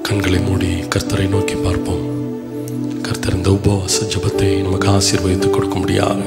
கண்களை மூடி கர்த்தரை நோக்கி பார்ப்போம். கர்த்தர் இந்த உபவாச ஜெபத்தை நமக்கு ஆசீர்வதித்து கொடுக்கும்படியாக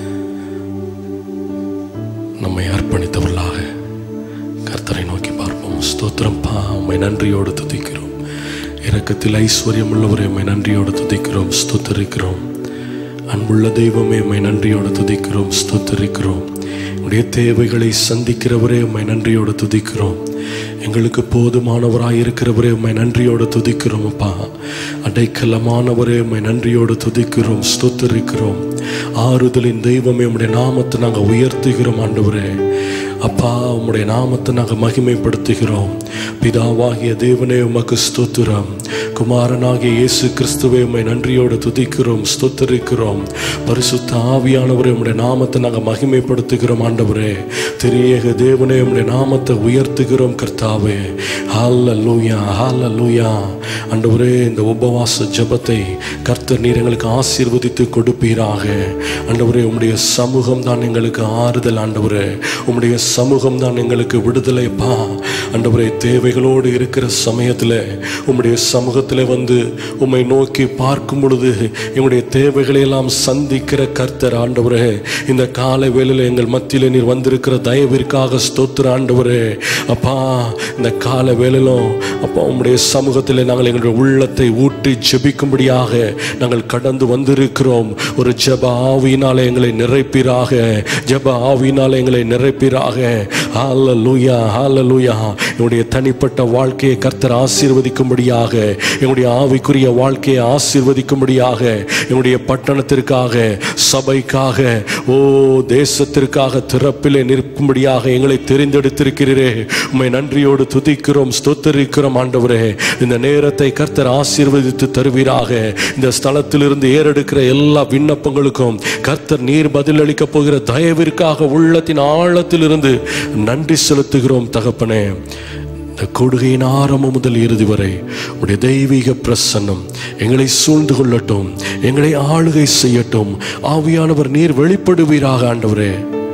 நம்மை அர்ப்பணித்தவர்களாக கர்த்தரை நோக்கி பார்ப்போம். ஸ்தோத்திரம்பா, உம்மை நன்றியோடு துதிக்கிறோம். இரக்கத்தில் ஐஸ்வர்யம் உள்ளவரே, உம்மை நன்றியோடு துதிக்கிறோம், ஸ்தோத்தரிக்கிறோம். அன்புள்ள தெய்வமே, உம்மை நன்றியோடு துதிக்கிறோம், ஸ்தோத்தரிக்கிறோம். உடைய தேவைகளை சந்திக்கிறவரே, உம்மை நன்றியோடு துதிக்கிறோம். எங்களுக்கு போதுமானவராய் இருக்கிறவரே, உம்மை நன்றியோடு துதிக்கிறோம். அப்பா, அடைக்கலமானவரே, உம்மை நன்றியோடு துதிக்கிறோம், ஸ்தோத்தரிக்கிறோம். ஆறுதலின் தெய்வமே, உம்முடைய நாமத்தை நாங்கள் உயர்த்துகிறோம். ஆண்டவரே அப்பா, உம்முடைய நாமத்தை நாங்கள் மகிமைப்படுத்துகிறோம். பிதாவாகிய தேவனே, உமக்கு ஸ்தோத்திரம். குமாரனாகிய இயேசு கிறிஸ்துவே, உம்மை நன்றியோடு துதிக்கிறோம், ஸ்தோத்தரிக்கிறோம். பரிசுத்த ஆவியானவரே, உம்முடைய நாமத்தை நாங்கள் மகிமைப்படுத்துகிறோம். ஆண்டவரே திரியேக தேவனே, உம்முடைய நாமத்தை உயர்த்துகிறோம். கர்த்தாவே, ஹல்லேலூயா, ஹல்லேலூயா. ஆண்டவரே, இந்த உபவாச ஜெபத்தை கர்த்தர் நீர் எங்களுக்கு ஆசீர்வதித்து கொடுப்பீராக. ஆண்டவரே, உம்முடைய சமூகம் தான் எங்களுக்கு ஆறுதல். ஆண்டவரே, உம்முடைய சமூகம் தான் எங்களுக்கு விடுதலைப்பா. ஆண்டவரே, தேவைகளோடு இருக்கிற சமயத்தில் உம்முடைய சமூகத்தில் வந்து உம்மை நோக்கி பார்க்கும் பொழுது எங்களுடைய தேவைகளை எல்லாம் சந்திக்கிற கர்த்தர். ஆண்டவரே, இந்த காலை வேளையில் எங்கள் மத்தியில் நீர் வந்திருக்கிற தயவிற்காக ஸ்தோத்திர. ஆண்டவரே அப்பா, இந்த காலை வேளையிலும் அப்பா உம்முடைய சமூகத்தில் நாங்கள் எங்களுடைய உள்ளத்தை ஊற்றி ஜெபிக்கும்படியாக நாங்கள் கடந்து வந்திருக்கிறோம். ஒரு ஜெப ஆவியினாலே எங்களை நிறைப்பீராக, ஜெப ஆவியினாலே எங்களை நிறைப்பீராக. ஹல்லேலூயா, ஹல்லேலூயா. என்னுடைய தனிப்பட்ட வாழ்க்கையை கர்த்தர் ஆசீர்வதிக்கும்படியாக, என்னுடைய ஆவிக்குரிய வாழ்க்கையை ஆசீர்வதிக்கும்படியாக, என்னுடைய பட்டணத்திற்காக, சபைக்காக, ஓ தேசத்திற்காக திறப்பிலே நிற்கும்படியாக எங்களை தெரிந்தெடுத்திருக்கிறீரே, உம்மை நன்றியோடு துதிக்கிறோம், ஸ்தோத்தரிக்கிறோம். ஆண்டவரே, இந்த நேரத்தை கர்த்தர் ஆசீர்வதித்து தருவீராக. இந்த ஸ்தலத்திலிருந்து ஏறெடுக்கிற எல்லா விண்ணப்பங்களுக்கும் கர்த்தர் நீர் பதிலளிக்க போகிற தயவிற்காக உள்ளத்தின் ஆழத்திலிருந்து நன்றி செலுத்துகிறோம். தகப்பனே, இந்த கொடுகையின் ஆரம்பம் முதல் இறுதி வரை உடைய தெய்வீக பிரசன்னம் எங்களை சூழ்ந்து கொள்ளட்டும், எங்களை ஆளுகை செய்யட்டும். ஆவியானவர் நீர் வெளிப்படுவீராக. ஆண்டவரே,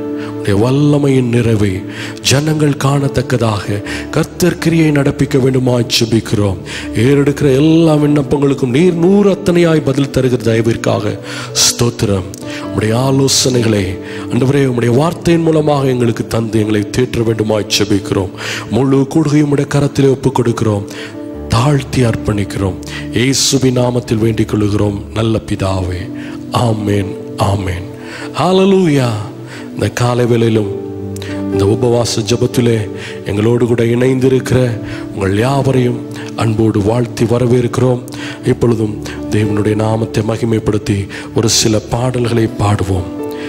வல்லமையின் நிறைவை ஜனங்கள் காணத்தக்கதாக கர்த்தர் கிரியை நடப்பிக்க வேண்டுமாய் ஜெபிக்கிறோம். ஏறெடுக்கிற எல்லா விண்ணப்பங்களுக்கும் நீர் 100 அத்தனையாய் பதில் தருகிற தயவிற்காக ஸ்தோத்திரம். உம்முடைய ஆலோசனைகளை ஆண்டவரே உம்முடைய வார்த்தையின் மூலமாக எங்களுக்கு தந்து எங்களை தேற்ற வேண்டுமாய் ஜெபிக்கிறோம். முழு கூடுகையும் உம்முடைய கரத்திலே ஒப்புக் கொடுக்கிறோம், தாழ்த்தி அர்ப்பணிக்கிறோம். இயேசுவின் நாமத்தில் வேண்டிக் கொள்கிறோம் நல்ல பிதாவே, ஆமேன், ஆமேன். ஹல்லேலூயா. இந்த காலை வேளையிலும் இந்த உபவாச ஜெபத்திலே எங்களோடு கூட இணைந்திருக்கிற உங்கள் யாவரையும் அன்போடு வாழ்த்தி வரவேற்கிறோம். இப்பொழுதும் தேவனுடைய நாமத்தை மகிமைப்படுத்தி ஒரு சில பாடல்களை பாடுவோம்.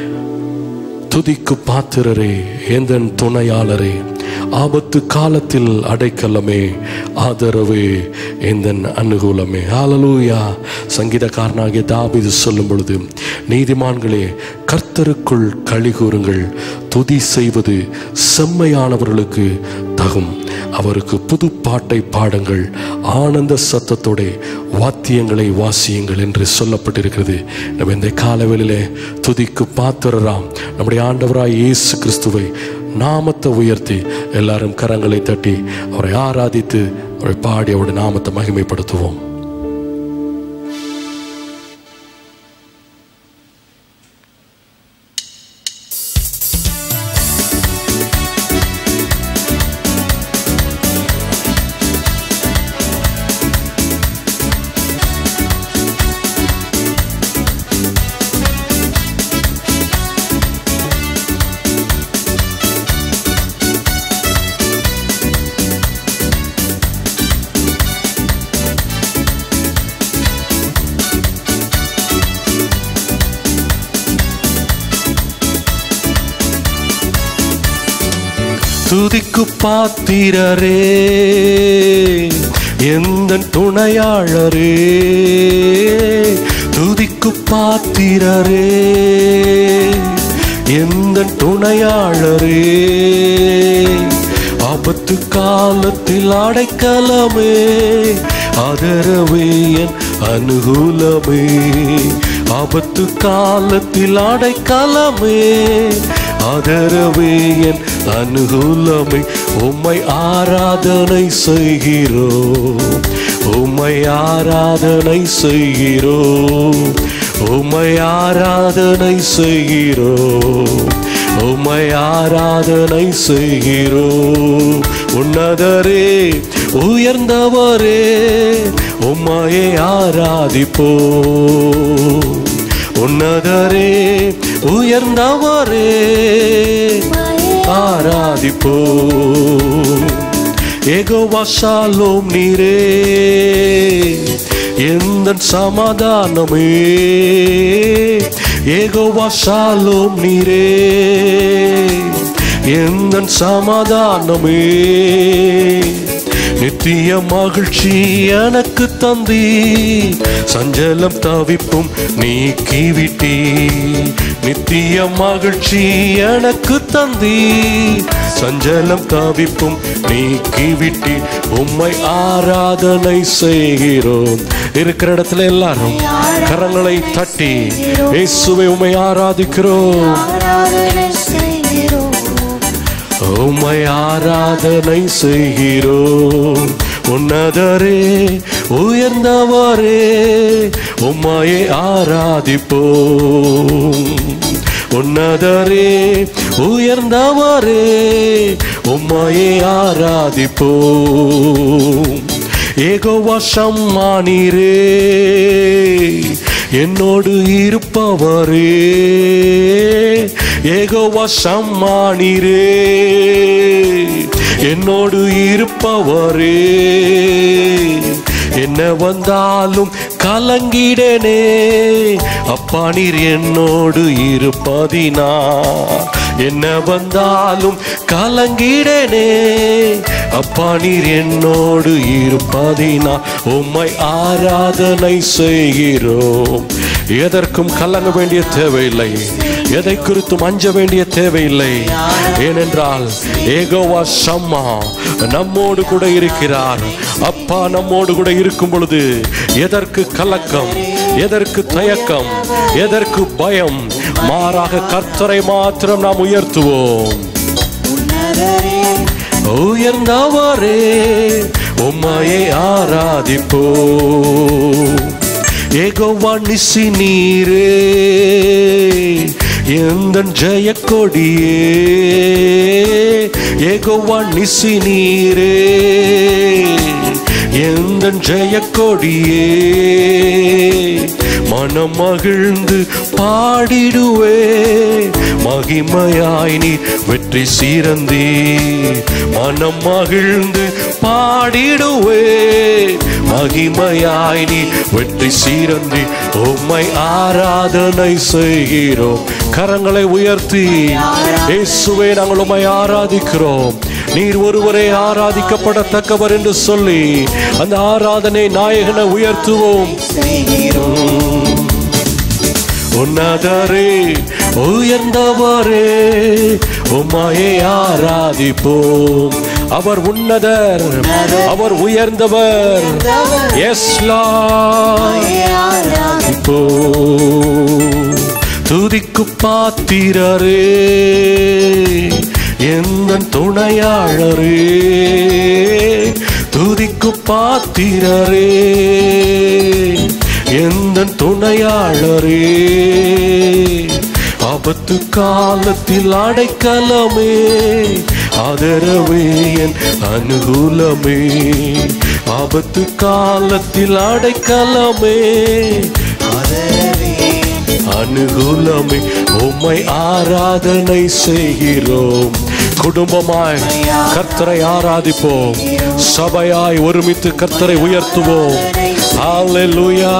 துதிக்கு பாத்திரரே, எந்தன் துணையாளரே, ஆபத்து காலத்தில் அடைக்கலமே, ஆதரவே, எந்தன் அனுகூலமே. ஹல்லேலூயா. சங்கீதக்காரனாகிய தாவீது சொல்லும் பொழுது, நீதிமான்களே கர்த்தருக்குள் களி கூறுங்கள், துதி செய்வது செம்மையானவர்களுக்கு தகும், அவருக்கு புது பாட்டை பாடுங்கள், ஆனந்த சத்தத்தோட வாத்தியங்களை வாசியுங்கள் என்று சொல்லப்பட்டிருக்கிறது. நம்ம இந்த காலவெளியிலே துதிக்கு பாத்திரராம் நம்முடைய ஆண்டவராய் இயேசு கிறிஸ்துவை நாமத்தை உயர்த்தி எல்லாரும் கரங்களை தட்டி அவரை ஆராதித்து அவரை பாடி அவருடைய நாமத்தை மகிமைப்படுத்துவோம். துதிக்கு பாத்திரரே, எந்தன் துணையாளரே, துதிக்கு பாத்திரரே, எந்தன் துணையாளரே, ஆபத்து காலத்தில் அடைக்கலமே, ஆதரவே, என் அனுகூலமே, ஆபத்து காலத்தில் அடைக்கலமே, ஆதரவே, என் அனுகூலமே. உம்மை ஆராதனை செய்கிறோம், உம்மை ஆராதனை செய்கிறோம், உம்மை ஆராதனை செய்கிறோம், உம்மை ஆராதனை செய்கிறோம். உன்னதரே உயர்ந்தவரே உம்மையே ஆராதிப்போம். உன்னதரே உயர்ந்தவரே ஆராதிப்போம். யெகோவா ஷாலோம் நீரே எந்தன் சமாதானமே, யெகோவா ஷாலோம் நீரே எந்தன் சமாதானமே. நித்திய மகிழ்ச்சி எனக்கு தந்தி, சஞ்சலம் தவிப்பும் நீக்கிவிட்டி. நித்திய மகிழ்ச்சி எனக்கு தந்தி, சஞ்சலம் தவிப்பும் நீக்கிவிட்டி. உம்மை ஆராதனை செய்கிறோம். இருக்கிற இடத்துல எல்லாரும் கரங்களை தட்டி இயேசுவை உம்மை ஆராதிக்கிறோம். உம்மை ஆராதனை செய்கிறோம். உன்னதரே உயர்ந்தவரே உம்மையே ஆராதிப்போம். உன்னதரே உயர்ந்தவரே உம்மையே ஆராதிப்போம். யெகோவா ஷம்மா நீரே என்னோடு இருப்பவரே, யெகோவா ஷம்மா நீரே என்னோடு இருப்பவரே. என்ன வந்தாலும் கலங்கிடனே, அப்பா நீர் என்னோடு இருப்பதினா. என்ன வந்தாலும் கலங்கிடனே, அப்பா நீர் என்னோடு இருப்பதினா. உம்மை ஆராதனை செய்கிறோம். எதற்கும் கலங்க வேண்டிய தேவையில்லை, எதை குறித்தும் அஞ்ச வேண்டிய தேவையில்லை. ஏனென்றால் யெகோவா ஷம்மா நம்மோடு கூட இருக்கிறார். அப்பா நம்மோடு கூட இருக்கும் பொழுது எதற்கு கலக்கம், எதற்கு தயக்கம், எதற்கு பயம்? மாறாக கர்த்தரை மாத்திரம் நாம் உயர்த்துவோம். உயர்ந்தவரே உம்மையே ஆராதிப்போம். யெகோவா நிசி நீரே எந்தன் ஜெய கொடியே, யெகோவா நிசி நீரே எந்தன் ஜெய கொடியே. மனம் மகிழ்ந்து பாடிடுவே, மகிமையாய் நீர் வெற்றி சீரந்தே. மனம் மகிழ்ந்து பாடிடுவே, மகிமையாய் நீர் வெற்றி சீரந்தே. உம்மை ஆராதனை செய்கிறோம். கரங்களை உயர்த்தி இயேசுவே நாங்கள் உம்மை ஆராதிக்கிறோம். நீர் ஒருவரே ஆராதிக்கப்படத்தக்கவர் என்று சொல்லி அந்த ஆராதனை நாயகனை உயர்த்துவோம். உன்னதரே உயர்ந்தவரே உம்மையே ஆராதிப்போம். அவர் உன்னதர், அவர் உயர்ந்தவர். Yes lord. துதிக்கு பாத்திரரே எந்தன் துணையாளரே, துதிக்கு பாத்திரரே எந்தன் துணையாளரே. ஆபத்து காலத்தில் அடைக்கலமே, ஆதரவே என் அனுகூலமே. ஆபத்து காலத்தில் அடைக்கலமே, அனுகூலமே. உம்மை ஆராதனை செய்கிறோம். குடும்பமாய் கர்த்தரை ஆராதிப்போம். சபையாய் ஒருமித்து கர்த்தரை உயர்த்துவோம். ஹல்லேலூயா.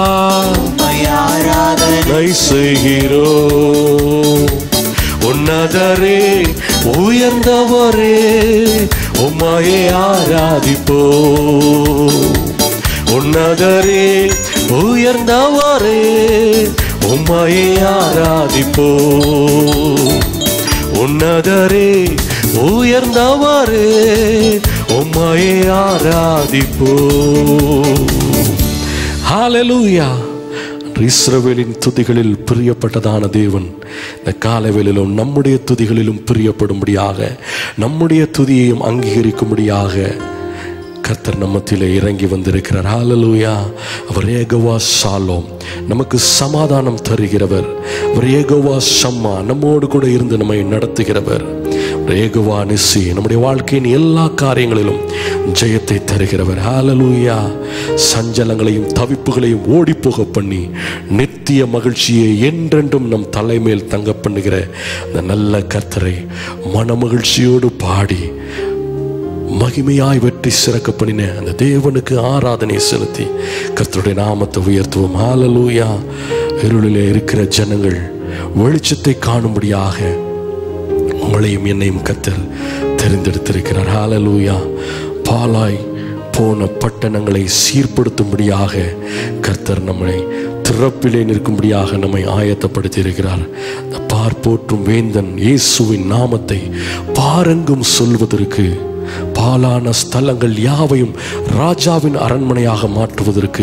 ஆராதனை செய்கிறோம். உன்னதரே உயர்ந்தவரே உம்மையே ஆராதிப்போம். உன்னதரே உயர்ந்தவரே உம்மையே ஆராதிப்போம். உன்னதரே உயர்ந்தவரே உம்மையே ஆராதிப்போம். ஹல்லேலூயா. இஸ்ரவேலின் துதிகளில் பிரியப்பட்டதான தேவன் இந்த காலவேளையிலும் நம்முடைய துதிகளிலும் பிரியப்படும்படியாக, நம்முடைய துதியையும் அங்கீகரிக்கும்படியாக கர்த்தர் நம்மத்திலே இறங்கி வந்திருக்கிறார். ஹல்லேலூயா. அவர் யெகோவா ஷாலோம், நமக்கு சமாதானம் தருகிறவர். அவர் யெகோவா ஷம்மா, நம்மோடு கூட இருந்து நம்மை நடத்துகிறவர். யெகோவா நிசி, நம்முடைய வாழ்க்கையின் எல்லா காரியங்களிலும் ஜெயத்தை தருகிறவர். ஹல்லேலூயா. சஞ்சலங்களையும் தவிப்புகளையும் ஓடி போக பண்ணி நித்திய மகிழ்ச்சியை என்றென்றும் நம் தலைமேல் தங்க பண்ணுகிற அந்த நல்ல கர்த்தரை மனமகிழ்ச்சியோடு பாடி மகிமையாய் வெற்றி சிறக்க பண்ணின அந்த தேவனுக்கு ஆராதனை செலுத்தி கர்த்தருடைய நாமத்தை உயர்த்துவோம். ஹல்லேலூயா. இருளிலே இருக்கிற ஜனங்கள் வெளிச்சத்தை காணும்படியாக உங்களையும் என்னையும் கர்த்தர் தெரிந்தெடுத்திருக்கிறார். ஹல்லேலூயா. பாலாய் போன பட்டணங்களை சீர்படுத்தும்படியாக கர்த்தர் நம்மை திறப்பிலே நிற்கும்படியாக நம்மை ஆயத்தப்படுத்தி இருக்கிறார். பார்ப்போற்றும் வேந்தன் இயேசுவின் நாமத்தை பாரெங்கும் சொல்வதற்கு, பாலான ஸ்தலங்கள் யாவையும் ராஜாவின் அரண்மனையாக மாற்றுவதற்கு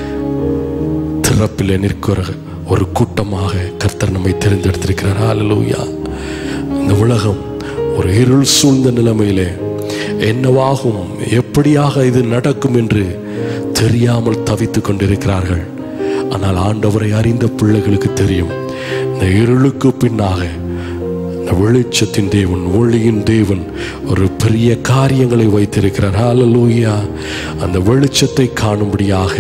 திறப்பிலே நிற்கிற ஒரு கூட்டமாக கர்த்தர் நம்மை தெரிந்தெடுத்திருக்கிறார். ஹல்லேலூயா. இந்த உலகம் ஒரு இருள் சூழ்ந்த நிலைமையிலே என்னவாகும், எப்படியாக இது நடக்கும் என்று தெரியாமல் தவித்துக் கொண்டிருக்கிறார்கள். ஆனால் ஆண்டவரை அறிந்த பிள்ளைகளுக்கு தெரியும், இந்த இருளுக்கு பின்னாக வெளிச்சத்தின் தேவன், ஒளியின் தேவன் ஒரு பெரிய காரியங்களை வைத்திருக்கிறார். ஹல்லேலூயா. அந்த வெளிச்சத்தை காணும்படியாக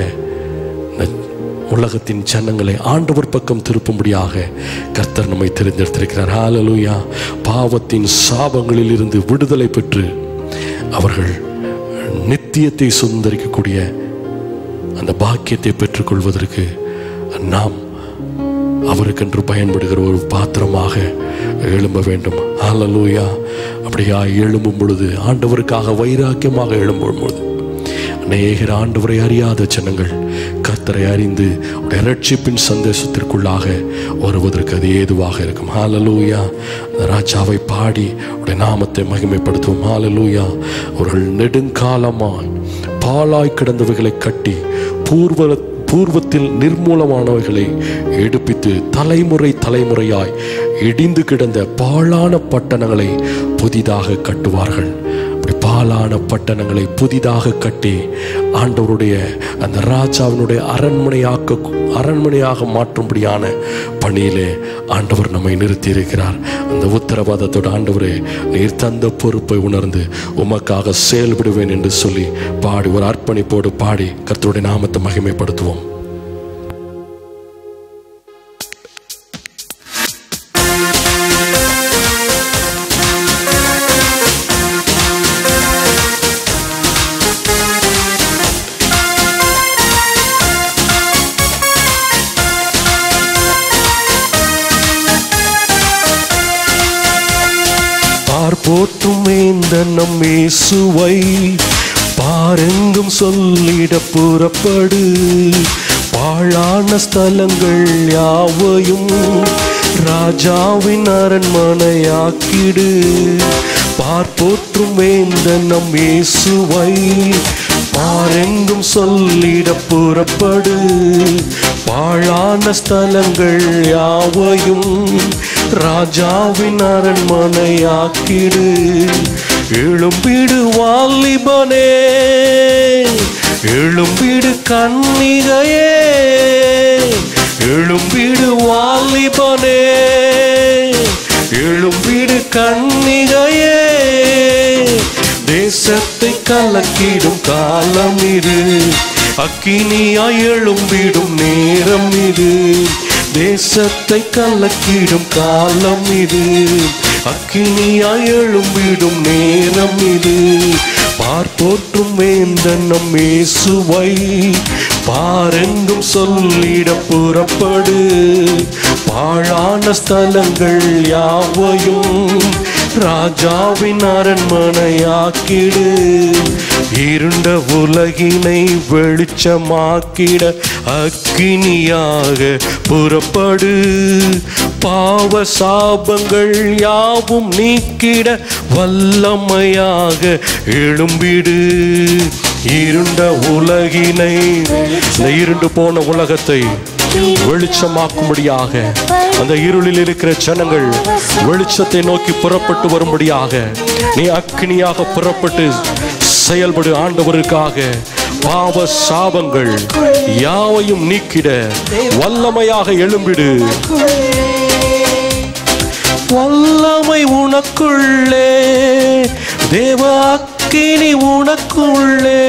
உலகத்தின் ஜனங்களை ஆண்டவர் பக்கம் திருப்பும்படியாக கர்த்தர் நம்மை தெரிந்தெடுத்திருக்கிறார். ஹல்லேலூயா. பாவத்தின் சாபங்களில் இருந்து விடுதலை பெற்று அவர்கள் நித்தியத்தை சுதந்திரிக்கக்கூடிய அந்த பாக்கியத்தை பெற்றுக்கொள்வதற்கு நாம் அவருக்கென்று பயன்படுகிற ஒரு பாத்திரமாக எழும்ப வேண்டும். ஹல்லேலூயா. அப்படியா எழும்பும் பொழுது, ஆண்டவருக்காக வைராக்கியமாக எழும்பும் பொழுது, அநேகர் ஆண்டவரை அறியாத ஜனங்கள் கர்த்தரை அறிந்து இரட்சிப்பின் சந்தேசத்திற்குள்ளாக வருவதற்கு அது ஏதுவாக இருக்கும். ஹல்லேலூயா. ராஜாவை பாடி உடைய நாமத்தை மகிமைப்படுத்துவோம். ஹல்லேலூயா. அவர்கள் நெடுங்காலமாய் பாலாய் கிடந்தவைகளை கட்டி பூர்வத்தில் நிர்மூலமானவைகளை எடுப்பித்து தலைமுறை தலைமுறையாய் இடிந்து கிடந்த பாழான பட்டணங்களை புதிதாக கட்டுவார்கள். அப்படி பாழான பட்டணங்களை புதிதாக கட்டி ஆண்டவருடைய அந்த ராஜாவினுடைய அரண்மனையாக மாற்றும்படியான பணியிலே ஆண்டவர் நம்மை நிறுத்தி இருக்கிறார். அந்த உத்தரவாதத்தோடு, ஆண்டவரே நீர் தந்த பொறுப்பை உணர்ந்து உமக்காக செயல்படுவேன் என்று சொல்லி பாடி, ஒரு அர்ப்பணிப்போடு பாடி கர்த்தருடைய நாமத்தை மகிமைப்படுத்துவோம். போற்றும் வேந்தன் நம் இயேசுவை பாரெங்கும் சொல்லிட புறப்படு. பாழான ஸ்தலங்கள் யாவையும் ராஜாவின் அரண்மனையாக்கிடு. பார்ப்போற்றும் வேந்தன் நம் இயேசுவை பாரெங்கும் சொல்லிட புறப்படு. பாழான ஸ்தலங்கள் யாவையும் ராஜாவின் அரண்மனையாக்கிடு. எழும்பிடு வாலிபனே, எழும்பிடு கன்னிகையே, எழும்பிடு வாலிபனே, எழும்பிடு கன்னிகையே. தேசத்தை கலக்கிடும் காலம் இது, அக்கினியாய் எழும்பிடும் நேரம் இது. தேசத்தை கலக்கிடும் காலம் இது, அக்கினியாய் எழும்பிடும் நேரம் இது. பார்ப்போற்றும் வேந்தன் நம் இயேசுவை பாரெங்கும் சொல்லிட புறப்படு. பாழான ஸ்தலங்கள் யாவையும் ராஜாவின் அரண்மனையாக்கிடு. இருண்ட உலகினை வெளிச்சமாக்கிட அக்கினியாக புறப்படு. பாவ சாபங்கள் யாவும் நீக்கிட வல்லமையாக எழும்பிடு. இருண்ட உலகினை, இந்த இருண்டு போன உலகத்தை வெளிச்சமாக்கும்படியாக, அந்த இருளில் இருக்கிற ஜனங்கள் வெளிச்சத்தை நோக்கி புறப்பட்டு வரும்படியாக நீ அக்கினியாக புறப்பட்டு செயல்படு ஆண்டவருக்காக. பாவ சாபங்கள் யாவையும் நீக்கிட வல்லமையாக எழும்பிடு. வல்லமை உனக்குள்ளே, தேவ அக்கினி உனக்குள்ளே.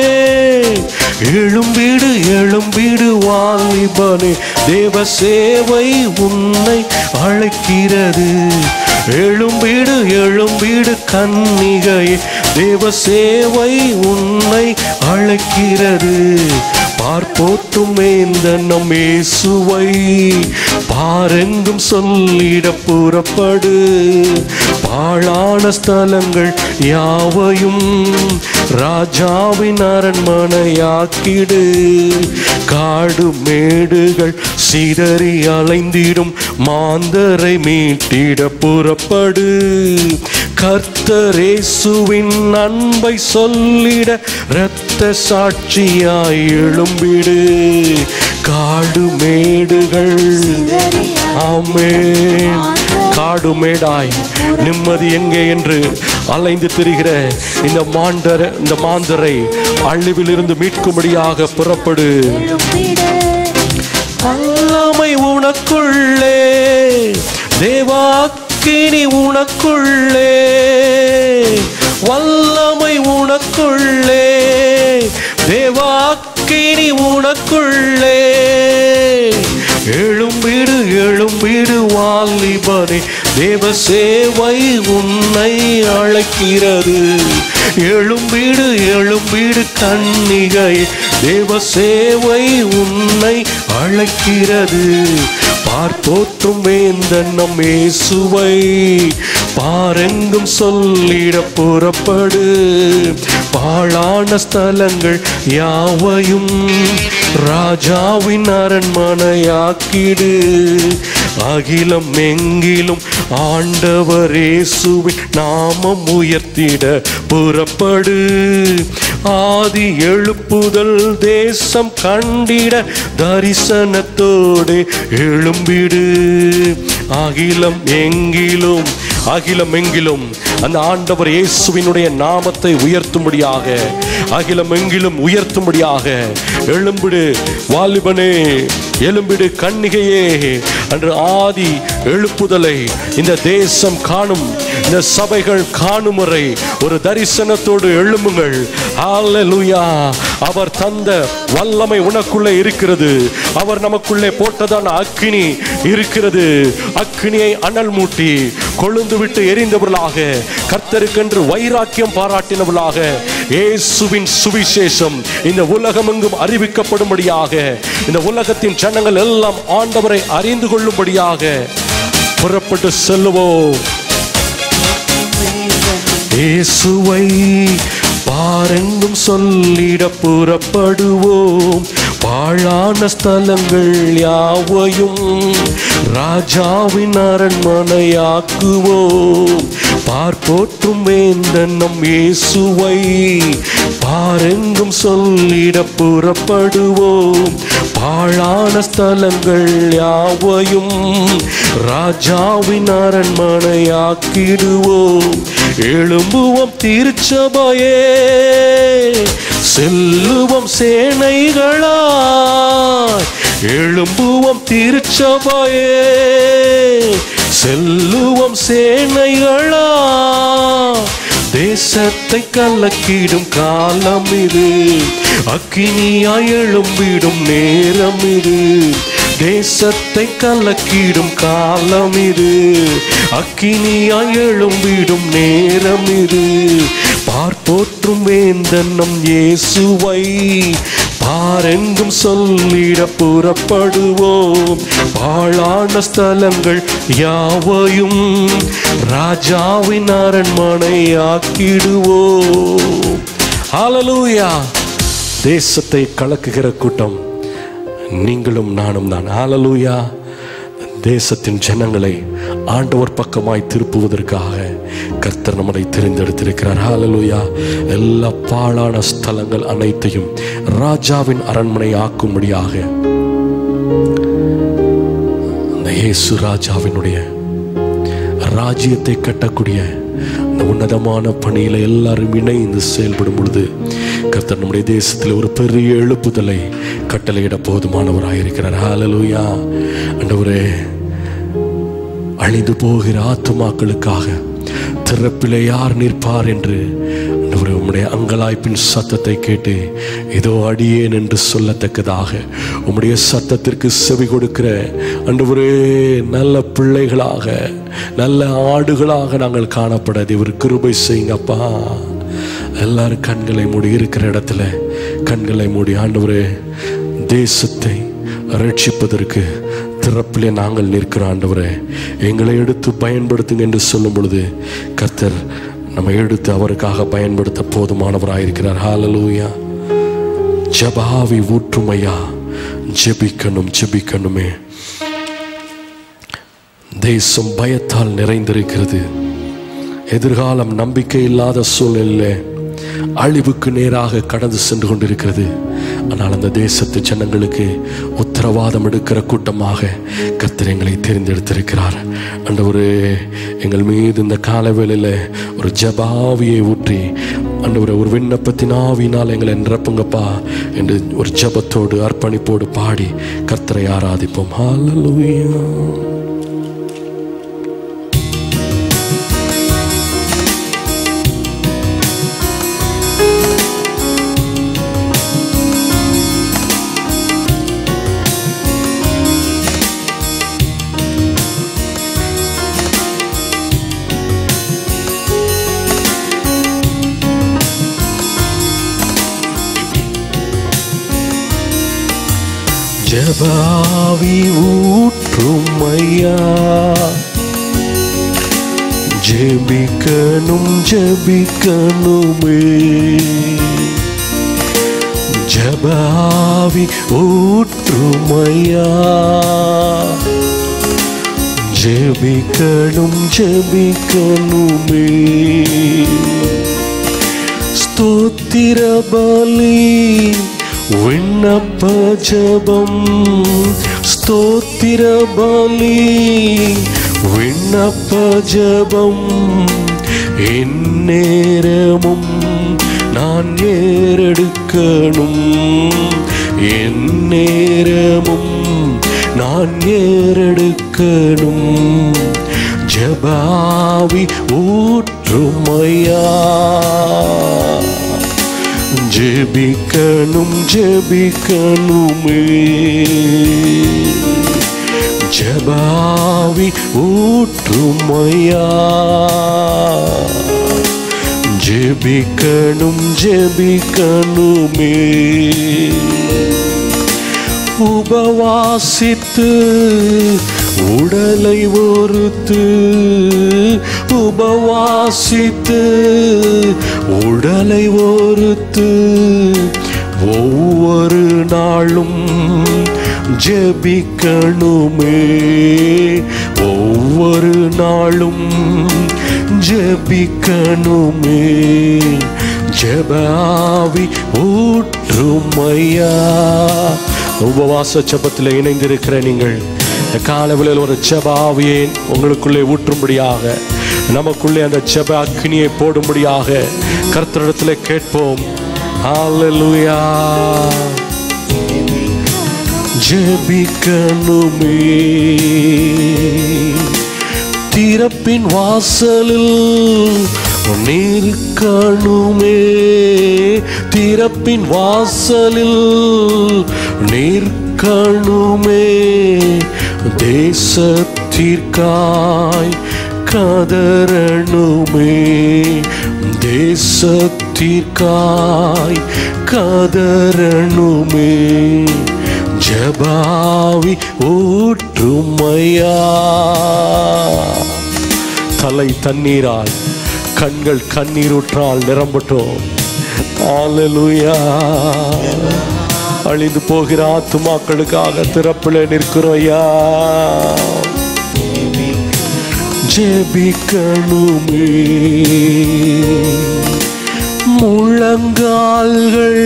எழும்பிடு எழும்பிடு வாலிபனே, தேவ சேவை உன்னை அழைக்கிறது. எழும்பிடு எழும்பிடு கன்னிகையே, தேவ சேவை உன்னை அழைக்கிறது. பார்ப்போற்றும் இந்த நம் இயேசுவை, பாரெங்கும் சொல்லிட புறப்படு. பாழான ஸ்தலங்கள் யாவையும் ராஜாவின் அரண்மனையாக்கிடு. காடு மேடுகள் சிதறி அலைந்திடும் மாந்தரை மீட்டிட புறப்படு. கர்த்தர் இயேசுவின் அன்பை சொல்லிட இரத்த சாட்சியாய் எழும்பிடு. காடு மேடுகள், ஆமென், காடு மேடாய் நிம்மதி எங்கே என்று அலைந்து திரிகிற இந்த மாந்தரை அழிவில் இருந்து மீட்கும்படியாக புறப்படு. வல்லமை உனக்குள்ளே, தேவாக்கினி உனக்குள்ளே. வல்லமை உனக்குள்ளே, தேவாக்கினி உனக்குள்ளே. எழும்பிடு எழும்பிடு வாலிபனே, தேவ சேவை உன்னை அழைக்கிறது. எழும்பிடு எழும்பிடு கன்னிகை, தேவ சேவை உன்னை அழைக்கிறது. பார்ப்போற்றும் வேந்தன் நம் இயேசுவை, பாரெங்கும் சொல்லிட புறப்படு. பாழான ஸ்தலங்கள் யாவையும் ராஜாவின் அரண்மனையாக்கிடு. அகிலம் எங்கிலும் ஆண்டவர் இயேசுவின் நாமம் உயர்த்திட புறப்படு. ஆதி எழுப்புதல் தேசம் கண்டிட தரிசனத்தோடு எழும்பிடு. அகிலம் எங்கிலும் அந்த ஆண்டவர் இயேசுவினுடைய நாமத்தை உயர்த்தும்படியாக, அகிலம் எங்கிலும் உயர்த்தும்படியாக எழும்பிடு வாலிபனே, எழும்பிடு கன்னிகையே. அன்று ஆதி எழுப்புதலை இந்த தேசம் காணும், இந்த சபைகள் காணும் வரை ஒரு தரிசனத்தோடு எழும்புங்கள். ஹல்லேலூயா. அவர் தந்த வல்லமை உனக்குள்ளே இருக்கிறது. அவர் நமக்குள்ளே போட்டதான அக்கினி இருக்கிறது. அக்கினியை அனல் மூட்டி கொழுந்து விட்டு எரிந்தவர்களாக, கர்த்தருக்கென்று வைராக்கியம் பாராட்டினவர்களாக, இயேசுவின் சுவிசேஷம் இந்த உலகமெங்கும் அறிவிக்கப்படும்படியாக, இந்த உலகத்தின் ஜனங்கள் எல்லாம் ஆண்டவரை அறிந்து கொள்ளும்படியாக புறப்பட்டு செல்லுவோம். இயேசுவை பாரெங்கும் சொல்லிட புறப்படுவோம். பாழான ஸ்தலங்கள் யாவையும் ராஜாவின் அரண்மனையாக்குவோம். பார்ப்போற்றும் வேந்தன் நம் இயேசுவை, பாரெங்கும் சொல்லிட புறப்படுவோம். பாழான ஸ்தலங்கள் யாவையும் ராஜாவின் அரண்மனையாக்கிடுவோம். எழும்புவோம் திருச்சபையே, செல்லுவோம் சேனைகளாய். எழும்புவோம் திருச்சபையே, செல்லுவோம் சேனைகளாய். தேசத்தை கலக்கிடும் காலம் இது, அக்கினியாய் எழும்பிடும் நேரம் இது. தேசத்தை கலக்கிடும் காலம் இது, அக்கினியாய் எழும்பிடும் நேரம் இது. பார்ப்போற்றும் வேந்தன் நம் இயேசுவை, பாரெங்கும் சொல்லிட புறப்படுவோம். பாழான ஸ்தலங்கள் யாவையும் ராஜாவின் அரண்மனையாக்கிடுவோம். ஹல்லேலூயா. தேசத்தை கலக்குகிற கூட்டம் நீங்களும் நானும் தான். ஹல்லேலூயா. தேசத்தின் ஜனங்களை ஆண்டவர் பக்கமாய் திருப்புவதற்காக கர்த்தர் நம்மை தெரிந்தெடுத்திருக்கிறார். ஹல்லேலூயா. எல்லா பாழான ஸ்தலங்கள் அனைத்தையும் ராஜாவின் அரண்மனை ஆக்கும்படியாக அந்த இயேசு ராஜாவினுடைய ராஜ்யத்தை கட்டக்கூடிய உன்னதமான பணியில் எல்லாரும் இணைந்து செயல்படும் பொழுது கர்த்தர் நம்முடைய தேசத்தில் ஒரு பெரிய எழுப்புதலை கட்டளையிட போதுமானவராயிருக்கிறார். ஹல்லேலூயா. ஆண்டவரே, அழிந்து போகிற ஆத்துமாக்களுக்காக திறப்பிலே யார் நிற்பார் என்று ஆண்டவரே உம்முடைய அங்கலாய்ப்பின் சத்தத்தை கேட்டு ஏதோ அடியேன் என்று சொல்லத்தக்கதாக உம்முடைய சத்தத்திற்கு செவி கொடுக்கிற ஆண்டவரே நல்ல பிள்ளைகளாக நல்ல ஆடுகளாக நாங்கள் காணப்பட தேவர் கிருபை செய்யுங்கப்பா. எல்லாரும் கண்களை மூடி இருக்கிற இடத்துல கண்களை மூடி ஆண்டவரே தேசத்தை ரட்சிப்பதற்கு திறப்பிலே நாங்கள் நிற்கிறோம். ஆண்டவரே, எங்களை எடுத்து பயன்படுத்துங்க என்று சொல்லும் பொழுது கர்த்தர் நம்ம எடுத்து அவருக்காக பயன்படுத்த போதுமானவராயிருக்கிறார். ஹல்லேலூயா. ஜெபாவி ஊற்றுமையா, ஜெபிக்கணுமே. தேசம் பயத்தால் நிறைந்திருக்கிறது. எதிர்காலம் நம்பிக்கை இல்லாத சூழ்நிலை அழிவுக்கு நேராக கடந்து சென்று கொண்டிருக்கிறது. ஆனால் அந்த தேசத்து ஜனங்களுக்கு உத்தரவாதம் எடுக்கிற கூட்டமாக கர்த்தர் எங்களை தெரிந்தெடுத்திருக்கிறார். ஆண்டவரே, எங்கள் மீது இந்த காலவேளையில் ஒரு ஜெபாவியை ஊற்றி ஆண்டவரே ஒரு விண்ணப்பத்தின் ஆவியினால் எங்களை நிரப்புங்கப்பா என்று ஒரு ஜெபத்தோடு அர்ப்பணிப்போடு பாடி கர்த்தரை ஆராதிப்போம். ஹல்லேலூயா. ஜெபாவி ஊற்றுமையா, ஜெபிக்கணுமே. ஜெபாவி ஊற்றுமையா, ஜெபிக்கணுமே. ஸ்தோத்திர பலி விண்ணப்ப ஜெபம், ஸ்தோத்திர பலி விண்ணப்ப ஜெபம். எந்நேரமும் நான் ஏறெடுக்கணும், எந்நேரமும் நான் ஏறெடுக்கணும். ஜெபாவி ஊற்றுமையா, ஜெபிக்கணுமே. ஜெபாவி ஊற்றுமையா, ஜெபிக்கணுமே. உபவாசித்து உடலை ஒருத்து, உபவாசித்து உடலை ஒருத்து ஒவ்வொரு நாளும் ஜெபிக்கணுமே, ஒவ்வொரு நாளும் ஜெபிக்கணுமே. ஜெபாவி ஊற்றுமையா. உபவாச ஜெபத்தில் இணைந்திருக்கிற நீங்கள் காலவேளையில் ஒரு ஜெபாவியை உங்களுக்குள்ளே ஊற்றும்படியாக, நமக்குள்ளே அந்த ஜெப அக்னியை போடும்படியாக கர்த்தரிடத்தில் கேட்போம். ஹல்லேலூயா. ஜெபிக்கணுமே. திறப்பின் வாசலில் நிற்கணுமே, திறப்பின் வாசலில் நிற்கணுமே. தேசத்திற்காய் கதறணுமே, தேசத்திற்காய் கதறணுமே. ஜெபாவி ஊற்றுமையா. தலை தண்ணீரால் கண்கள் கண்ணீரூற்றால் நிரம்பட்டும். ஹல்லேலூயா. அழிந்து போகிற ஆத்துமாக்களுக்காக திறப்பிலே நிற்கிறோம் ஐயா. ஜெபிக்கணுமே. முழங்கால்கள்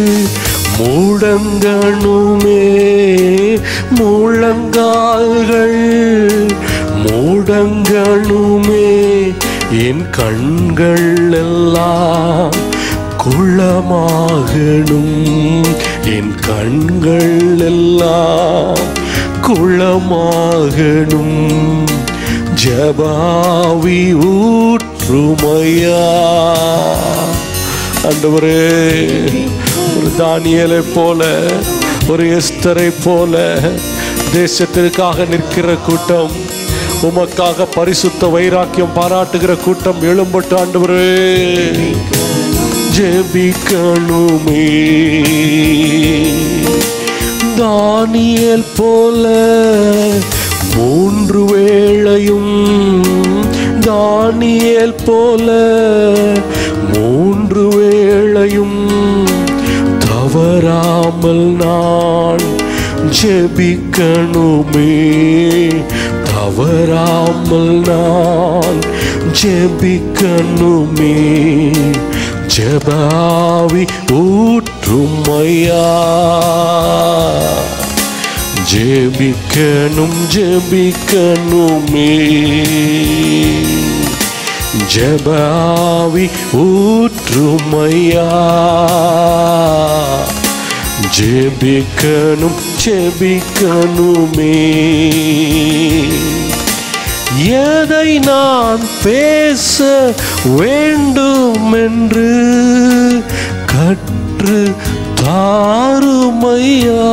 முடங்கணுமே, முழங்கால்கள் முடங்கணுமே. என் கண்கள் எல்லாம் குளமாகணும், என் கண்கள் எல்லாம் குளமாகணும், ஜபாவி ஊற்றுமையா. ஆண்டவரே, ஒரு தானியேலை போல, ஒரு எஸ்தரை போல தேசத்திற்காக நிற்கிற கூட்டம், உமக்காக பரிசுத்த வைராக்கியம் பாராட்டுகிற கூட்டம் எழும்பட்டு ஆண்டவரே ஜெபிக்கணுமே. தானியேல் போல 3 வேளையும், தானியேல் போல 3 வேளையும் தவறாமல் நான் ஜெபிக்கணுமே, தவறாமல் நான் ஜெபிக்கணுமே, ஜெபாவி ஊற்றுமையா. ஜெபிக்கணும் ஜெபிக்கணுமே, ஜெபாவி ஊற்றுமையா. ஜெபிக்கணும் ஜெபிக்கணுமே. எதை நான் பேச வேண்டும் என்று கற்று தாருமையா.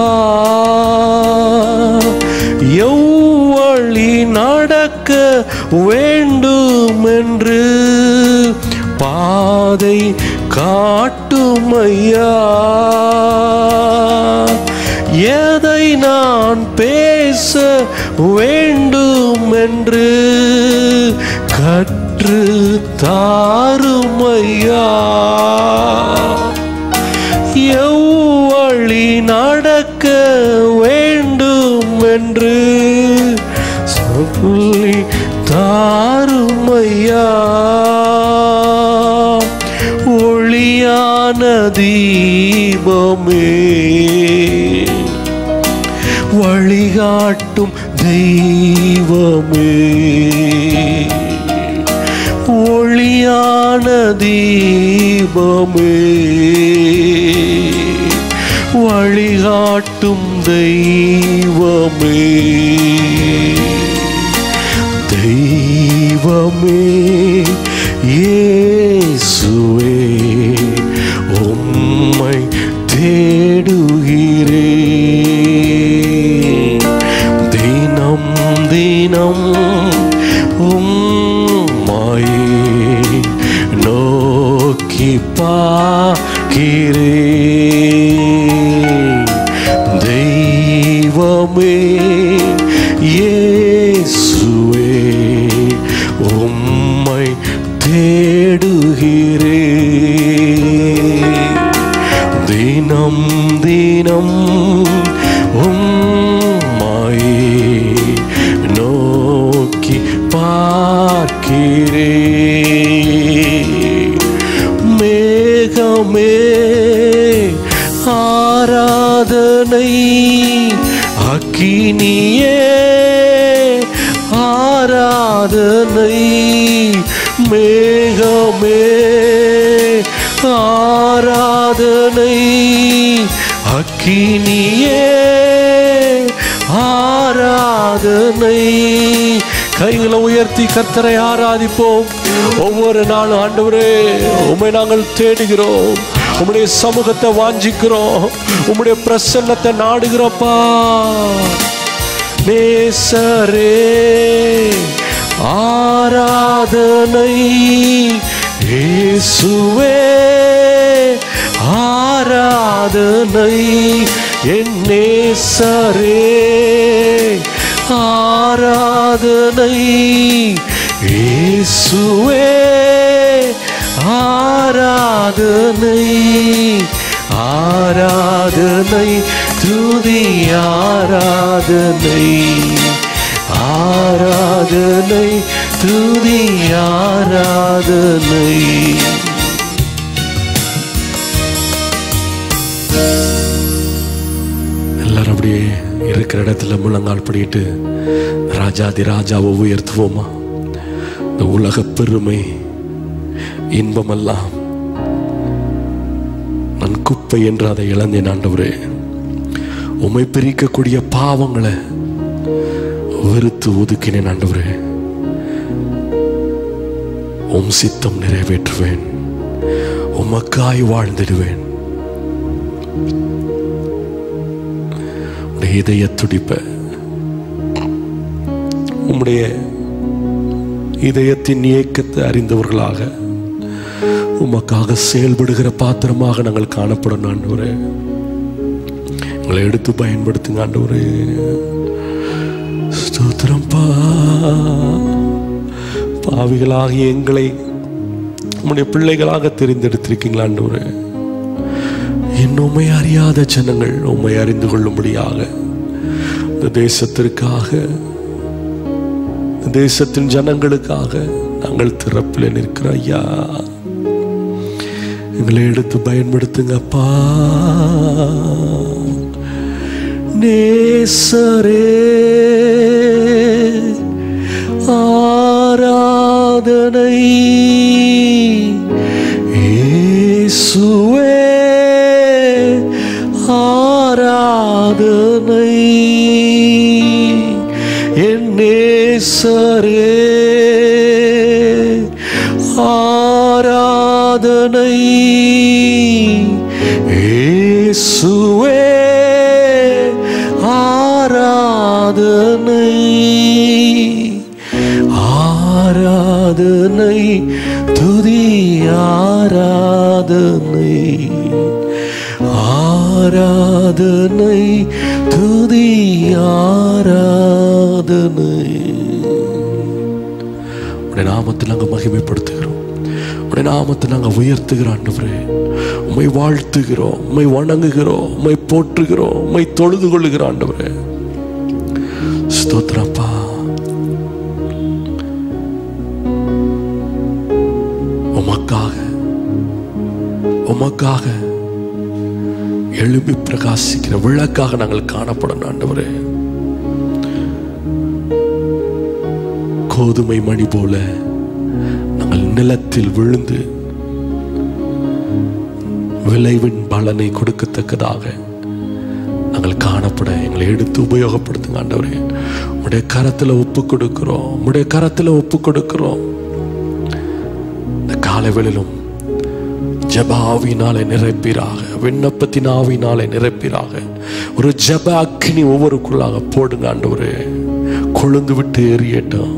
எவ்வழி நடக்க வேண்டும் என்று பாதை காட்டுமையா. எதை நான் பேச வேண்டும் என்று கற்று தாருமையா. எவ்வழி நடக்க வேண்டும் என்று சொல்லி தாருமையா. ஒளியான தீபமே, வழிகாட்டும் தெய்வமே, ஒளியான தீபமே, வழிகாட்டும் தெய்வமே, தெய்வமே இயேசுவே உம்மை தேடுகிறேன். தினம் தினம் உம்மை நோக்கி பார்க்கிறேன். தெய்வமே இயேசுவே உம்மை தேடுகிறேன். தினம் தினம் உம்மை நோக்கி பார்க்கிறேன். மேகமே ஆராதனை, அக்கினியே ஆராதனை. மேகமே ஆராதனை, அக்கினியே ஆராதனை. கைகளை உயர்த்தி கர்த்தரை ஆராதிப்போம். ஒவ்வொரு நாளும் ஆண்டவரே உம்மை நாங்கள் தேடுகிறோம், உம்முடைய சமூகத்தை வாஞ்சிக்கிறோம், உம்முடைய பிரசன்னத்தை நாடுகிறோப்பா. நேசரே ஆராதனை, இயேசுவே ஆராதனை. என் நேசரே ஆராதனை, இயேசுவே ஆராதனை. ஆராதனை துதி ஆராதனை, ஆராதனை துதி ஆராதனை. எல்லாரும் அப்படியே இருக்கிற இடத்துல முழங்கால் படிட்டு ராஜாதி ராஜாவை உயர்த்துவோமா? இந்த உலக பெருமை இன்பமெல்லாம் நான் குப்பை என்று அதை இழந்தேன் ஆண்டவரே. உம்மை பிரிக்கக்கூடிய பாவங்களை வெறுத்து ஒதுக்கினேன் ஆண்டவரே. உம் சித்தம் நிறைவேற்றுவேன், உமக்காய் வாழ்ந்திடுவேன். உடைய இதய துடிப்ப, உம்முடைய இதயத்தின் இயக்கத்தை அறிந்தவர்களாக உமக்காக செயல்படுகிற பாத்திரமாக நாங்கள் காணப்படணும் ஆண்டவரே. எங்களை எடுத்து பயன்படுத்துங்க ஆண்டவரே. ஸ்தோத்திரம்பா. பாவிகளாகிய எங்களை உம்முடைய பிள்ளைகளாக தெரிந்தெடுத்திருக்கீங்களா ஆண்டவரே. இன்னும் உம்மை அறியாத ஜனங்கள் உம்மை அறிந்து கொள்ளும்படியாக இந்த தேசத்திற்காக, தேசத்தின் ஜனங்களுக்காக நாங்கள் திறப்பில் நிற்கிற ஐயா, எங்களை எடுத்து பயன்படுத்துங்கப்பா. நேசரே ஆராதனை, இயேசுவே ஆராதனை, என் நேசரே ஆராதனை, இயேசுவே ஆராதனை, ஆராதனை துதி ஆராதனை, ஆராதனை துதி ஆராதனை. உடைய நாமத்தை நாங்கள் மகிமைப்படுத்துகிறோம், உடைய நாமத்தை நாங்கள் உயர்த்துகிறோம் ஆண்டவரே. உம்மை வாழ்த்துகிறோம், உம்மை வணங்குகிறோம், உம்மை போற்றுகிறோம், உம்மை தொழுது கொள்ளுகிறோம் ஆண்டவரே. ஸ்தோத்திரப்பா. உமக்காக உமக்காக எழும்பி பிரகாசிக்கிற விளக்காக நாங்கள் காணப்படணும் ஆண்டவரே. கோதுமை மணி போல நாங்கள் நிலத்தில் விழுந்து விளைவின் பலனை கொடுக்கத்தக்கதாக நாங்கள் காணப்பட எங்களை எடுத்து உபயோகப்படுத்துங்க ஆண்டவரே. உடைய கரத்துல ஒப்பு கொடுக்கிறோம், உடைய கரத்துல ஒப்பு கொடுக்கிறோம். இந்த காலைவேளையிலும் ஜெப ஆவியினாலே நிரப்பீராக, விண்ணப்பத்தின் ஆவியினாலே நிரப்பீராக. ஒரு ஜெப அக்கினி ஒவ்வொருக்குள்ளாக போடுங்க ஆண்டவரே. கொழுந்து விட்டு எரியட்டும்.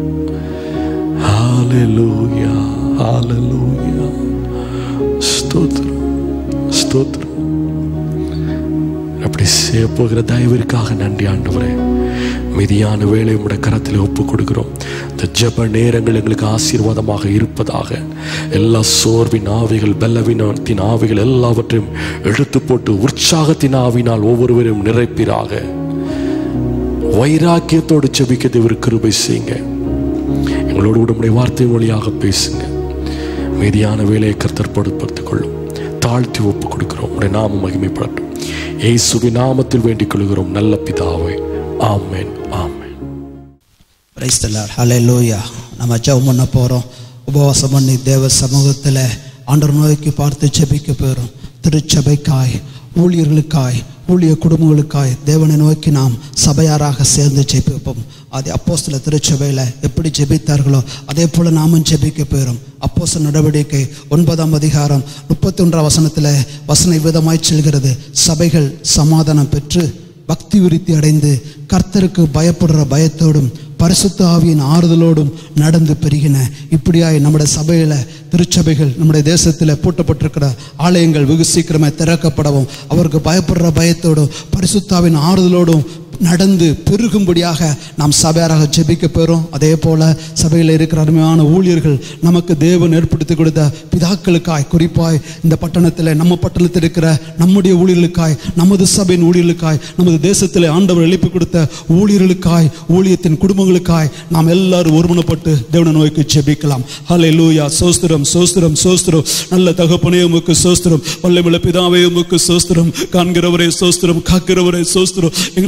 ஹல்லேலூயா, ஹல்லேலூயா. ஸ்தோத்திரம், ஸ்தோத்திரம். அப்படி செய்ய போகிற தயவிற்காக நன்றி ஆண்டவரே. மீதியான வேலை உடைய கரத்தில் ஒப்பு கொடுக்கிறோம். இந்த ஜெப நேரங்கள் எங்களுக்கு ஆசீர்வாதமாக இருப்பதாக. எல்லா சோர்வின் ஆவிகள், பலவீனத்தின் ஆவிகள் எல்லாவற்றையும் எடுத்து போட்டு உற்சாகத்தின் ஆவினால் ஒவ்வொருவரையும் நிறைப்பீராக. வைராக்கியத்தோடு ஜெபிக்க தேவர் கிருபை செய்யுங்க. எங்களோடு உடைய வார்த்தை வழியாக பேசுங்க. மீதியான வேலையை கர்த்தர் பொறுப்படுத்திக் கொள்ளும். தாழ்த்தி ஒப்பு கொடுக்கிறோம். உடைய நாமம் மகிமைப்படட்டும். இயேசுவின் நாமத்தில் வேண்டிக் கொள்கிறோம் நல்ல பிதாவே. ஆமென், ஆமென். Praise the lord. ஹல்லேலூயா. நம்ம ஜெபம் பண்ண போறோம். உபவாசம் பண்ணி தேவ சமூகத்தில் ஆண்டவர் நோக்கி பார்த்து ஜெபிக்க போறோம். திருச்சபைக்காய், ஊழியர்களுக்காய், ஊழிய குடும்பங்களுக்காய் தேவனை நோக்கி நாம் சபையாராக சேர்ந்து ஜெபிப்போம். அது அப்போஸ்தலர் திருச்சபையில் எப்படி ஜெபித்தார்களோ அதே போல நாமும் ஜெபிக்க போகிறோம். அப்போஸ்தலர் நடவடிக்கை 9ஆம் அதிகாரம் 31ஆம் வசனத்தில் வசனம் விதமாய் செல்கிறது. சபைகள் சமாதானம் பெற்று பக்தி விருத்தி அடைந்து கர்த்தருக்கு பயப்படுற பயத்தோடும் பரிசுத்த ஆவியின் ஆறுதலோடும் நடந்து பெருகின. இப்படியாய் நம்முடைய சபையில், திருச்சபைகள், நம்முடைய தேசத்தில் பூட்டப்பட்டிருக்கிற ஆலயங்கள் வெகு சீக்கிரமாக திறக்கப்படவும் அவருக்கு பயப்படுற பயத்தோடும் பரிசுத்தாவின் ஆறுதலோடும் நடந்து பெருகும்படியாக நாம் சபையாராக ஜெபிக்க போகிறோம். அதே போல் சபையில் இருக்கிற அருமையான ஊழியர்கள், நமக்கு தேவன் ஏற்படுத்தி கொடுத்த பிதாக்களுக்காய், குறிப்பாய் இந்த பட்டணத்தில், நம்ம பட்டணத்தில் இருக்கிற நம்முடைய ஊழியர்களுக்காய், நமது சபையின் ஊழியர்களுக்காய், நமது தேசத்தில் ஆண்டவர் எழுப்பி கொடுத்த ஊழியர்களுக்காய், ஊழியத்தின் குடும்பங்களுக்காய் நாம் எல்லாரும் ஒருமனப்பட்டு தேவனை நோக்கி ஜெபிக்கலாம். ஹல்லேலூயா. சோஸ்திரம், சோஸ்திரம், சோஸ்திரம். நல்ல தகப்பனே உமக்கு சோஸ்திரம். வல்லமையுள்ள பிதாவே உமக்கு சோஸ்திரம். காண்கிறவரே சோஸ்திரம், காக்கிறவரே சோஸ்திரம். எங்களை விசாரி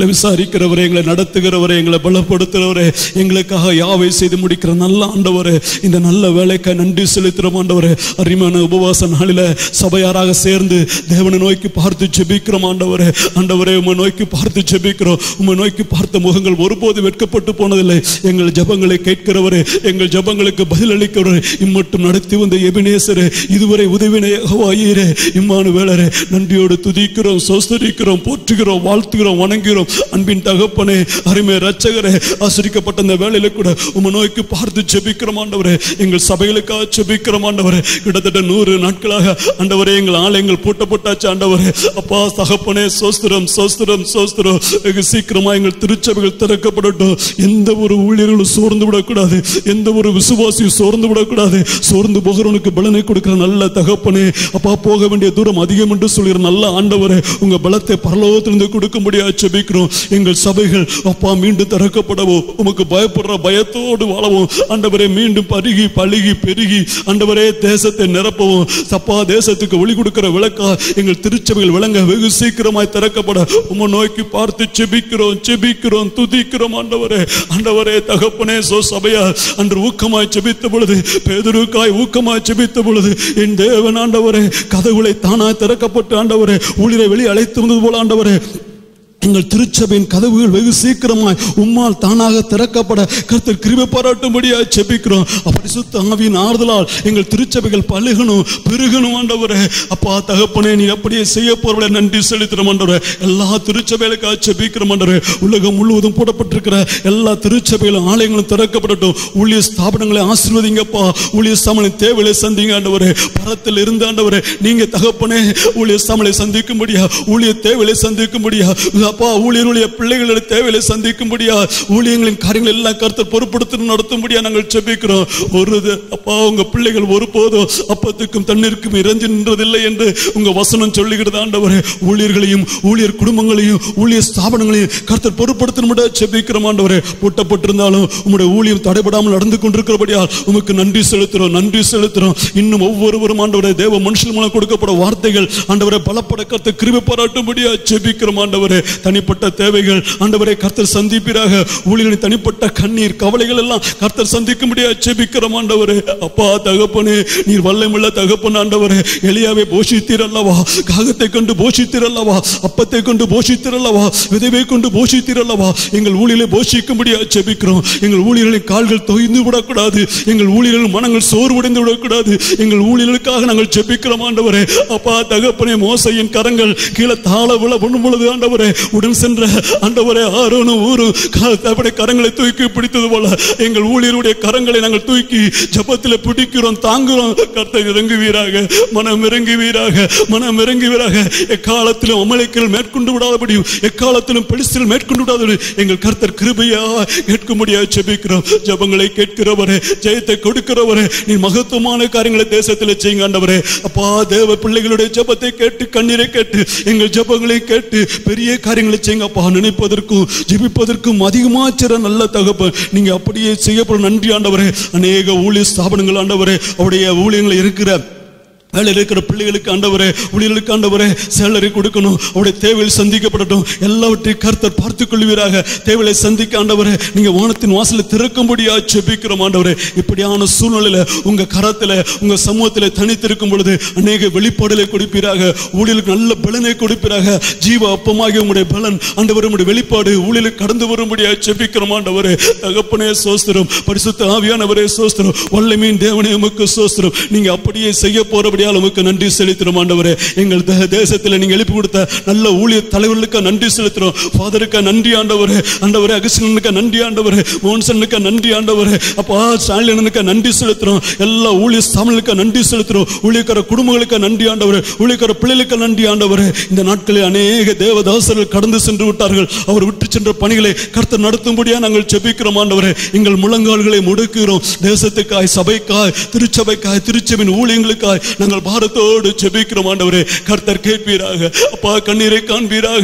ஆசீர்வதிக்கிறவரே, எங்களை நடத்துகிறவரே, எங்களை பலப்படுத்துகிறவரே, எங்களுக்காக யாவை செய்து முடிக்கிற நல்ல ஆண்டவரே, இந்த நல்ல வேலைக்கு நன்றி செலுத்துகிறோம் ஆண்டவரே. அருமையான உபவாச நாளில சபையாராக சேர்ந்து தேவனை நோக்கி பார்த்து ஜெபிக்கிறோம் ஆண்டவரே. ஆண்டவரே, உம்மை நோக்கி பார்த்து ஜெபிக்கிறோம். உம்மை நோக்கி பார்த்த முகங்கள் ஒருபோது வெட்கப்பட்டு போனதில்லை. எங்கள் ஜெபங்களை கேட்கிறவரே, எங்கள் ஜெபங்களுக்கு பதிலளிக்கிறவரே, இம்மட்டும் நடத்தி வந்த எபினேசரே, இதுவரை உதவினேயரே, இம்மானுவேலரே, நன்றியோடு துதிக்கிறோம், சோஸ்தரிக்கிறோம், போற்றுகிறோம், வாழ்த்துகிறோம், வணங்குகிறோம். அன்பின் தகப்பனே, அருமை ரட்சகரே, ஆசீர்வதிக்கப்பட்ட இந்த வேளையில கூட உம்மை நோக்கி பார்த்து ஜெபிக்கிறோம் ஆண்டவரே. எங்கள் சபைகளுக்காக ஜெபிக்கிறோம் ஆண்டவரே. கிட்டத்தட்ட 100 நாட்களாக ஆண்டவரே எங்கள் ஆலயங்கள் பூட்டப்பட்டாச்சு ஆண்டவரே. அப்பா தகப்பனே, சோஸ்திரம் சோஸ்திரம் சோஸ்திரம். வெகு சீக்கிரமா எங்கள் திருச்சபைகள் திறக்கப்படட்டும். எந்த ஒரு ஊழியர்களும் சோர்ந்து விடக்கூடாது, எந்த ஒரு விசுவாசியும் சோர்ந்து விடக்கூடாது. சோர்ந்து போகிறவனுக்கு பலனை கொடுக்கிற நல்ல தகப்பனே, அப்பா போக வேண்டிய தூரம் அதிகம் என்று சொல்கிற நல்ல ஆண்டவரே, உங்க பலத்தை பரலோகத்திலிருந்து கொடுக்கும்படியா ஜெபிக்கிறோம். எங்கள் சபைகள் அப்பா மீண்டும் திறக்கப்படவும், உமக்கு பயப்படுற பயத்தோடு வாழவும் ஆண்டவரே, மீண்டும் பருகி பழுகி பெருகி ஆண்டவரே தேசத்தை நிரப்பவும், சப்பா தேசத்துக்கு ஒளி கொடுக்கிற விளக்கா எங்கள் திருச்சபைகள் விளங்க வெகு சீக்கிரமாய் திறக்கப்பட உம்மை நோக்கி பார்த்து ஜெபிக்கிறோம், ஜெபிக்கிறோம், துதிக்கிறோம் ஆண்டவரே. ஆண்டவரே தகப்பனே, சபையா அன்று ஊக்கமாய் ஜெபித்த பொழுது, பேதுருக்காய் ஊக்கமாய் ஜெபித்த பொழுது, என் தேவன் ஆண்டவரே கதவுகளை தானாய் திறக்கப்பட்டு ஆண்டவரே ஊழியரை வெளியே அழைத்து வந்தது போல ஆண்டவரே, எங்கள் திருச்சபையின் கதவுகள் வெகு சீக்கிரமாய் உம்மால் தானாக திறக்கப்பட கர்த்தர் கிருபை பாராட்டும்படியாக ஜெபிக்கிறோம். பரிசுத்த ஆவியின் ஆறுதலால் எங்கள் திருச்சபைகள் பழுகணும், பெருகணும் ஆண்டவரே. அப்பா தகப்பனே, நீ அப்படியே செய்ய போறவளை நன்றி செலுத்துறோம் ஆண்டவரே. எல்லா திருச்சபைகளுக்காக ஜெபிக்கிறோம் ஆண்டவரே. உலகம் முழுவதும் போடப்பட்டிருக்கிற எல்லா திருச்சபைகளும் ஆலயங்களும் திறக்கப்படட்டும். ஊழிய ஸ்தாபனங்களை ஆசீர்வதிங்கப்பா. ஊழிய ஸ்தாபன தேவையை சந்திங்க ஆண்டவரே. பரத்தில் இருந்து ஆண்டவரே, நீங்க தகப்பனே ஊழிய ஸ்தாபனை சந்திக்கும்படியா, ஊழிய தேவையை சந்திக்கும்படியா, அப்பா ஊழியர்களுடைய பிள்ளைகளுடைய தேவையை சந்திக்கும்படியா, ஊழியர்களின் காரியங்கள் எல்லாம் கர்த்தர் பொறுப்படுத்தி நடத்தும்படியா நாங்கள் ஜெபிக்கிறோம். அப்பா உங்க பிள்ளைகள் ஒருபோதும் அப்பத்துக்கும் தண்ணீருக்கும் இறங்கி நின்றதில்லை என்று உங்க வசனம் சொல்லுகிறது ஆண்டவரே. ஊழியர்களையும் ஊழியர் குடும்பங்களையும் ஊழியர் ஸ்தாபனங்களையும் கர்த்தர் பொறுப்படுத்த ஜெபிக்கிறோம் ஆண்டவரே. பூட்டப்பட்டிருந்தாலும் உங்களுடைய ஊழியம் தடைபடாமல் நடந்து கொண்டிருக்கிறபடியால் உமக்கு நன்றி செலுத்துறோம், நன்றி செலுத்துறோம். இன்னும் ஒவ்வொருவரும் ஆண்டவரே தேவ மனுஷன் மூலம் கொடுக்கப்பட வார்த்தைகள் ஆண்டவரை பலப்பட கர்த்தர் கிருபை பாராட்டும்படியா ஜெபிக்கிறோம் ஆண்டவரே. தனிப்பட்ட தேவைகள் ஆண்டவரே கர்த்தர் சந்திப்பீராக. ஊழியர்களின் தனிப்பட்ட கண்ணீர் கவலைகள் எல்லாம் கர்த்தர் சந்திக்கும்படியா ஜெபிக்கிறோம் ஆண்டவரே. அப்பா தகப்பனே, நீர் வல்லமையுள்ள தகப்பன் ஆண்டவரே. எலியாவை போஷித்தீர் அல்லவா, காகத்தை கொண்டு போஷித்தீர் அல்லவா, அப்பத்தை கொண்டு போஷித்தீர் அல்லவா, விதைவை கொண்டு போஷித்தீர் அல்லவா. எங்கள் ஊழியர்களை போஷிக்கும்படியா ஜெபிக்கிறோம். எங்கள் ஊழியர்களின் கால்கள் தொய்ந்து விடக்கூடாது, எங்கள் ஊழியர்கள் மனங்கள் சோர்வடைந்து விடக்கூடாது. எங்கள் ஊழியர்களுக்காக நாங்கள் ஜெபிக்கிறோம் ஆண்டவரே. அப்பா தகப்பனே, மோசையின் கரங்கள் கீழே தாழ விழ பண்ணும் பொழுது ஆண்டவரே உடன் சென்ற ஆண்டவரே ஆரோனும் ஊரும் கரங்களை தூக்கி பிடித்தது போல எங்கள் ஊழியருடைய கரங்களை நாங்கள் தூக்கி ஜபத்தில் பிடிக்கிறோம், தாங்குகிறோம். கர்த்தர் இறங்குவீராக, மனம் இறங்குவீராக, மனம் இறங்குவீராக. எக்காலத்திலும் அமலேக்கியர்கள் மேற்கொண்டு விடாதபடியும், எக்காலத்திலும் பெலிஸ்தர்கள் மேற்கொண்டு விடாதபடி எங்கள் கர்த்தர் கிருபையா கேட்கும்படியாக ஜெபிக்கிறோம். ஜபங்களை கேட்கிறவரே, ஜெயத்தை கொடுக்கிறவரே, நீ மகத்துவமான காரியங்களை தேசத்தில் செய்யுங்க ஆண்டவரே. அப்பா தேவ பிள்ளைகளுடைய ஜபத்தை கேட்டு, கண்ணீரை கேட்டு, எங்கள் ஜபங்களை கேட்டு பெரிய காரியங்களை செய்யுங்கப்பா. நினைப்பதற்கும் ஜெபிப்பதற்கும் அதிகமா சிற நல்ல தகப்பன், நீங்க அப்படியே செய்யப்படும். நன்றி ஆண்டவரே. அநேக ஊழிய ஸ்தாபனங்கள் ஆண்டவரே, அவருடைய ஊழியங்கள் இருக்கிற வேலையில் இருக்கிற பிள்ளைகளுக்கு ஆண்டவரே, ஊழியர்களுக்கு ஆண்டவரே சேலரி கொடுக்கணும், அவருடைய தேவையில் சந்திக்கப்படட்டும். எல்லாவற்றையும் கர்த்தர் பார்த்துக் கொள்வீராக. தேவையை சந்திக்க ஆண்டவரே நீங்க வானத்தின் வாசலை திறக்கும்படியா ஜெபிக்கிறோம் ஆண்டவரே. இப்படியான சூழ்நிலையில உங்க கரத்துல உங்க சமூகத்துல தனித்திருக்கும் பொழுது அநேக வெளிப்பாடுகளை கொடுப்பீராக. ஊழியர்களுக்கு நல்ல பலனை கொடுப்பீராக. ஜீவ அப்பமாகிய உங்களுடைய பலன் ஆண்டவரே, உங்களுடைய வெளிப்பாடு ஊழியர்களுக்கு கடந்து வரும்படியா ஜெபிக்கிறோம் ஆண்டவரே. தகப்பனே சோஸ்திரம், பரிசுத்த ஆவியானவரே சோஸ்திரம், வல்லமையின் தேவனே உமக்கு சோஸ்திரம். நீங்க அப்படியே செய்ய போறபடி உமக்கு நன்றி செலுத்துறோம் ஆண்டவரே. எங்கள் தேசத்தில் நீங்க எழுப்பி கொடுத்த நல்ல ஊழிய தலைவர்களுக்கு நன்றி செலுத்துறோம். ஃபாதருக்கு நன்றி ஆண்டவரே. ஆண்டவரே அகஸ்டினுக்கு நன்றி ஆண்டவரே. மோன்சனுக்கு நன்றி ஆண்டவரே. அப்பா ஸ்டாலினுக்கு நன்றி செலுத்துறோம். எல்லா ஊழிய ஸ்தாபனங்களுக்கு நன்றி செலுத்துறோம். ஊழியக்கார குடும்பங்களுக்கு நன்றி ஆண்டவரே. ஊழியக்கார பிள்ளைகளுக்கு நன்றி ஆண்டவரே. இந்த நாட்களில் அநேக தேவதாசர்கள் கடந்து சென்று விட்டார்கள். அவர் விட்டு சென்ற பணிகளை கர்த்தர் நடத்தும்படியா நாங்கள் ஜெபிக்கிறோம் ஆண்டவரே. எங்கள் முழங்கால்களை முடக்குகிறோம். தேசத்துக்காய், சபைக்காய், திருச்சபைக்காய், திருச்சபையின் ஊழியங்களுக்காய் நாங்கள் பாரத்தோடு ஜெபிக்கிறோம் ஆண்டவரே. கர்த்தர் கேட்பீராக. அப்பா கண்ணீரை காண்பீராக. அப்பா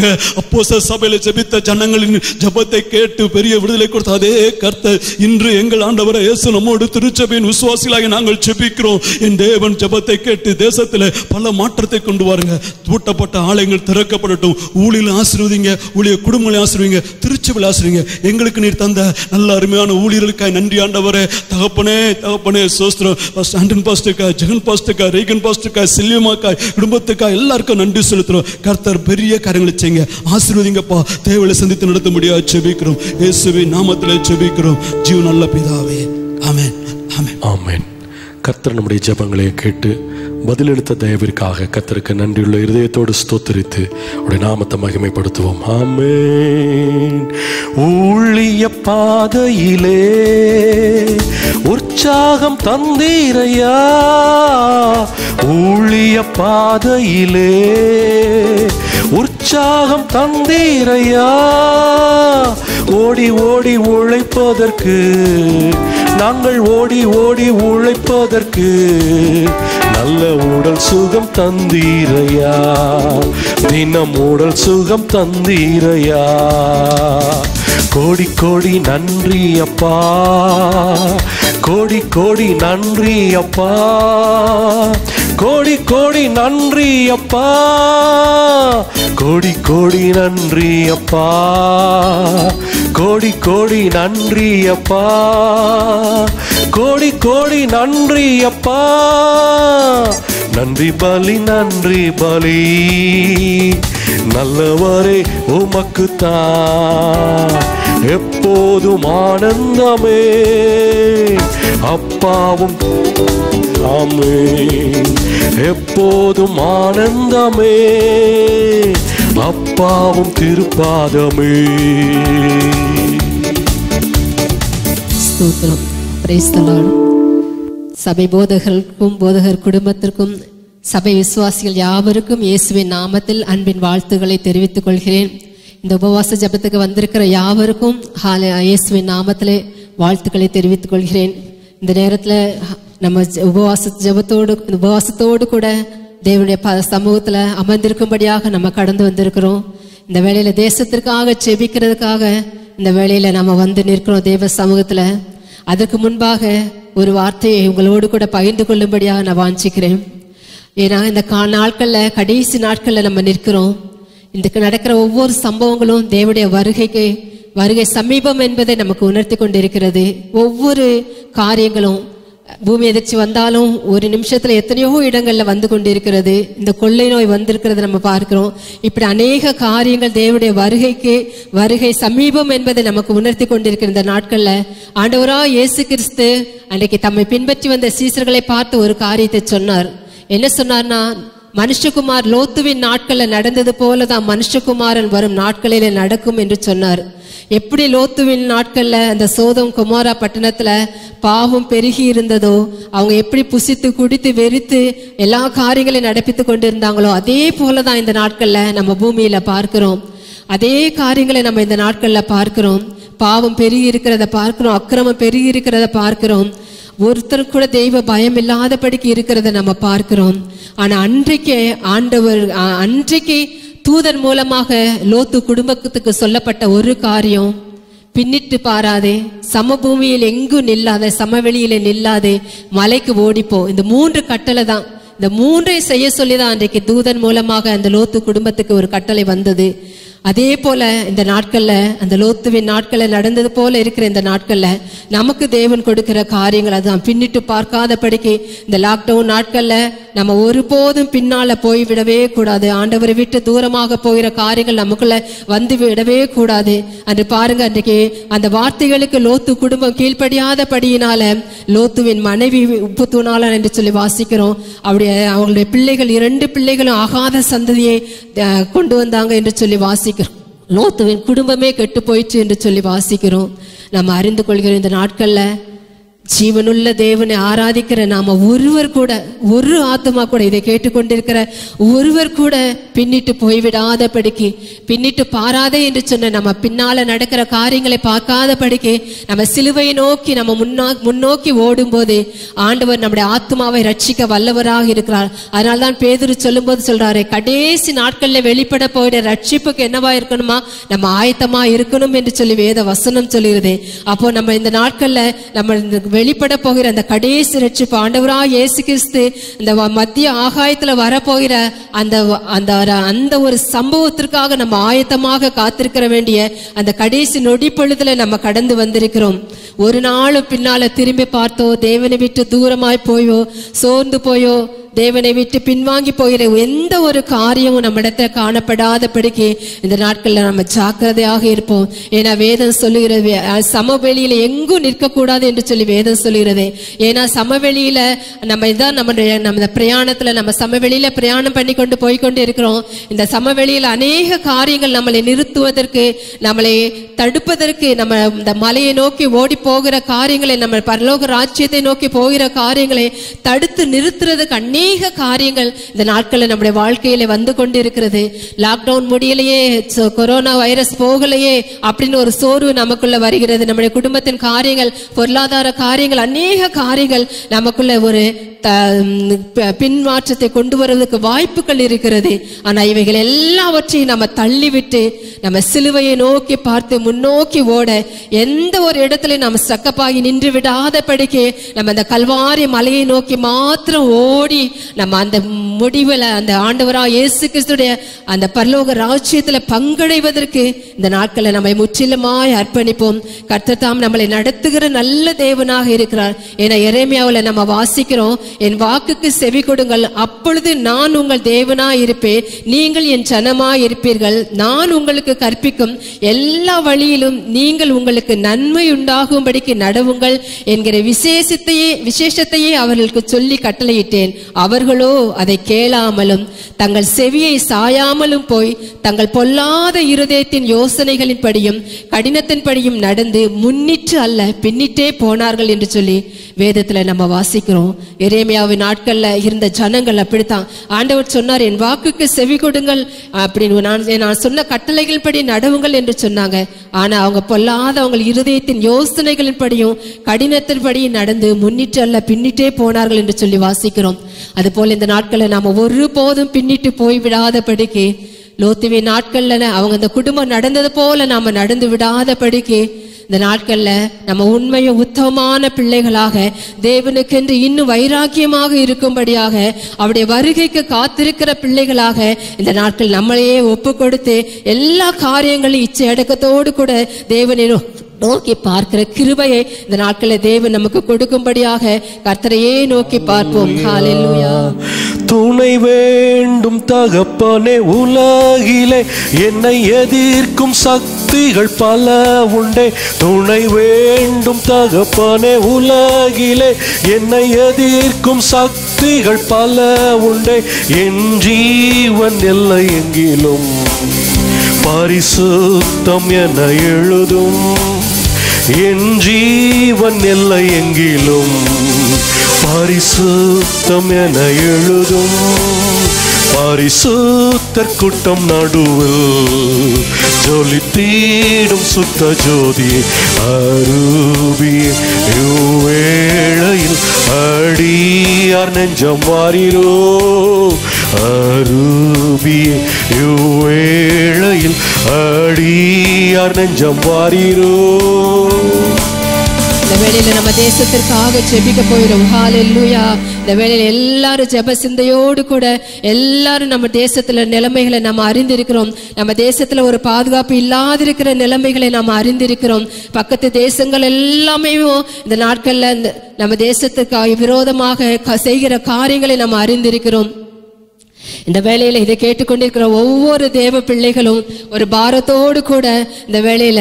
அப்போஸ்தலர் சபையில ஜெபித்த ஜனங்களின் ஜெபத்தை கேட்டு பெரிய விடுதலை கொடுத்த அதே கர்த்தர் இன்று எங்கள் ஆண்டவரை இயேசு நம்மோடு திருச்சபையின் விசுவாசிகளாக நாங்கள் ஜெபிக்கிறோம். என் தேவன் ஜெபத்தை கேட்டு தேசத்தில் பல மாற்றத்தை கொண்டு வாருங்க. பூட்டப்பட்ட ஆலயங்கள் திறக்கப்படட்டும். ஊழியர்கள் ஆசீர்வதிங்க, ஊழிய குடும்பங்களை ஆசீர்வதிங்க, திருச்சபையில் ஆசீர்வதிங்க. எங்களுக்கு நீர் தந்த நல்ல அருமையான ஊழியர்களுக்காய் நன்றி ஆண்டவரே. தகப்பனே தகப்பனே சோஸ்திரம். ஆண்டன் பாஸ்டருக்காய், ஜெகன் பாஸ்டருக்காய், ரீகன் பாஸ்டருக்காய், சில்வியமாக்காய், குடும்பத்துக்காய் எல்லாருக்கும் நன்றி செலுத்துறோம். கர்த்தர் பெரிய காரியங்களை செய்யுங்க, ஆசீர்வதிங்கப்பா. தேவையை சந்தித்து நடத்த முடியாது ஜெபிக்கிறோம். இயேசுவின் நாமத்திலே ஜெபிக்கிறோம் ஜீவ நல்ல பிதாவே. ஆமென் ஆமென் ஆமென். கர்த்தர் நம்முடைய ஜெபங்களை கேட்டு பதிலளித்த தயவிற்காக கர்த்தருக்கு நன்றியுள்ள இருதயத்தோடு ஸ்தோத்திரித்து உடைய நாமத்தை மகிமைப்படுத்துவோம். ஆமென். ஊழிய பாதையிலே உற்சாகம் தந்தீரையா, ஊழிய பாதையிலே உற்சாகம் தந்தீரையா. ஓடி ஓடி உழைப்பதற்கு, நாங்கள் ஓடி ஓடி உழைப்பதற்கு நல்ல உடல் சுகம் தந்தீரையா, தினம் உடல் சுகம் தந்தீரையா. கோடி கோடி நன்றி அப்பா, கோடி கோடி நன்றி அப்பா, கோடி கோடி நன்றி அப்பா, கோடி கோடி நன்றி அப்பா, கோடி கோடி நன்றி அப்பா, கோடி கோடி நன்றி அப்பா. நன்றி பலி நன்றி பலி, நல்லவரே உமக்குத்தான் எப்போதும் ஆனந்தமே. அப்பாவும் ஆமென், எப்போதும் ஆனந்தமே, அப்பாவும் திருப்பாதமே. ஸ்தோத்திரம். Praise the lord. சபை போதகர்களுக்கும் போதகர் குடும்பத்திற்கும் சபை விசுவாசிகள் யாவருக்கும் இயேசுவின் நாமத்தில் அன்பின் வாழ்த்துக்களை தெரிவித்துக் கொள்கிறேன். இந்த உபவாச ஜெபத்துக்கு வந்திருக்கிற யாவருக்கும் இயேசுவின் நாமத்திலே வாழ்த்துக்களை தெரிவித்துக் கொள்கிறேன். இந்த நேரத்தில் நம்ம உபவாசத்தோடு கூட தேவனுடைய சமூகத்தில் அமர்ந்திருக்கும்படியாக நம்ம கடந்து வந்திருக்கிறோம். இந்த வேளையில தேசத்திற்காக செபிக்கிறதுக்காக இந்த வேளையில நம்ம வந்து நிற்கிறோம் தேவ சமூகத்தில். அதற்கு முன்பாக ஒரு வார்த்தையை உங்களோடு கூட பகிர்ந்து கொள்ளும்படியாக நான் வாஞ்சிக்கிறேன். ஏன்னா இந்த நாட்களில், கடைசி நாட்களில் நம்ம நிற்கிறோம். இதுக்கு நடக்கிற ஒவ்வொரு சம்பவங்களும் தேவனுடைய வருகை சமீபம் என்பதை நமக்கு உணர்த்தி கொண்டிருக்கிறது. ஒவ்வொரு காரியங்களும் பூமி எதிர்ச்சி வந்தாலும் ஒரு நிமிஷத்துல எத்தனையோ இடங்கள்ல வந்து கொண்டிருக்கிறது. இந்த கொள்ளை நோய் வந்திருக்கிறது நம்ம பார்க்கிறோம். இப்படி அநேக காரியங்கள் தேவனுடைய வருகை சமீபம் என்பதை நமக்கு உணர்த்தி கொண்டிருக்கிற இந்த நாட்கள்ல ஆண்டவராய் இயேசு கிறிஸ்து அன்றைக்கு தம்மை பின்பற்றி வந்த சீசர்களை பார்த்து ஒரு காரியத்தை சொன்னார். என்ன சொன்னார்னா, மனுஷகுமார் லோத்துவின் நாட்கள்ல நடந்தது போலதான் மனுஷகுமாரன் வரும் நாட்களில நடக்கும் என்று சொன்னார். எப்படி லோத்துவின் நாட்கள்ல அந்த சோதம் குமாரா பட்டணத்துல பாவம் பெருகி இருந்ததோ, அவங்க எப்படி புசித்து குடித்து வெறித்து எல்லா காரியங்களையும் நடப்பித்து கொண்டிருந்தாங்களோ, அதே போலதான் இந்த நாட்கள்ல நம்ம பூமியில பார்க்கிறோம். அதே காரியங்களை நம்ம இந்த நாட்கள்ல பார்க்கிறோம். பாவம் பெருகி இருக்கிறத பார்க்கிறோம், அக்கிரமம் பெருகி இருக்கிறத பார்க்கிறோம், ஒருத்தர் கூட தெய்வ பயம் இல்லாதபடிக்கு இருக்கிறத நம்ம பார்க்கிறோம். ஆனா அன்றைக்கு தூதன் மூலமாக லோத்து குடும்பத்துக்கு சொல்லப்பட்ட ஒரு காரியம், பின்னிட்டு பாராதே, சமபூமியில் எங்கும் நில்லாத, சமவெளியில நில்லாதே, மலைக்கு ஓடிப்போ. இந்த 3 கட்டளை தான். இந்த 3ஐ செய்ய சொல்லிதான் அன்றைக்கு தூதன் மூலமாக அந்த லோத்து குடும்பத்துக்கு ஒரு கட்டளை வந்தது. அதே போல இந்த நாட்கள்ல, அந்த லோத்துவின் நாட்கள்ல நடந்தது போல இருக்கிற இந்த நாட்கள்ல நமக்கு தேவன் கொடுக்கிற காரியங்கள் அதுதான். பின்னிட்டு பார்க்காதபடிக்கு இந்த லாக்டவுன் நாட்கள்ல நம்ம ஒருபோதும் பின்னால போய்விடவே கூடாது. ஆண்டவரை விட்டு தூரமாக போகிற காரியங்கள் நமக்குள்ள வந்து விடவே கூடாது. அன்று பாருங்க, அன்றைக்கு அந்த வார்த்தைகளுக்கு லோத்து குடும்பம் கீழ்ப்படியாதபடியினால லோத்துவின் மனைவி உப்பு தூணாளன் என்று சொல்லி வாசிக்கிறோம். அவங்களுடைய பிள்ளைகள் 2 பிள்ளைகளும் ஆகாத சந்ததியை கொண்டு வந்தாங்க என்று சொல்லி வாசிக்கிறோம். லோத்துவின் குடும்பமே கெட்டு போயிற்று என்று சொல்லி வாசிக்கிறோம். நம்ம அறிந்து கொள்கிறோம். இந்த நாட்கள்ல ஜீவனுள்ள தேவனை ஆராதிக்கிற நாம ஒருவர் கூட, ஒரு ஆத்மா கூட, இதை கேட்டுக்கொண்டிருக்கிற ஒருவர் கூட பின்னிட்டு போய்விடாதபடிக்கு, பின்னிட்டு பாராதே என்று சொன்ன நம்ம பின்னால நடக்கிற காரியங்களை பார்க்காதபடிக்கு நம்ம சிலுவையை நோக்கி நம்ம முன்னோக்கி ஓடும் போது ஆண்டவர் நம்முடைய ஆத்மாவை ரட்சிக்க வல்லவராக இருக்கிறார். அதனால்தான் பேதுரு சொல்லும் போது சொல்றாரு, கடைசி நாட்கள்ல வெளிப்பட போகிற ரட்சிப்புக்கு என்னவா இருக்கணுமா, நம்ம ஆயத்தமா இருக்கணும் என்று சொல்லி வேத வசனம் சொல்லுகிறது. அப்போ நம்ம இந்த நாட்கள்ல நம்ம வெளிப்பட போகிற அந்த கடைசி ரட்சிப்பு ஆண்டவராக இயேசு கிறிஸ்து இந்த மத்திய ஆகாயத்துல வரப்போகிற அந்த ஒரு சம்பவத்திற்காக நம்ம ஆயத்தமாக காத்திருக்கிற வேண்டிய அந்த கடைசி நொடி பொழுதுல நம்ம கடந்து வந்திருக்கிறோம். ஒரு நாளும் பின்னால திரும்பி பார்த்தோ, தேவனை விட்டு தூரமாய் போயோ, சோர்ந்து போயோ, தேவனை விட்டு பின்வாங்கி போகிற எந்த ஒரு காரியமும் நம்ம இடத்துல காணப்படாதபடிக்கு இந்த நாட்கள்ல நம்ம ஜாக்கிரதையாக இருப்போம். ஏன்னா வேதம் சொல்லுகிறது, சமவெளியில எங்கும் நிற்கக்கூடாது என்று சொல்லி வேதம் சொல்லுகிறது. ஏன்னா சமவெளியில நம்ம இதான் நம்ம பிரயாணத்துல நம்ம சமவெளியில பிரயாணம் பண்ணி கொண்டு போய்கொண்டு இருக்கிறோம். இந்த சமவெளியில அநேக காரியங்கள் நம்மளை நிறுத்துவதற்கு, நம்மளை தடுப்பதற்கு, நம்ம இந்த மலையை நோக்கி ஓடி போகிற காரியங்களை, நம்ம பரலோக ராஜ்யத்தை நோக்கி போகிற காரியங்களை தடுத்து நிறுத்துறதுக்கு அநேக காரியங்கள் இந்த நாட்கள்ல நம்முடைய வாழ்க்கையில வந்து கொண்டு இருக்கிறது. லாக்டவுன் முடியலையே, கொரோனா வைரஸ் போகலையே அப்படின்னு ஒரு சோர்வு நமக்குள்ள வருகிறது. நம்முடைய குடும்பத்தின் காரியங்கள், பொருளாதார காரியங்கள், அநேக காரியங்கள் நமக்குள்ள ஒரு பின்மாற்றத்தை கொண்டு வருவதற்கு வாய்ப்புகள் இருக்கிறது. ஆனா இவைகள் எல்லாவற்றையும் நம்ம தள்ளிவிட்டு நம்ம சிலுவையை நோக்கி பார்த்து முன்னோக்கி ஓட, எந்த ஒரு இடத்துல நம்ம ஸ்டக்கப்பாகி நின்று விடாதபடிக்கு நம்ம அந்த கல்வாரி மலையை நோக்கி மாத்திரம் ஓடி நம்ம அந்த முடிவில் அந்த ஆண்டவராக இயேசு கிறிஸ்துடைய அந்த பரலோக ராஜ்யத்துல பங்கடைவதற்கு இந்த நாட்களை நம்மை முற்றிலுமாய் அர்ப்பணிப்போம். கர்த்தர் தாம் நம்மளை நடத்துகிற நல்ல தேவனாக இருக்கிறார். ஏன்னா எரேமியாவில் நம்ம வாசிக்கிறோம், என் வாக்குக்கு செவி கொடுங்கள், அப்பொழுது நான் உங்கள் தேவனாய் இருப்பேன், நீங்கள் என் ஜனமாய் இருப்பீர்கள், நான் உங்களுக்கு கற்பிக்கும் எல்லா வழியிலும் நீங்கள் உங்களுக்கு நன்மை உண்டாகும்படிக்கு நடவுங்கள் என்கிற விசேஷத்தையே அவர்களுக்கு சொல்லி கட்டளையிட்டேன். அவர்களோ அதை கேளாமலும் தங்கள் செவியை சாயாமலும் போய் தங்கள் பொல்லாத இருதயத்தின் யோசனைகளின் படியும் கடினத்தின் படியும் நடந்து முன்னிட்டு அல்ல பின்னிட்டே போனார்கள் என்று சொல்லி வேதத்துல நம்ம வாசிக்கிறோம். எரேமியாவின் நாட்கள்ல இருந்த ஜனங்கள் அப்படித்தான். ஆண்டவர் சொன்னார், என் வாக்குக்கு செவி கொடுங்கள் அப்படின்னு, நான் சொன்ன கட்டளைகள் படி நடவுங்கள் என்று சொன்னாங்க. ஆனா அவங்க பொல்லாத அவங்க இருதயத்தின் யோசனைகளின் படியும் கடினத்தின் படியும் நடந்து முன்னிட்டு அல்ல பின்னிட்டே போனார்கள் என்று சொல்லி வாசிக்கிறோம். அது போல இந்த நாட்களை நாம ஒரு போதும் பின்னிட்டு போய் விடாதபடிக்கு, லோத்துவின் நாட்கள்ல அவங்க இந்த குடும்பம் நடந்தது போல நாம நடந்து விடாதபடிக்கு இந்த நாட்கள்ல நம்ம உண்மையும் உத்தமமான பிள்ளைகளாக, தேவனுக்கென்று இன்னும் வைராக்கியமாக இருக்கும்படியாக, அவருடைய வருகைக்கு காத்திருக்கிற பிள்ளைகளாக இந்த நாட்கள் நம்மளையே ஒப்பு கொடுத்து எல்லா காரியங்களையும் இச்சை அடக்கத்தோடு கூட தேவனை நோக்கி பார்க்கிற கிருபையை இந்த நாட்களில் தேவன் நமக்கு கொடுக்கும்படியாக கர்த்தரையே நோக்கி பார்ப்போம். ஹல்லேலூயா. துணை வேண்டும் தகப்பனே, உலகிலே என்னை எதிர்க்கும் சக்திகள் பல உண்டே. துணை வேண்டும் தகப்பனே, உலகிலே என்னை எதிர்க்கும் சக்திகள் பல உண்டே. என் ஜீவன் எல்லை எங்கிலும் பரிசுத்தம் என எழுதும். என் ஜீவன் எல்லை எங்கிலும் பரிசுத்தம் என எழுதும். பரிசுத்தர் கூட்டம் நடுவில் ஜொலித்தீடும் சுத்த ஜோதி அரூபியே, இவ்வேளையில் அடியார் நெஞ்சம் மாறிரோ. அரூபியே, இவ்வேளையில் அடியார் நெஞ்சம் மாறிரோ. இந்த வேளையில நம்ம தேசத்திற்காக ஜெபிக்க போயிடும். ஹல்லேலூயா. இந்த வேளையில எல்லாரும் ஜெப சிந்தையோடு கூட எல்லாரும் நம்ம தேசத்துல நிலைமைகளை நம்ம அறிந்திருக்கிறோம். நம்ம தேசத்துல ஒரு பாதுகாப்பு இல்லாதிருக்கிற நிலைமைகளை நம்ம அறிந்திருக்கிறோம். பக்கத்து தேசங்கள் எல்லாமே இந்த நாட்கள்ல நம்ம தேசத்துக்கு விரோதமாக செய்கிற காரியங்களை நம்ம அறிந்திருக்கிறோம். இந்த வேளையில இதை கேட்டுக்கொண்டிருக்கிற ஒவ்வொரு தேவ பிள்ளைகளும் ஒரு பாரத்தோடு கூட இந்த வேளையில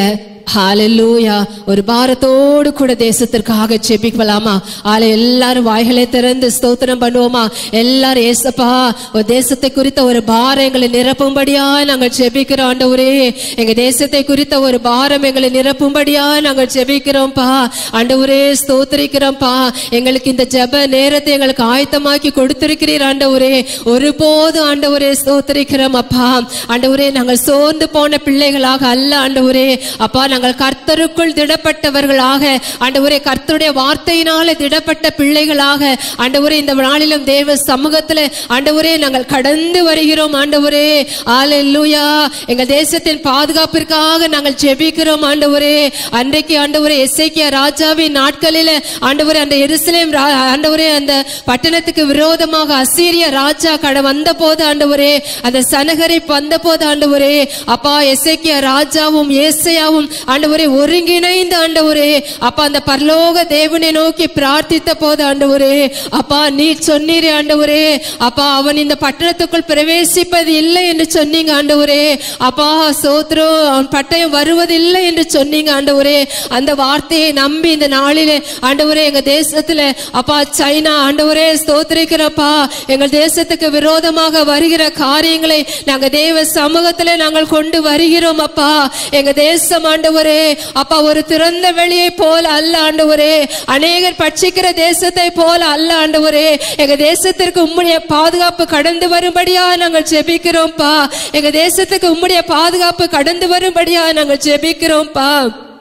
ஹalleluya. ஒரு பாரத்தோடு கூட தேசத்திற்காக ஜெபிக்கலாமா? எல்லாரும் வாய்களை திறந்து ஸ்தோத்திரம் பண்ணுவோமா? எல்லாரும் ஏசப்பா ஒரு தேசத்தை குறித்த ஒரு பாரம் எங்களை நிரப்பும்படியா நாங்கள் ஜெபிக்கிறோம் ஆண்டவரே. எங்க தேசத்தை குறித்த ஒரு பாரம் எங்களை நிரப்பும்படியா நாங்கள் ஜெபிக்கிறோம்ப்பா ஆண்டவரே. ஸ்தோத்திரிக்கிறோம்ப்பா. எங்களுக்கு இந்த ஜெப நேரத்தை எங்களுக்கு ஆயத்தமாக்கி கொடுத்திருக்கிறீர் ஆண்டவரே. ஒருபோதும் ஆண்டவரே ஸ்தோத்திரிக்கிறோம் அப்பா. ஆண்டவரே நாங்கள் சோர்ந்து போன பிள்ளைகளாக அல்ல ஆண்டவரே. அப்பா நாங்கள் கர்த்தருக்குள் திடப்பட்டவர்களாக ஆண்டவரே, கர்த்தருடைய வார்த்தையினால திடப்பட்ட பிள்ளைகளாக ஆண்டவரே இந்த நாளிலும் தேவ சமூகத்துல ஆண்டவரே நாங்கள் கடந்து வருகிறோம் ஆண்டவரே. ஹalleluya. எங்கள் தேசத்தின் பாதுகாப்பிற்காக நாங்கள் ஜெபிக்கிறோம் ஆண்டவரே. அன்றைக்கு ஆண்டவரே எசேக்கியா ராஜாவின் நாட்களில ஆண்டவரே அந்த எருசலேம் ஆண்டவரே அந்த பட்டணத்துக்கு விரோதமாக அசீரிய ராஜா வந்த போது ஆண்டவரே, அந்த சனகரிப் வந்த போது ஆண்டவரே, அப்பா எசேக்கியா ராஜாவும் ஏசாயாவும் ஆண்டவரே ஒருங்கிணைந்து ஆண்டவரே அப்பா அந்த பரலோக தேவனை நோக்கி பிரார்த்தித்த போது ஆண்டவரே, அப்பா நீர் சொன்னீரே ஆண்டவரே, அப்பா அவன் இந்த பட்டணத்துக்குள் பிரவேசிப்பது இல்லை என்று சொன்னீங்க ஆண்டவரே. அப்பா சோத்ரோ அவன் பட்டயம் வருவதில்லை என்று சொன்னீங்க ஆண்டவரே. அந்த வார்த்தையை நம்பி இந்த நாளிலே ஆண்டவரே எங்க தேசத்துல அப்பா சைனா ஆண்டவரே ஸ்தோத்திரிக்கிறப்பா எங்கள் தேசத்துக்கு விரோதமாக வருகிற காரியங்களை நாங்க தேவ சமூகத்துல நாங்கள் கொண்டு வருகிறோம் அப்பா. எங்க தேசம் ஆண்டவரே அப்பா ஒரு திறந்த வெளியை போல அல்ல ஆண்டவரே, அநேகர் பட்சிக்கிற தேசத்தை போல அல்ல ஆண்டவரே. எங்க தேசத்திற்கு உம்முடைய பாதுகாப்பு கடந்து வரும்படியா நாங்கள் ஜெபிக்கிறோம்ப்பா. எங்க தேசத்துக்கு உம்முடைய பாதுகாப்பு கடந்து வரும்படியா நாங்கள் ஜெபிக்கிறோம்ப்பா.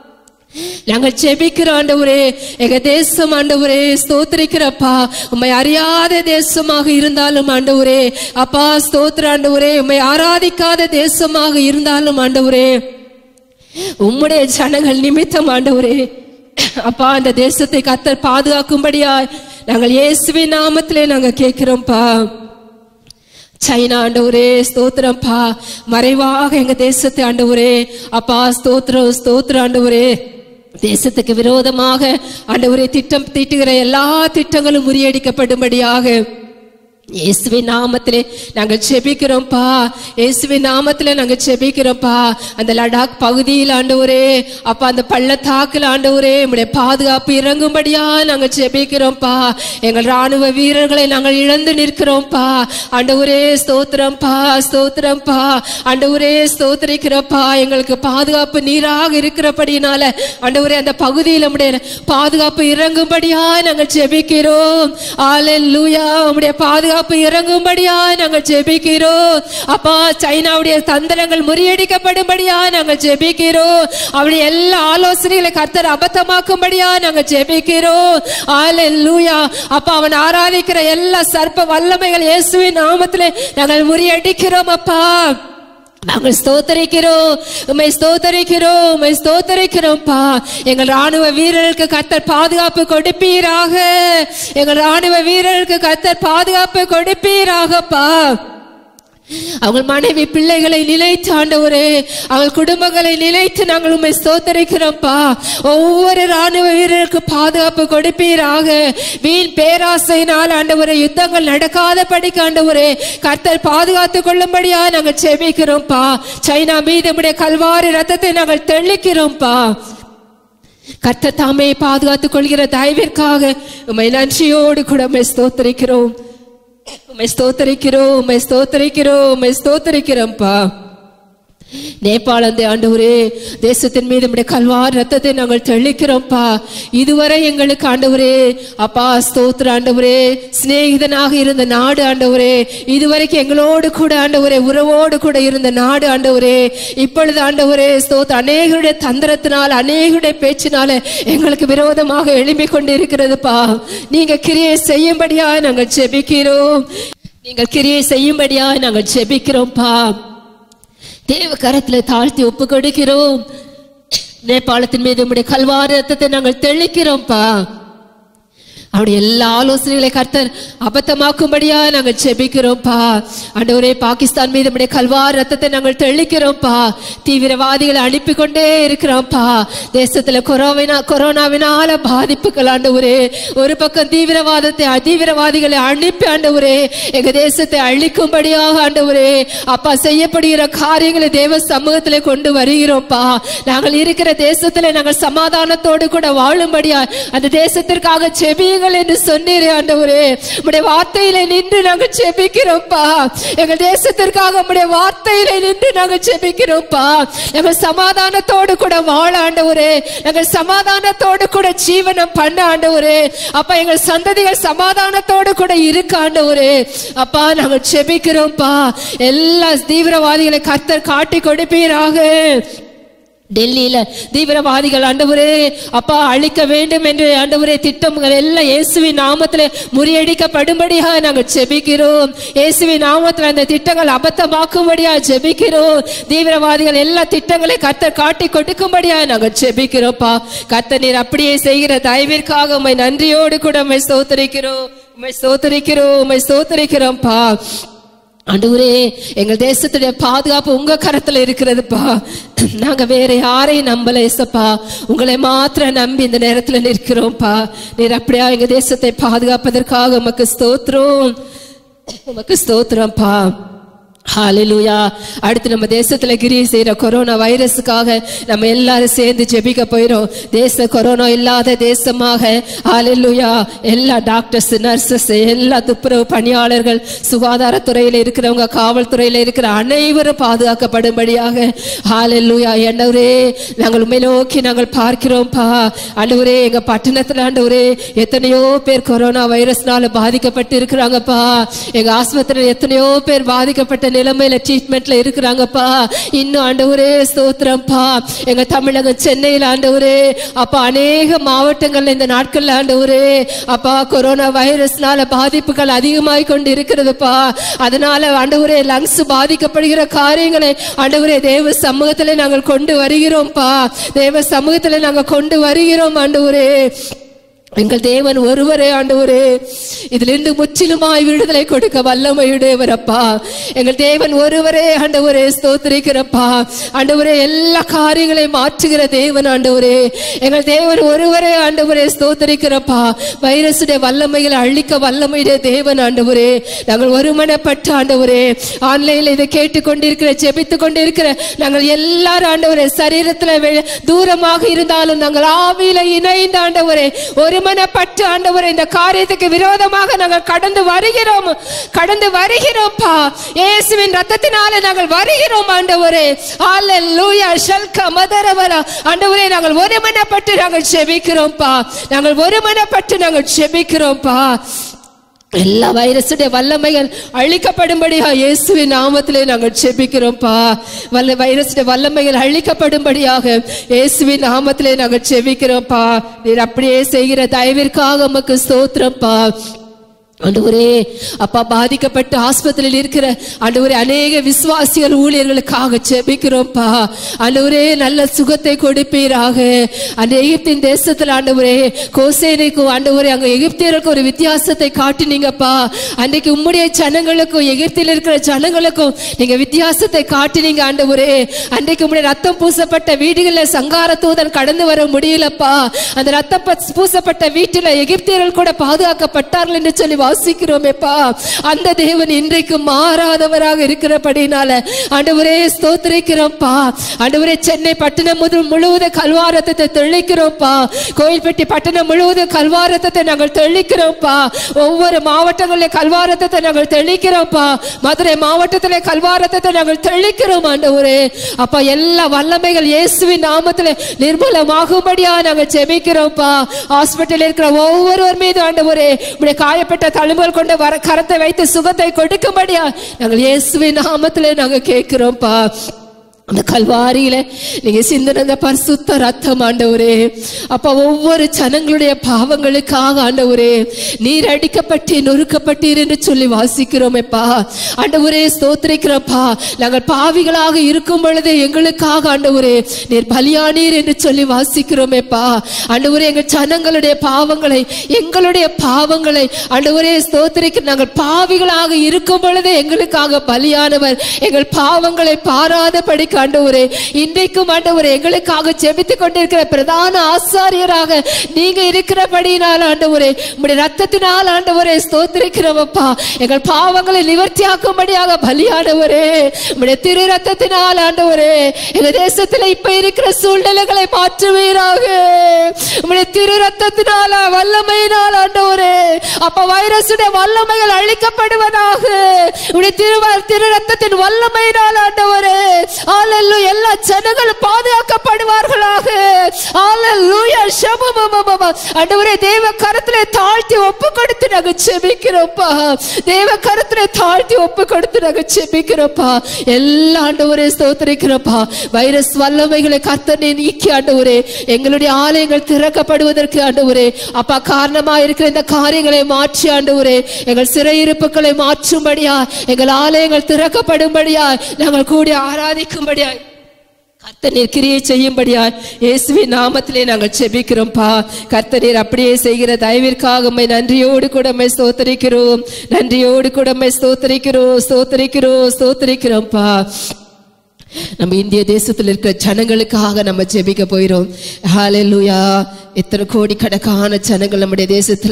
நாங்கள் ஜெபிக்கிறோம் ஆண்டவரே. எங்க தேசம் ஆண்டவரே ஸ்தோத்திரிக்கிறப்பா. உம்மை அறியாத தேசமாக இருந்தாலும் ஆண்டவரே அப்பா ஸ்தோத்திர ஆண்டவரே, உம்மை ஆராதிக்காத தேசமாக இருந்தாலும் ஆண்டவரே, உம்முடைய ஜனங்கள் நிமித்தம் ஆண்டவரே அப்பா அந்த தேசத்தை கர்த்தர் பாதுகாக்கும்படியா நாங்கள் இயேசுவின் நாமத்திலே நாங்க கேட்கிறோம்ப்பா. சைனா ஆண்டவரே ஸ்தோத்திரம்ப்பா, மறைவாக எங்க தேசத்தை ஆண்டவரே அப்பா ஸ்தோத்திரம் ஸ்தோத்திரம் ஆண்டவரே, தேசத்துக்கு விரோதமாக ஆண்டவரே திட்டம் தீட்டுகிற எல்லா திட்டங்களும் முறியடிக்கப்படும்படியாக இயேசுவின் நாமத்திலே நாங்கள் ஜெபிக்கிறோம்ப்பா. இயேசுவின் நாமத்திலே நாங்கள் ஜெபிக்கிறோம்ப்பா. அந்த லடாக் பகுதியில் ஆண்டவரே அப்பா அந்த பள்ளத்தாக்குல ஆண்டவரே உம்முடைய பாதுகாப்பு இறங்கும்படியா நாங்கள் ஜெபிக்கிறோம்ப்பா. எங்கள் ராணுவ வீரர்களை நாங்கள் இழந்து நிற்கிறோம்ப்பா ஆண்டவரே. ஸ்தோத்திரம்ப்பா ஸ்தோத்திரம்ப்பா ஆண்டவரே ஸ்தோத்திரிக்கிறப்பா. எங்களுக்கு பாதுகாப்பு நீராக இருக்கிறபடினால ஆண்டவரே அந்த பகுதியில் உம்முடைய பாதுகாப்பு இறங்கும்படியா நாங்கள் ஜெபிக்கிறோம். ஹalleluya. உம்முடைய பாதுகாப்பு இறங்கும்படியா நாங்கள் ஜெபிக்கிறோம் அப்பா. சைனாவுடைய தந்திரங்கள் முறியடிக்கப்படும்படியா நாங்கள் ஜெபிக்கிறோம். அவருடைய எல்லா ஆலோசனைகளை கர்த்தர் அபத்தமாக்கும்படியா நாங்கள் ஜெபிக்கிறோம். ஹalleluya. அப்பா அவன் ஆராதிக்கிற எல்லா சர்ப்ப வல்லமைகள் இயேசுவின் நாமத்திலே நாங்கள் முறியடிக்கிறோம் அப்பா. நாங்கள் ஸ்தோத்தரிக்கிறோம், உம்மை ஸ்தோத்தரிக்கிறோம், உம்மை ஸ்தோத்தரிக்கிறோம்ப்பா. எங்கள் ராணுவ வீரர்களுக்கு கர்த்தர் பாதுகாப்பு கொடுப்பீராக. எங்கள் ராணுவ வீரர்களுக்கு கர்த்தர் பாதுகாப்பு கொடுப்பீராகப்பா. அவங்க மனைவி பிள்ளைகளை நினைத்து ஆண்டவரே, அவங்க குடும்பங்களை நினைத்து நாங்கள் உம்மை ஸ்தோத்தரிக்கிறோம்ப்பா. ஒவ்வொரு ராணுவ வீரருக்கு பாதுகாப்பு கொடுப்பீராக. வீண் பேராசையினால் ஆண்டவரே யுத்தங்கள் நடக்காதபடிக்கு ஆண்டவரே கர்த்தர் பாதுகாத்துக் கொள்ளும்படியா நாங்கள் ஜெபிக்கிறோம்ப்பா. சைனா மீது உம்முடைய கல்வாரி ரத்தத்தை நாங்கள் தெளிக்கிறோம்ப்பா. கர்த்தர் தாமே பாதுகாத்துக் கொள்கிற தயவிற்காக உம்மை நன்றியோடு கூட உம்மை ஸ்தோத்தரிக்கிறோம், உம்மை ஸ்தோத்தரிக்கிறோம், உம்மை ஸ்தோத்தரிக்கிறோம், உம்மை ஸ்தோத்தரிக்கிறோம்ப்பா. நேபாளத்தை ஆண்டவரே தேசத்தின் மீது நம்முடைய கல்வாரி ரத்தத்தை நாங்கள் தெளிக்கிறோம்ப்பா. இதுவரை எங்களுக்கு ஆண்டவரே அப்பா ஸ்தோத்திர ஆண்டவரே சிநேகிதனாக இருந்த நாடு ஆண்டவரே, இதுவரைக்கும் எங்களோடு கூட ஆண்டவரே உறவோடு கூட இருந்த நாடு ஆண்டவரே, இப்பொழுது ஆண்டவரே ஸ்தோத்திர அநேகருடைய தந்திரத்தினால் அநேகருடைய பேச்சினால எங்களுக்கு விரோதமாக எழும்பிக் கொண்டு இருக்கிறதுப்பா. நீங்க கிரியை செய்யும்படியா நாங்கள் ஜெபிக்கிறோம், நீங்கள் கிரியை செய்யும்படியா நாங்கள் ஜெபிக்கிறோம்ப்பா. தேவ கரத்தில் தாழ்த்தி ஒப்பு கொடுக்கிறோம். நேபாளத்தின் மீது உம்முடைய கல்வாரி ரத்தத்தை நாங்கள் தெளிக்கிறோம்ப்பா. அவருடைய எல்லா ஆலோசனைகளை கர்த்தர் அபத்தமாக்கும்படியா நாங்கள் ஜெபிக்கிறோம்ப்பா. ஆண்டவரே, பாகிஸ்தான் மீது நம்முடைய கல்வார் ரத்தத்தை நாங்கள் தெளிக்கிறோம்ப்பா. தீவிரவாதிகளை அனுப்பி கொண்டே இருக்கிறோம்ப்பா. தேசத்துல கொரோனாவினால பாதிப்புகள் ஆண்டவரே, ஒரு பக்கம் தீவிரவாதிகளை அனுப்பி ஆண்டவரே எங்க தேசத்தை அழிக்கும்படியாக ஆண்டவரே அப்பா செய்யப்படுகிற காரியங்களை தேவ சமூகத்திலே கொண்டு வருகிறோம்ப்பா. நாங்கள் இருக்கிற தேசத்துல நாங்கள் சமாதானத்தோடு கூட வாழும்படியா அந்த தேசத்திற்காக ஜெபியுங்கள் என்று சொன்னீரே ஆண்டவரே. உம்முடைய வார்த்தையிலே நின்று நாங்கள் ஜெபிக்கிறோம்ப்பா. எங்கள் தேசத்திற்காக உம்முடைய வார்த்தையிலே நின்று நாங்கள் ஜெபிக்கிறோம்ப்பா. எங்கள் சமாதானத்தோடு கூட வாழ ஆண்டவரே, எங்கள் சமாதானத்தோடு கூட ஜீவனம் பண்ண ஆண்டவரே. அப்பா, எங்கள் சந்ததிகள் சமாதானத்தோடு கூட இருக்க ஆண்டவரே. அப்பா, நாங்கள் ஜெபிக்கிறோம்ப்பா. எல்லா தீவிரவாதிகளை கர்த்தர் காட்டி கொடுப்பீராக. டெல்லியில தீவிரவாதிகள் ஆண்டவரே அப்பா அழிக்க வேண்டும் என்று ஆண்டவரே திட்டங்கள் எல்லாம் இயேசுவின் நாமத்திலே முறியடிக்கப்படும்படியாக நாங்கள் ஜெபிக்கிறோம். இயேசுவின் நாமத்தில் அந்த திட்டங்கள் அபத்தமாக்கும்படியாக ஜெபிக்கிறோம். தீவிரவாதிகள் எல்லா திட்டங்களை கர்த்தர் காட்டி கொடுக்கும்படியாக நாங்கள் ஜெபிக்கிறோம்ப்பா. கர்த்தர் நீர் அப்படியே செய்கிற தயவிற்காக உம்மை நன்றியோடு கூட உம்மை ஸ்தோத்திரிக்கிறோம்ப்பா. ஆண்டவரே, எங்கள் தேசத்துடைய பாதுகாப்பு உங்க கரத்துல இருக்கிறதுப்பா. நாங்க வேற யாரையும் நம்பல ஏசப்பா, உங்களை மாத்திரம் நம்பி இந்த நேரத்துல நிற்கிறோம்ப்பா. நீர் அப்படியா எங்க தேசத்தை பாதுகாப்பதற்காக உமக்கு ஸ்தோத்திரம்ப்பா. ஹalleluya. அடுத்து நம்ம தேசத்துல கிரியை செய்யற கொரோனா வைரஸுக்காக நம்ம எல்லாரும் சேர்ந்து ஜெபிக்க போயிரோம். கொரோனா இல்லாத தேசமாக ஹalleluya. எல்லா டாக்டர்ஸ், நர்சஸ், எல்லா துப்புரவு பணியாளர்கள், சுகாதாரத்துறையில இருக்கிறவங்க, காவல்துறையில இருக்கிற அனைவரும் பாதுகாக்கப்படும்படியாக ஹalleluya. ஆண்டவரே, நாங்கள் உம்மை நோக்கி நாங்கள் பார்க்கிறோம்ப்பா. ஆண்டவரே, எங்க பட்டணத்துல ஆண்டவரே எத்தனையோ பேர் கொரோனா வைரஸ்னால பாதிக்கப்பட்டு இருக்கிறாங்கப்பா. எங்க ஆஸ்பத்திரியில் எத்தனையோ பேர் பாதிக்கப்பட்ட நிலைமையில ட்ரீட்மெண்ட்ல இருக்கிறாங்கப்பா. இன்னும் ஆண்டவரே ஸ்தோத்திரம்ப்பா. எங்க தமிழகம் சென்னையில் ஆண்டவரே அப்பா அநேக மாவட்டங்கள்ல இந்த நாட்கள்ல ஆண்டவரே அப்பா கொரோனா வைரஸ்னால பாதிப்புகள் அதிகமாய் கொண்டு இருக்கிறதுப்பா. அதனால ஆண்டவரே லங்ஸ் பாதிக்கப்படுகிற காரியங்களை ஆண்டவரே தேவ சமூகத்திலே நாங்கள் கொண்டு வருகிறோம்ப்பா. தேவ சமூகத்திலே நாங்கள் கொண்டு வருகிறோம் ஆண்டவரே. எங்கள் தேவன் ஒருவரே ஆண்டவரே இதிலிருந்து முற்றிலுமாய் விடுதலை கொடுக்க வல்லமையுடையவரப்பா. எங்கள் தேவன் ஒருவரே ஆண்டவரே ஸ்தோத்திரிக்கிறப்பா. ஆண்டவரே, எல்லா காரியங்களையும் மாற்றுகிற தேவன் ஆண்டவரே. எங்கள் தேவன் ஒருவரே ஆண்டவரே ஸ்தோத்திரிக்கிறப்பா. வைரசுடைய வல்லமைகளை அழிக்க வல்லமையுடைய தேவன் ஆண்டவரே. நாங்கள் ஒருமனப்பட்ட ஆண்டவரே ஆன்லைன்ல இதை கேட்டுக்கொண்டிருக்கிற ஜெபித்து கொண்டிருக்கிற நாங்கள் எல்லாரும் ஆண்டவரே சரீரத்துல தூரமாக இருந்தாலும் நாங்கள் ஆவியில இணைந்த ஆண்டவரே ஒருமனப்பட்டு ஆண்டவரே இந்த காரியத்துக்கு விரோதமாக நாங்கள் கடந்து வருகிறோம்ப்பா. இயேசுவின் ரத்தத்தினால நாங்கள் வருகிறோம் ஆண்டவரே. ஹalleluya. ஷல்க மதரவரா ஆண்டவரே, நாங்கள் ஒருமனப்பட்டு நாங்கள் ஜெபிக்கிறோம்ப்பா. நாங்கள் ஜெபிக்கிறோம்ப்பா. எல்லா வைரசுடைய வல்லமைகள் அழிக்கப்படும்படியா இயேசுவின் நாமத்திலே நாங்கள் ஜெபிக்கிறோம்ப்பா. வைரசுடைய வல்லமைகள் அழிக்கப்படும்படியாக இயேசுவின் நாமத்திலே நாங்கள் ஜெபிக்கிறோம்ப்பா. நீர் அப்படியே செய்கிற தயவிற்காக உமக்கு ஸ்தோத்திரம்ப்பா. ஆண்டவரே அப்பா, பாதிக்கப்பட்ட ஆஸ்பத்திரியில் இருக்கிற ஆண்டவரே அநேக விசுவாசிகள் ஊழியர்களுக்காக ஜெபிக்கிறோம்ப்பா. ஆண்டவரே, நல்ல சுகத்தை கொடுப்பீராக. அந்த எகிப்தின் தேசத்தில் ஆண்டவரே கோசேனுக்கும் ஆண்டவரே அங்க எகிப்தியருக்கு ஒரு வித்தியாசத்தை காட்டினீங்கப்பா. அன்றைக்கு உம்முடைய ஜனங்களுக்கும் எகிப்தில் இருக்கிற ஜனங்களுக்கும் நீங்க வித்தியாசத்தை காட்டினீங்க ஆண்டவரே. அன்றைக்கு உம்முடைய ரத்தம் பூசப்பட்ட வீடுகளில் சங்கார தூதன் கடந்து வர முடியலப்பா. அந்த ரத்தம் பூசப்பட்ட வீட்டில் எகிப்தியர்கள் கூட பாதுகாக்கப்பட்டார்கள் என்று சொல்லி வாசிக்கிறோமேப்பா. அந்த தேவன் இன்றைக்கு மாறாதவராக இருக்கிறபடினால ஆண்டவரே ஸ்தோத்திரிக்கிறோம்ப்பா. ஆண்டவரே, சென்னை பட்டணம் முழுவதும் கல்வாரத்தை தெளிக்கிறோம்ப்பா. கோயில்பட்டி பட்டணம் முழுவதும் கல்வாரத்தை நாங்கள் தெளிக்கிறோம்ப்பா. ஒவ்வொரு மாவட்டங்களில் கல்வாரத்தை நாங்கள் தெளிக்கிறோம்ப்பா. மதுரை மாவட்டத்தில் கல்வாரத்தை நாங்கள் தெளிக்கிறோம் ஆண்டவரே. அப்பா, எல்லா வல்லமைகள் இயேசுவின் நாமத்தில் நிர்மூலமாகும்படியா நாங்கள் ஜெபிக்கிறோம்ப்பா. ஹாஸ்பிட்டல் இருக்கிற ஒவ்வொருவர் மீது ஆண்டவரே உடைய காயப்பட்ட தழும்புகள் கொண்டு கரத்தை வைத்து சுகத்தை கொடுக்கும்படியா நாங்கள் இயேசுவின் நாமத்திலே நாங்கள் கேட்கிறோம்ப்பா. அந்த கல்வாரியில நீங்க சிந்தின அந்த பரிசுத்த ரத்தம் ஆண்டவரே, அப்ப ஒவ்வொரு ஜனங்களுடைய பாவங்களுக்காக ஆண்டவரே நீர் அடிக்கப்பட்டு நொறுக்கப்பட்டீர் என்று சொல்லி வாசிக்கிறோமேப்பா. ஆண்டவரே ஸ்தோத்திரிக்கிறப்பா, நாங்கள் பாவிகளாக இருக்கும் பொழுதே எங்களுக்காக ஆண்டவரே நீர் பலியானீர் என்று சொல்லி வாசிக்கிறோமேப்பா. ஆண்டவரே எங்கள் ஜனங்களுடைய பாவங்களை, எங்களுடைய பாவங்களை ஆண்டவரே ஸ்தோத்திரிக்க, நாங்கள் பாவிகளாக இருக்கும் பொழுதே எங்களுக்காக பலியானவர், எங்கள் பாவங்களை பாராத படிக்க ஆண்டவரே இன்றைக்கும் ஆண்டவரே எங்களுக்காக ஜெபித்துக் கொண்டிருக்கிற பிரதான ஆசாரியராக நீங்க இருக்கிறபடியினால் ஆண்டவரே உம்முடைய ரத்தத்தினால் ஆண்டவரே ஸ்தோத்திரிக்கிறோமப்பா. எங்கள் பாவங்களை நிவர்த்தியாக்கும்படியாக பலியானவரே உம்முடைய திரு ரத்தத்தினால் ஆண்டவரே எங்க தேசத்துல இப்ப இருக்கிற சூழ்நிலைகளை மாற்றுவீராக. உம்முடைய திரு ரத்தத்தினால வல்லமையினால் ஆண்டவரே அப்ப வைரசுடைய வல்லமைகள் அழிக்கப்படுவதாக. உம்முடைய திரு ரத்தத்தின் வல்லமையினால் ஆண்டவரே ஹalleluya எல்லா ஜனங்களும் பாதுகாக்கப்படுவார்களாக. ஹalleluya ஷபபபபப ஆண்டவரே தேவ கரத்திலே தாழ்த்தி ஒப்பு கொடுத்து நாங்க ஜெபிக்கிறோம்ப்பா. தேவ கரத்திலே தாழ்த்தி ஒப்பு கொடுத்து நாங்க ஜெபிக்கிறோம்ப்பா. எல்லா ஆண்டவரே ஸ்தோத்திரிக்கிறோம்ப்பா. வைரஸ் வல்லமைகளை கர்த்தரே நீக்கி ஆண்டவரே எங்களுடைய ஆலயங்கள் திறக்கப்படுவதற்கு ஆண்டவரே அப்பா காரணமா இருக்கிற இந்த காரியங்களை மாற்றி ஆண்டவரே எங்கள் சிறையிருப்புகளை மாற்றும்படியா, எங்கள் ஆலயங்கள் திறக்கப்படும்படியா, நாங்கள் கூடி ஆராதிக்கும்படியா கர்த்தர் கிரியை செய்யும்படியா இயேசுவின் நாமத்திலே நாங்கள் ஜெபிக்கிறோம்ப்பா. கர்த்தர் அப்படியே செய்கிற தயவிற்காக உம்மை நன்றியோடு கூட உம்மை ஸ்தோத்திரிக்கிறோம், நன்றியோடு கூட உம்மை ஸ்தோத்திரிக்கிறோம், ஸ்தோத்திரிக்கிறோம், ஸ்தோத்திரிக்கிறோம்ப்பா. நம்ம இந்திய தேசத்தில் இருக்கிற ஜனங்களுக்காக நம்ம ஜெபிக்க போயிரும். ஹalleluya எத்தனை கோடி கணக்கான ஜனங்கள் நம்முடைய தேசத்துல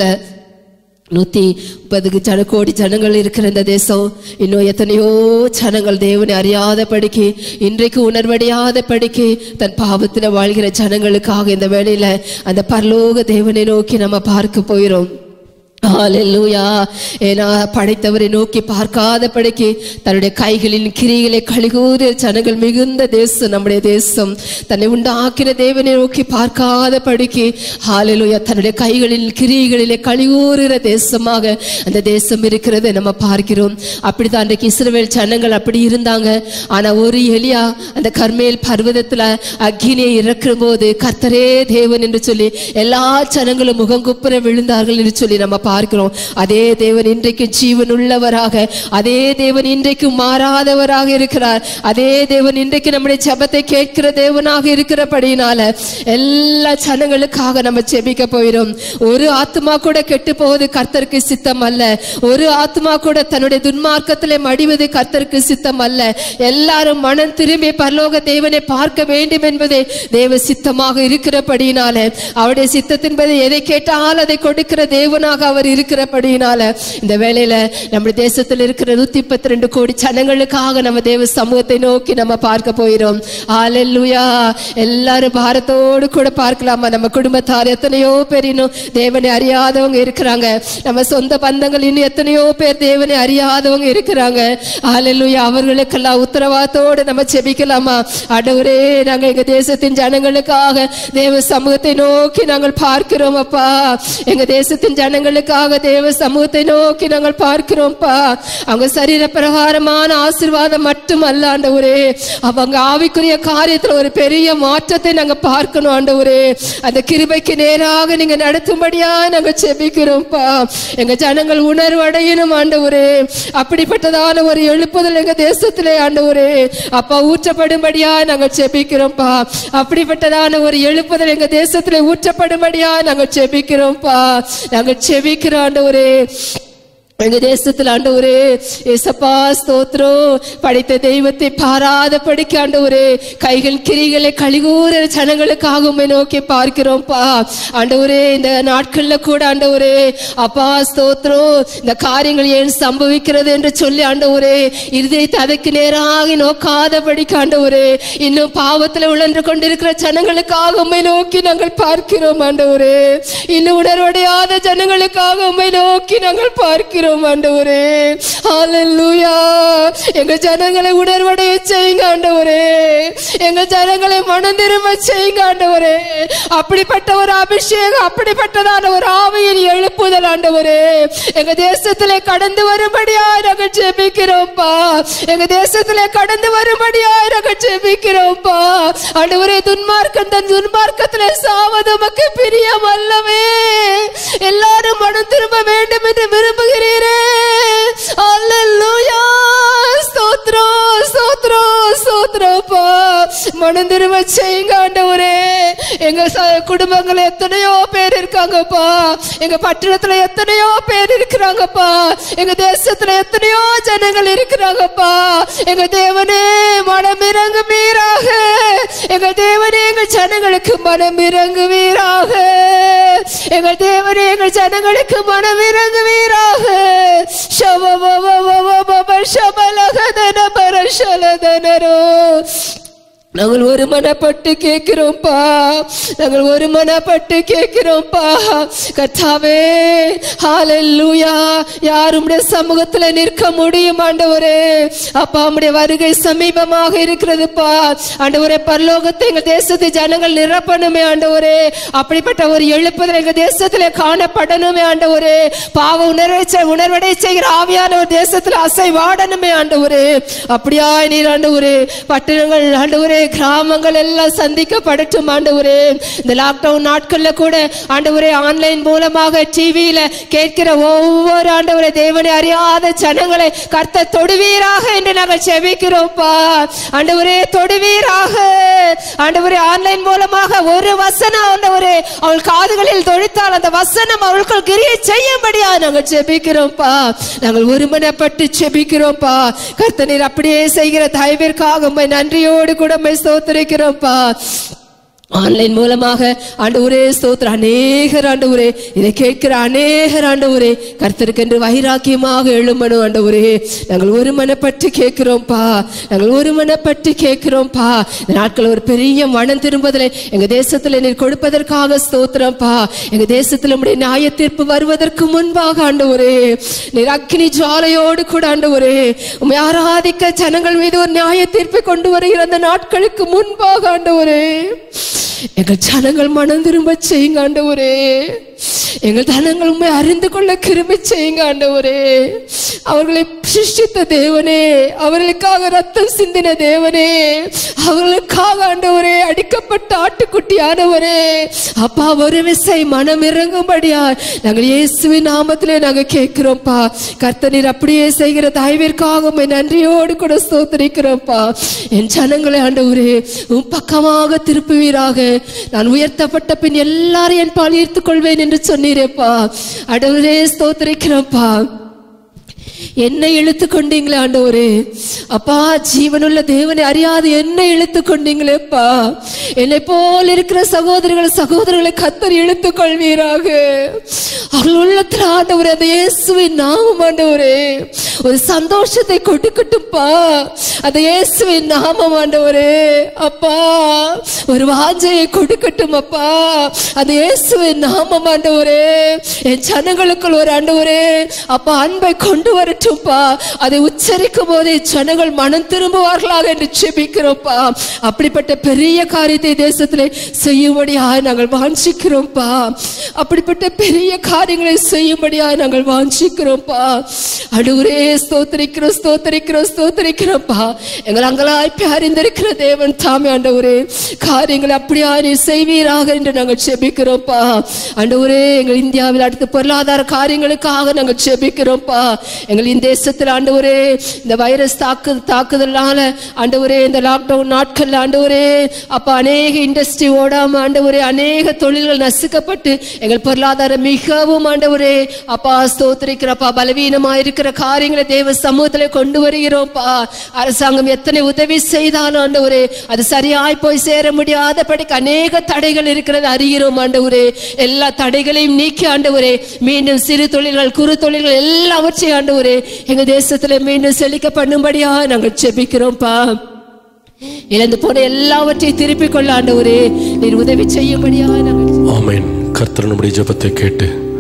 130 கோடி ஜனங்கள் இருக்கிற இந்த தேசம், இன்னும் எத்தனையோ ஜனங்கள் தேவனை அறியாத படிக்கு, இன்றைக்கு உணர்வடையாத படிக்கு தன் பாவத்தில் வாழ்கிற ஜனங்களுக்காக இந்த வேளையில அந்த பரலோக தேவனை நோக்கி நம்ம பார்க்க போயிரும். ஹalleluya ஏனா படைத்தவரை நோக்கி பார்க்காத படிக்கு தன்னுடைய கைகளின் கிரிகளை கழிகூறிய ஜனங்கள் மிகுந்த தேசம் நம்முடைய தேசம். தன்னை உண்டாக்கின தேவனை நோக்கி பார்க்காத படிக்கு ஹalleluya தன்னுடைய கைகளின் கிரிகளிலே கழிகூறுகிற தேசமாக அந்த தேசம் இருக்கிறதை நம்ம பார்க்கிறோம். அப்படிதான் அன்றைக்கு இஸ்ரவேல் ஜனங்கள் அப்படி இருந்தாங்க. ஆனா ஒரு எலியா அந்த கர்மேல் பர்வதத்துல அக்கினியை இறக்கும் போது கர்த்தரே தேவன் என்று சொல்லி எல்லா ஜனங்களும் முகங்குப்புற விழுந்தார்கள் என்று சொல்லி நம்ம பார்க்கிறோம். அதே தேவன் இன்றைக்கு ஜீவன் உள்ளவராக, அதே தேவன் இன்றைக்கு மாறாதவராக இருக்கிறார். அதே தேவன் இன்றைக்கு நம்முடைய ஜெபத்தை கேட்கிற தேவனாக இருக்கிறபடினால எல்லா ஜனங்களுக்காக நம்ம ஜெபிக்க போயிரும். ஒரு ஆத்மா கூட கெட்டு போவது கர்த்தருக்கு சித்தம் அல்ல. ஒரு ஆத்மா கூட தன்னுடைய துன்மார்க்கத்திலே மடிவது கர்த்தருக்கு சித்தம் அல்ல. எல்லாரும் மனம் திரும்பி பரலோக தேவனை பார்க்க வேண்டும் என்பதே தேவ சித்தமாக இருக்கிறபடினால, அவருடைய சித்தத்தின்படி எதை கேட்டால் அதை கொடுக்கிற தேவனாக அவர் இருக்கிறபடினால இந்த வேளையில நம்ம தேசத்தில் இருக்கிற 132 கோடி ஜனங்களுக்காக நம்ம தேவ சமூகத்தை நோக்கி நம்ம பார்க்க போயிரும். ஹalleluya எல்லாரும் பாரத்தோடு கூட பார்க்கலாமா? நம்ம குடும்பத்தார் எத்தனையோ பேர் இன்னும் தேவனை அறியாதவங்க இருக்கிறாங்க. நம்ம சொந்த பந்தங்கள் இன்னும் எத்தனையோ பேர் தேவனை அறியாதவங்க இருக்கிறாங்க. ஹalleluya அவர்களுக்கெல்லாம் உத்தரவாதத்தோடு நம்ம ஜெபிக்கலாமா? ஆண்டவரே நாங்க எங்க தேசத்தின் ஜனங்களுக்காக தேவ சமூகத்தை நோக்கி நாங்கள் பார்க்கிறோம் அப்பா. எங்க தேசத்தின் ஜனங்களுக்காக தேவ சமூகத்தை நோக்கி நாங்கள் பார்க்கிறோம்ப்பா. அவங்க சரீர பிரகாரமான ஆசீர்வாதம் மட்டும் அல்ல ஆண்டவரே, அவங்க ஆவிக்குரிய காரியத்துல ஒரு பெரிய மாற்றத்தை நாங்க பார்க்கணும் ஆண்டவரே. அந்த கிருபைக்கு நேராக நீங்க நடத்தும்படியா நாங்க ஜெபிக்கிறோம்ப்பா. எங்க ஜனங்கள் உணர்வு அடையணும் ஆண்டவரே. அப்படிப்பட்டதான ஒரு எழுப்புதல் எங்க தேசத்திலே ஆண்டவரே அப்பா ஊற்றப்படும்படியா நாங்க ஜெபிக்கிறோம்ப்பா. அப்படிப்பட்டதான ஒரு எழுப்புதல் எங்க தேசத்திலே ஊற்றப்படும்படியா நாங்க ஜெபிக்கிறோம்ப்பா. நாங்க ஜெபிக்கிறோம் ஆண்டவரே. எங்க தேசத்தில் ஆண்டவரே ஏசப்பா ஸ்தோத்திரம். படைத்த தெய்வத்தை பாராத படிக்க ஆண்டவரே கைகள் கிரிகளை கழிகூற ஜனங்களுக்காக உம்மை நோக்கி பார்க்கிறோம்ப்பா. ஆண்டவரே இந்த நாட்கள்ல கூட ஆண்டவரே அப்பா ஸ்தோத்திரம் இந்த காரியங்கள் ஏன் சம்பவிக்கிறது என்று சொல்லி ஆண்டவரே இருதயத்தை அதற்கு நேராக நோக்காத படிக்க ஆண்டவரே இன்னும் பாவத்தில் உழன்று கொண்டிருக்கிற ஜனங்களுக்காக உம்மை நோக்கி நாங்கள் பார்க்கிறோம் ஆண்டவரே. இன்னும் உணர்வடையாத ஜனங்களுக்காக உம்மை நோக்கி நாங்கள் பார்க்கிறோம் ஜெபிக்கிறோம் ஆண்டவரே. ஹல்லேலூயா. எங்கள் ஜனங்களை உணர்வடைய செய்யுங்க ஆண்டவரே. எங்கள் ஜனங்களை மனம் திரும்ப செய்யுங்க ஆண்டவரே. அப்படிப்பட்ட ஒரு அபிஷேகம், அப்படிப்பட்டதான ஒரு ஆவியின் எழுப்புதல் ஆண்டவரே எங்க தேசத்திலே கடந்து வரும்படியாய் நாங்கள் ஜெபிக்கிறோம்ப்பா. எங்க தேசத்திலே கடந்து வரும்படியாய் நாங்கள் ஜெபிக்கிறோம்ப்பா. ஆண்டவரே, துன்மார்க்கன் தன் துன்மார்க்கத்திலே சாவது உமக்கு பிரியம் அல்லவே. எல்லாரும் மனம் திரும்ப வேண்டும் என்று விரும்புகிறீரே. அல்லேலூயா. ஸ்தோத்திரம், ஸ்தோத்திரம், ஸ்தோத்திரப்பா. மனம் திரும்ப செய்யுங்க ஆண்டவரே. எங்க குடும்பங்கள் எத்தனையோ பேர் இருக்காங்கப்பா. எங்க பட்டணத்துல எத்தனையோ பேர் இருக்கிறாங்கப்பா. எங்க தேசத்துல எத்தனையோ ஜனங்கள் இருக்கிறாங்கப்பா. எங்க தேவனே, மனம் இறங்குவீராக. எங்க தேவனே, எங்கள் ஜனங்களுக்கு மனம் இறங்குவீராக. எங்கள் தேவனே, எங்கள் ஜனங்களுக்கு மனம் இறங்குவீராக. நாங்கள் ஒரு மனப்பட்டு கேட்கிறோம்ப்பா. நாங்கள் ஒரு மனப்பட்டு கேட்கிறோம்ப்பா. கர்த்தாவே, ஹல்லேலூயா. யார் உம்முடைய சமூகத்துல நிற்க முடியும் ஆண்டவரே? அப்பா, உம்முடைய வருகை சமீபமாக இருக்கிறதுப்பா ஆண்டவரே. பரலோகத்தை எங்கள் தேசத்து ஜனங்கள் நிரப்பணுமே ஆண்டவரே. அப்படிப்பட்ட ஒரு எழுப்புதல் எங்கள் தேசத்துல காணப்படணுமே ஆண்டவரே. பாவ உணர்வடை செய்கிற ஆவியானவர் தேசத்துல அசைவாடணுமே ஆண்டவரே. அப்படியா நீர் ஆண்டவரே. பட்டணங்கள் ஆண்டவரே, கிராமங்கள் எல்லாம் சந்திக்கப்படட்டும் ஆண்டவரே. இந்த லாக்டவுன் நாட்கள்ல கூட ஆண்டவரே, ஆன்லைன் மூலமாக டிவியில கேட்கிற ஒவ்வொரு ஆண்டவரே தேவனை அறியாத ஜனங்களை கர்த்தர் தொடுவீராக என்று நாங்கள் ஜெபிக்கிறோம்ப்பா ஆண்டவரே. தொடுவீராக ஆண்டவரே. ஆன்லைன் மூலமாக ஒரு வசனம் ஆண்டவரே அவள் காதுகளில் தொழித்தால் அந்த வசனம் அவளுக்குள் கிரியை செய்யும்படியா நாங்கள் ஜெபிக்கிறோம்ப்பா. நாங்கள் ஒருமனப்பட்டு ஜெபிக்கிறோம்ப்பா. கர்த்தர் நீர் அப்படியே செய்கிற தயவிற்காக உம்மை நன்றியோடு கூட ஸ்தோத்திரிக்கிறோம்ப்பா. ஆன்லைன் மூலமாக ஆண்டவரே ஸ்தோத்திரம். அநேகர் ஆண்டவரே இதை கேட்கிற அநேகர் ஆண்டவரே கர்த்தருக்கென்று வைராக்கியமாக எழும்பணும் ஆண்டவரே. நாங்கள் ஒரு மனப்பட்டு கேட்கிறோம்ப்பா. நாங்கள் ஒரு மனப்பட்டு கேட்கிறோம்ப்பா. இந்த நாட்கள் ஒரு பெரிய மனம் திரும்புதலை எங்க தேசத்துல நீர் கொடுப்பதற்காக ஸ்தோத்திரம்ப்பா. எங்க தேசத்துல உம்முடைய நியாய தீர்ப்பு வருவதற்கு முன்பாக ஆண்டவரே நீர் அக்கினி ஜுவாலையோடு கூட ஆண்டவரே உம்மை ஆராதிக்க ஜனங்கள் மீது ஒரு நியாய தீர்ப்பை கொண்டு வருகிற அந்த நாட்களுக்கு முன்பாக ஆண்டவரே எங்கள் ஜனங்கள் மனம் திரும்ப செய்யுங்க ஆண்டவரே. எங்கள் ஜனங்கள் உண்மை அறிந்து கொள்ள கிருபை செய்யுங்க ஆண்டவரே. அவர்களை சிருஷ்டித்த தேவனே, அவர்களுக்காக ரத்தம் சிந்தின தேவனே, அவர்களுக்காக ஆண்டவரே அடிக்கப்பட்ட ஆட்டுக்குட்டி ஆனவரே அப்பா, ஒரு விசை மனம் இறங்கும்படியா நாங்கள் இயேசுவின் நாமத்திலே நாங்கள் கேட்கிறோம்ப்பா. கர்த்தர் நீர் அப்படியே செய்கிற தயவிற்காக உம்மை நன்றியோடு கூட ஸ்தோத்திரிக்கிறோம்ப்பா. என் ஜனங்களை ஆண்டவரே உம் பக்கமாக திருப்புவீராக. நான் உயர்த்தப்பட்ட பின் எல்லாரும் என் பால் ஈர்த்துக் கொள்வேன் என்று சொன்னீரேப்பா. ஆண்டவரே ஸ்தோத்திரிக்கிறோம்ப்பா. என்னை இழுத்து கொண்டீங்களே ஆண்டவரே அப்பா. ஜீவனுள்ள தேவனை அறியாது என்னை இழுத்து கொண்டீங்களேப்பா. என்னை போல் இருக்கிற சகோதரர்களை கர்த்தர் இழுத்துக் கொள்வீராக. அவர்கள் உள்ளத்தில் ஆண்டவரே அந்த இயேசுவின் நாமம் ஆண்டவரே ஒரு சந்தோஷத்தை கொடுக்கட்டும்பா. அந்த இயேசுவின் நாமம் ஆண்டவரே அப்பா ஒரு வாஞ்சையை கொடுக்கட்டும் அப்பா. அந்த இயேசுவின் நாமம் ஆண்டவரே என் ஜனங்களுக்குள் ஒரு ஆண்டவரே அப்பா அன்பை கொண்டு வரட்டும்பா. அதை உச்சரிக்கும் போதே ஜனங்கள் மனம் திரும்புவார்களாக என்று ஜெபிக்கிறோம்ப்பா. அப்படிப்பட்ட பெரிய காரியத்தை தேசத்திலே செய்யும்படியாக நாங்கள் வாஞ்சிக்கிறோம்ப்பா. அப்படிப்பட்ட பெரிய காரியங்களை செய்யும்படியாக நாங்கள் வாஞ்சிக்கிறோம்ப்பா. ஆண்டவரே ஸ்தோத்திரிக்கிறோம், ஸ்தோத்திரிக்கிறோம், ஸ்தோத்திரிக்கிறோம்ப்பா. எங்கள் அங்கலாய்ப்பை அறிந்திருக்கிற தேவன் தாமே ஆண்டவரே காரியங்களை அப்படியா நீ செய்வீராக என்று நாங்கள் ஜெபிக்கிறோம்ப்பா. ஆண்டவரே எங்கள் இந்தியாவில் அடுத்த பொருளாதார காரியங்களுக்காக நாங்கள் ஜெபிக்கிறோம்ப்பா. எங்கள் இந்த தேசத்தில் ஆண்டவரே இந்த வைரஸ் தாக்குதலால ஆண்டவரே இந்த லாக்டவுன் நாட்கள் ஆண்டவரே அப்பா அநேக இண்டஸ்ட்ரி ஓடாம ஆண்டவரே அநேக தொழில்கள் நசுக்கப்பட்டு எங்கள் பொருளாதாரம் மிகவும் ஆண்டவரே அப்பா ஸ்தோத்திரிக்கிறப்பா. பலவீனமா இருக்கிற காரியங்களை தேவ சமூகத்திலே கொண்டு வருகிறோம்ப்பா. அரசாங்கம் எத்தனை உதவி செய்தாலும் ஆண்டவரே அது சரியாய் போய் சேர முடியாதபடிக்கு அநேக தடைகள் இருக்கிறது அறிகிறோம் ஆண்டவரே. எல்லா தடைகளையும் நீக்கி ஆண்டவரே மீண்டும் சிறு தொழில்கள் குறு தொழில்கள் எல்லாவற்றையும் ஆண்டவரே எங்க தேசத்துல மீண்டும் செழிக்க பண்ணும்படியா நாங்கள் ஜெபிக்கிறோம்ப்பா. இழந்து போன எல்லாவற்றையும் திருப்பிக் கொள்ள ஆண்டவரே நீர் உதவி செய்யும்படியா நாங்கள். ஆமென். கர்த்தர் நம்முடைய ஜெபத்தை கேட்டு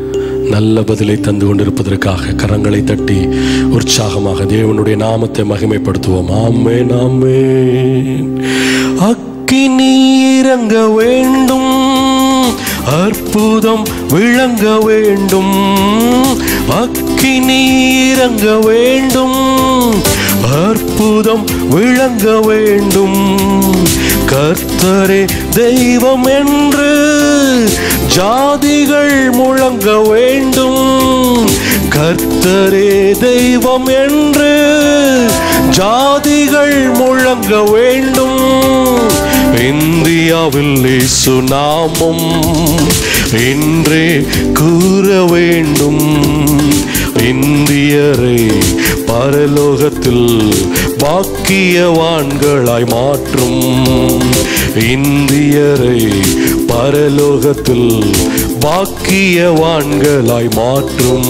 நல்ல பதிலை தந்து கொண்டிருப்பதற்காக கரங்களை தட்டி உற்சாகமாக தேவனுடைய நாமத்தை மகிமைப்படுத்துவோம். ஆமென், ஆமென். அக்கினி இறங்க வேண்டும், அற்புதம் விளங்க வேண்டும். அக்கினி இறங்க வேண்டும், அற்புதம் விளங்க வேண்டும். கர்த்தரே தெய்வம் என்று ஜாதிகள் முழங்க வேண்டும். கர்த்தரே தெய்வம் என்று ஜாதிகள் முழங்க வேண்டும். இந்தியாவில் இயேசு நாமம் இன்றே கூற வேண்டும். இந்தியரை பரலோகத்தில் பாக்கியவான்களாய் மாற்றும். இந்தியரை பரலோகத்தில் பாக்கியவான்களாய் மாற்றும்.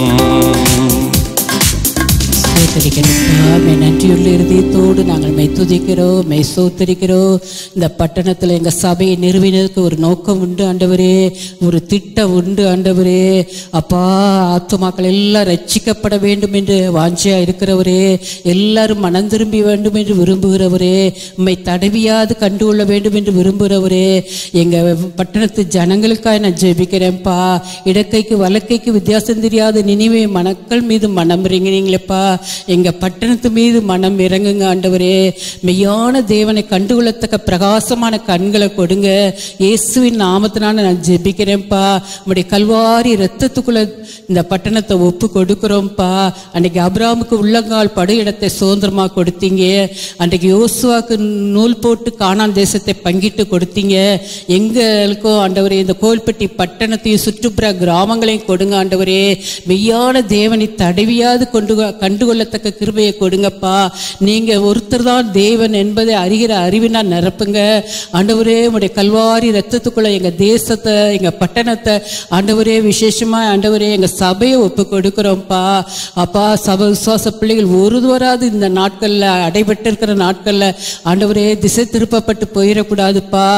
நன்றியுள்ள இருதயத்தோடு நாங்கள் மெய் துதிக்கிறோம், மெய் சோத்தரிக்கிறோம். இந்த பட்டணத்தில் எங்கள் சபையை நிறுவினதுக்கு ஒரு நோக்கம் உண்டு ஆண்டவரே, ஒரு திட்டம் உண்டு ஆண்டவரே. அப்பா, ஆத்துமாக்கள் எல்லாம் ரட்சிக்கப்பட வேண்டும் என்று வாஞ்சியா இருக்கிறவரே, எல்லாரும் மனம் திரும்பி வேண்டும் என்று விரும்புகிறவரே, உம்மை தடவியாது கண்டுகொள்ள வேண்டும் என்று விரும்புகிறவரே, எங்கள் பட்டணத்து ஜனங்களுக்காக நான் ஜெபிக்கிறேன்ப்பா. இடக்கைக்கு வலக்கைக்கு வித்தியாசம் தெரியாத நினைவே மக்கள் மீது மனம் இறங்கினீங்களேப்பா. எங்க பட்டணத்து மீது மனம் இறங்குங்க ஆண்டவரே. மெய்யான தேவனை கண்டுகொள்ளத்தக்க பிரகாசமான கண்களை கொடுங்க. இயேசுவின் நாமத்தினால நான் ஜெபிக்கிறேன்ப்பா. உம்முடைய கல்வாரி இரத்தத்துக்குள்ள இந்த பட்டணத்தை ஒப்பு கொடுக்கிறோம்ப்பா. அன்றைக்கு அபிராமுக்கு உள்ளங்கால் படு இடத்தை சுதந்திரமா கொடுத்தீங்க. அன்றைக்கு யோசுவாக்கு நூல் போட்டு கானான் தேசத்தை பங்கிட்டு கொடுத்தீங்க. எங்களுக்கும் ஆண்டவரே இந்த கோயில்பட்டி பட்டணத்தையும் சுற்றுப்புற கிராமங்களையும் கொடுங்க ஆண்டவரே. மெய்யான தேவனை தடவியாது கண்டுகொள்ளத்தக்க கிருபையை கொடுங்கப்பா. நீங்க ஒருத்தர் தான் தேவன் என்பதை அறிகிற அறிவினா நிரப்புங்க ஆண்டவரே. உடைய கல்வாரி ரத்தத்துக்குள்ள எங்க தேசத்தை, எங்க பட்டணத்தை ஆண்டவரே, விசேஷமா ஆண்டவரே எங்க சபையை ஒப்பு கொடுக்கிறோம்ப்பா. அப்பா, சபை விசுவாச பிள்ளைகள் ஒருவராது இந்த நாட்கள்ல அடைபட்டு இருக்கிற நாட்கள்ல ஆண்டவரே திசை திருப்பப்பட்டு போயிடக்கூடாதுப்பா.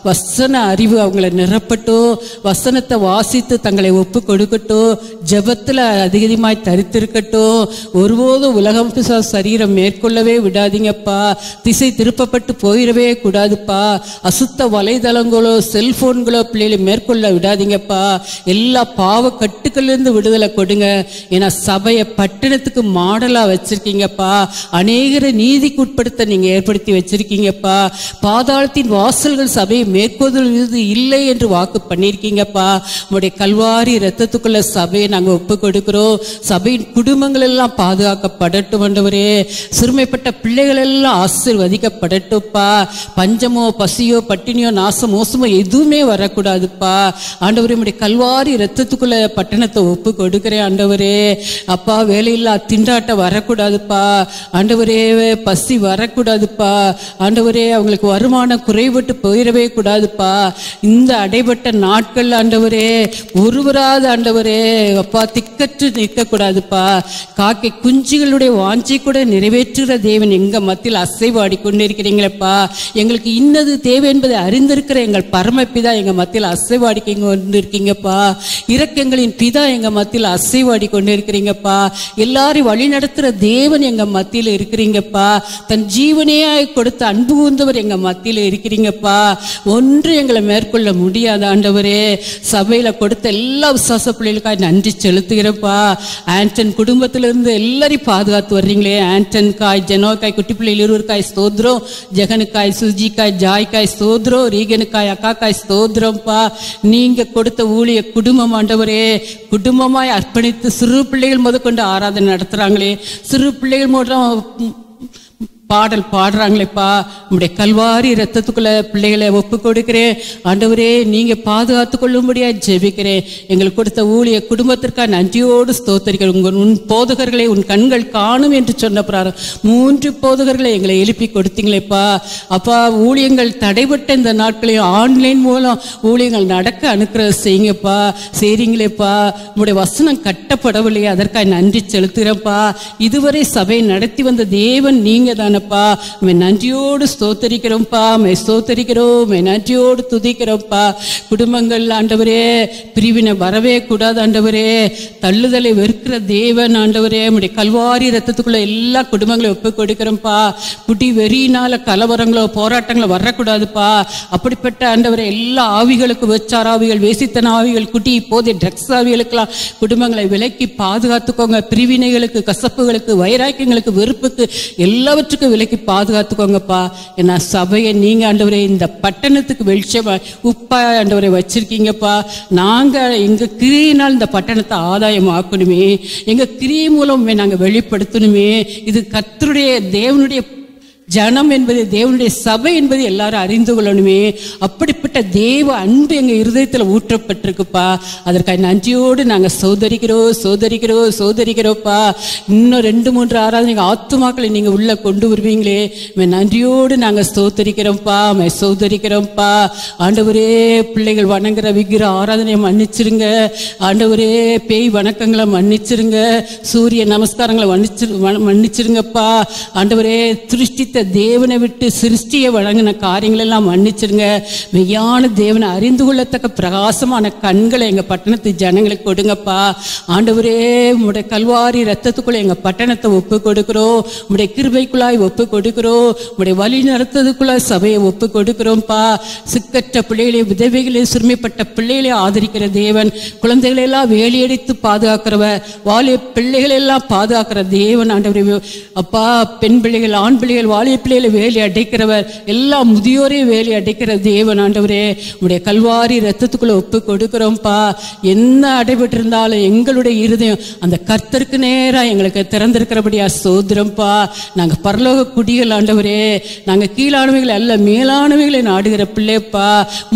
வசன அறிவு அவங்களை நிரப்பட்டும். வசனத்தை வாசித்து தங்களை ஒப்பு கொடுக்கட்டும். ஜெபத்துல அதிகமாய் தரித்திருக்கட்டும். ஒருபோதும் உலகம் சரீரம் மேற்கொள்ளவே விடாதீங்கப்பா. திசை திருப்பப்பட்டு போயிடவே கூடாதுப்பா. அசுத்த வலைதளங்களோ செல்போன்களோ பிள்ளைகளை மேற்கொள்ள விடாதீங்கப்பா. எல்லா பாவ கட்டுக்களிலிருந்து விடுதலை கொடுங்க. ஏன்னா சபையை பட்டணத்துக்கு மாடலா வச்சிருக்கீங்கப்பா. அநேகரை நீதிக்கு உட்படுத்த நீங்க ஏற்படுத்தி வச்சிருக்கீங்கப்பா. பாதாளத்தின் வாசல்கள் சபையை மேற்கொள்வது இல்லை என்று வாக்கு பண்ணியிருக்கீங்கப்பா. உங்களுடைய கல்வாரி இரத்தத்துக்குள்ள சபையை நாங்க ஒப்பு கொடுக்கிறோம். சபையின் குடும்பங்கள் எல்லாம் பாதுகாக்கப்படட்டும் ஆண்டவரே. சிறுமைப்பட்ட பிள்ளைகள் எல்லாம் ஆசீர்வதிக்கப்படட்டும்ப்பா. பஞ்சமோ பசியோ பட்டினியோ நாச மோசமோ எதுவுமே வரக்கூடாதுப்பா ஆண்டவரே. உம்முடைய கல்வாரி இரத்தத்துக்குள்ள பட்டணத்தை ஒப்பு கொடுக்கிறேன் ஆண்டவரே. அப்பா, வேலையில்லா திண்டாட்டம் வரக்கூடாதுப்பா ஆண்டவரே. பசி வரக்கூடாதுப்பா ஆண்டவரே. அவங்களுக்கு வருமானம் குறைபட்டு போயிடவே கூடாதுப்பா. இந்த அடைபட்ட நாட்கள் ஆண்டவரே ஒருவராது ஆண்டவரே அப்பா திக்கற்று நிற்கக்கூடாதுப்பா. காக்கை குஞ்சுகளுடைய வாஞ்சி கூட நிறைவேற்றுகிற தேவன் எங்க மத்தியில் அசைவாடி கொண்டிருக்கிறீங்களப்பா. எங்களுக்கு இன்னது தேவை என்பதை அறிந்திருக்கிற எங்கள் பரமபிதா எங்க மத்தியில் அசைவாடி கொண்டிருக்கீங்கப்பா. இரக்கங்களின் பிதா எங்க மத்தியில் அசைவாடி கொண்டிருக்கிறீங்கப்பா. எல்லாரையும் வழி நடத்துகிற தேவன் எங்க மத்தியில் இருக்கிறீங்கப்பா. தன் ஜீவனையே கொடுத்த அன்பு கூர்ந்தவர் எங்க மத்தியில் இருக்கிறீங்கப்பா. ஒன்று எங்களை மேற்கொள்ள முடியாத ஆண்டவரே. சபையில கொடுத்த எல்லா விசுவாச பிள்ளைகளுக்காக நன்றி செலுத்துகிறப்பா. ஆண்டன் குடும்பத்திலிருந்து எல்லாரையும் பாதுகாத்து வர்றீங்களே. ஆண்டன்காய், ஜெனோக்காய், குட்டி பிள்ளைகள் இருவருக்காய் ஸ்தோத்திரம். ஜெகனுக்காய், சுஜிக்காய், ஜாய்க்காய் ஸ்தோத்திரம். ரீகனுக்காய், அக்காக்காய் ஸ்தோத்திரம்ப்பா. நீங்க கொடுத்த ஊழிய குடும்பம் ஆண்டவரே குடும்பமாய் அர்ப்பணித்து சிறு பிள்ளைகள் முதற்கொண்டு ஆராதனை நடத்துறாங்களே. சிறு பிள்ளைகள் மூலம் பாடல் பாடுறாங்களேப்பா. உங்களுடைய கல்வாரி ரத்தத்துக்குள்ள பிள்ளைகளை ஒப்பு கொடுக்கிறேன் ஆண்டவரே. நீங்க பாதுகாத்து கொள்ளும்படியா ஜெபிக்கிறேன். எங்களுக்கு கொடுத்த ஊழிய குடும்பத்திற்காக நன்றியோடு ஸ்தோத்தரிக்கிறேன். உன் போதகர்களை உன் கண்கள் காணும் என்று சொன்ன பிராரம் 3 போதகர்களை எங்களை எழுப்பி கொடுத்தீங்களேப்பா. அப்பா, ஊழியங்கள் தடைபட்ட இந்த நாட்களையும் ஆன்லைன் மூலம் ஊழியங்கள் நடக்க அனுக்கிறது செய்யுங்கப்பா. செய்றீங்களேப்பா. உங்களுடைய வசனம் கட்டப்படவில்லையே, அதற்காக நன்றி செலுத்துகிறேன்ப்பா. இதுவரை சபையை நடத்தி வந்த தேவன் நீங்க தானப்பா. இருக்கிறாங்கப்பா. உம்மை நன்றியோடு ஸ்தோத்தரிக்கிறோம்ப்பா, உம்மை ஸ்தோத்தரிக்கிறோம், உம்மை நன்றியோடு துதிக்கிறோம்ப்பா. குடும்பங்கள் ஆண்டவரே பிரிவினை வரவே கூடாது ஆண்டவரே. தள்ளுதலை வெறுக்கிற தேவன் ஆண்டவரே, உம்முடைய கல்வாரி ரத்தத்துக்குள்ள எல்லா குடும்பங்களையும் ஒப்பு கொடுக்கிறோம்ப்பா. குடி வெறியினால கலவரங்களோ போராட்டங்களோ வரக்கூடாதுப்பா. அப்படிப்பட்ட ஆண்டவரே எல்லா ஆவிகளுக்கு, வெச்சார் ஆவிகள், வேசித்தன ஆவிகள், குடி போதை ட்ரக்ஸ் ஆவிகளுக்கெல்லாம் குடும்பங்களை விலக்கி பாதுகாத்துக்கோங்க. பிரிவினைகளுக்கு, கசப்புகளுக்கு, வைராக்கியங்களுக்கு, வெறுப்புக்கு எல்லாவற்றுக்கும் விலக்கி பாதுகாத்துக்கோங்கப்பா. ஏன்னா சபையை நீங்க ஆண்டவரே இந்த பட்டணத்துக்கு வெளிச்சமா உப்பா ஆண்டவரை வச்சிருக்கீங்கப்பா. நாங்க எங்க கிரியினால் இந்த பட்டணத்தை ஆதாயம் ஆக்கணுமே, எங்க கிரியை மூலம் நாங்க வெளிப்படுத்தணுமே. இது கர்த்தருடைய தேவனுடைய ஜனம் என்பது, தேவனுடைய சபை என்பது எல்லாரும் அறிந்து கொள்ளணுமே. அப்படிப்பட்ட தேவ அன்பு எங்க இருதயத்தில் ஊற்றப்பட்டிருக்குப்பா. அதற்காக நன்றியோடு நாங்க சோதரிக்கிறோப்பா. இன்னும் 2-3 ஆராதனை ஆத்துமாக்களை நீங்க உள்ள கொண்டு வருவீங்களே, நன்றியோடு நாங்க சோதரிக்கிறோம்ப்பா. ஆண்டவரே பிள்ளைகள் வணங்குற விக்கிர ஆராதனையை மன்னிச்சிருங்க ஆண்டவரே. பேய் வணக்கங்களை மன்னிச்சிருங்க, சூரிய நமஸ்காரங்களை மன்னிச்சிருங்கப்பா. ஆண்டவரே திருஷ்டி தேவனை விட்டு சிருஷ்டியை வழங்கின காரியங்கள் எல்லாம் மன்னிச்சிருங்க. மெய்யான தேவனை அறிந்து கொள்ளத்தக்க பிரகாசமான கண்களை எங்க பட்டணத்து ஜனங்களுக்கு கொடுங்கப்பா. ஆண்டவரே உம்முடைய கல்வாரி ரத்தத்துக்குள்ள எங்க பட்டணத்தை ஒப்பு கொடுக்கிறோம், உம்முடைய கிருபைக்குள்ளாய் ஒப்பு கொடுக்கிறோம், உம்முடைய வழி நடத்ததுக்குள்ளாய் சபையை ஒப்பு கொடுக்கிறோம்ப்பா. சிக்கற்ற பிள்ளைகளையும் விதவைகளையும் சிறுமைப்பட்ட பிள்ளைகளையும் ஆதரிக்கிற தேவன், குழந்தைகளை எல்லாம் வேலியடித்து பாதுகாக்கிறவர், வாலிய பிள்ளைகளை எல்லாம் பாதுகாக்கிற தேவன் ஆண்டவரே. அப்பா பெண் பிள்ளைகள், ஆண் பிள்ளைகள், வாலிய பிள்ளைகளை வேலி அடைக்கிறவர், எல்லா முதியோரையும் வேலி அடைக்கிற தேவன் ஆண்டவரே. உடைய கல்வாரி ரத்தத்துக்குள்ள ஒப்பு கொடுக்கிறோம்ப்பா. என்ன அடைபட்டிருந்தாலும் எங்களுடைய இருதயம் அந்த கர்த்தருக்கு நேராக எங்களுக்கு திறந்திருக்கிறபடியா சோதரம்ப்பா. நாங்கள் பரலோக குடிகள் ஆண்டவரே, நாங்கள் கீழானவைகளை அல்ல மேலானவைகளை நாடுகிற பிள்ளைப்பா.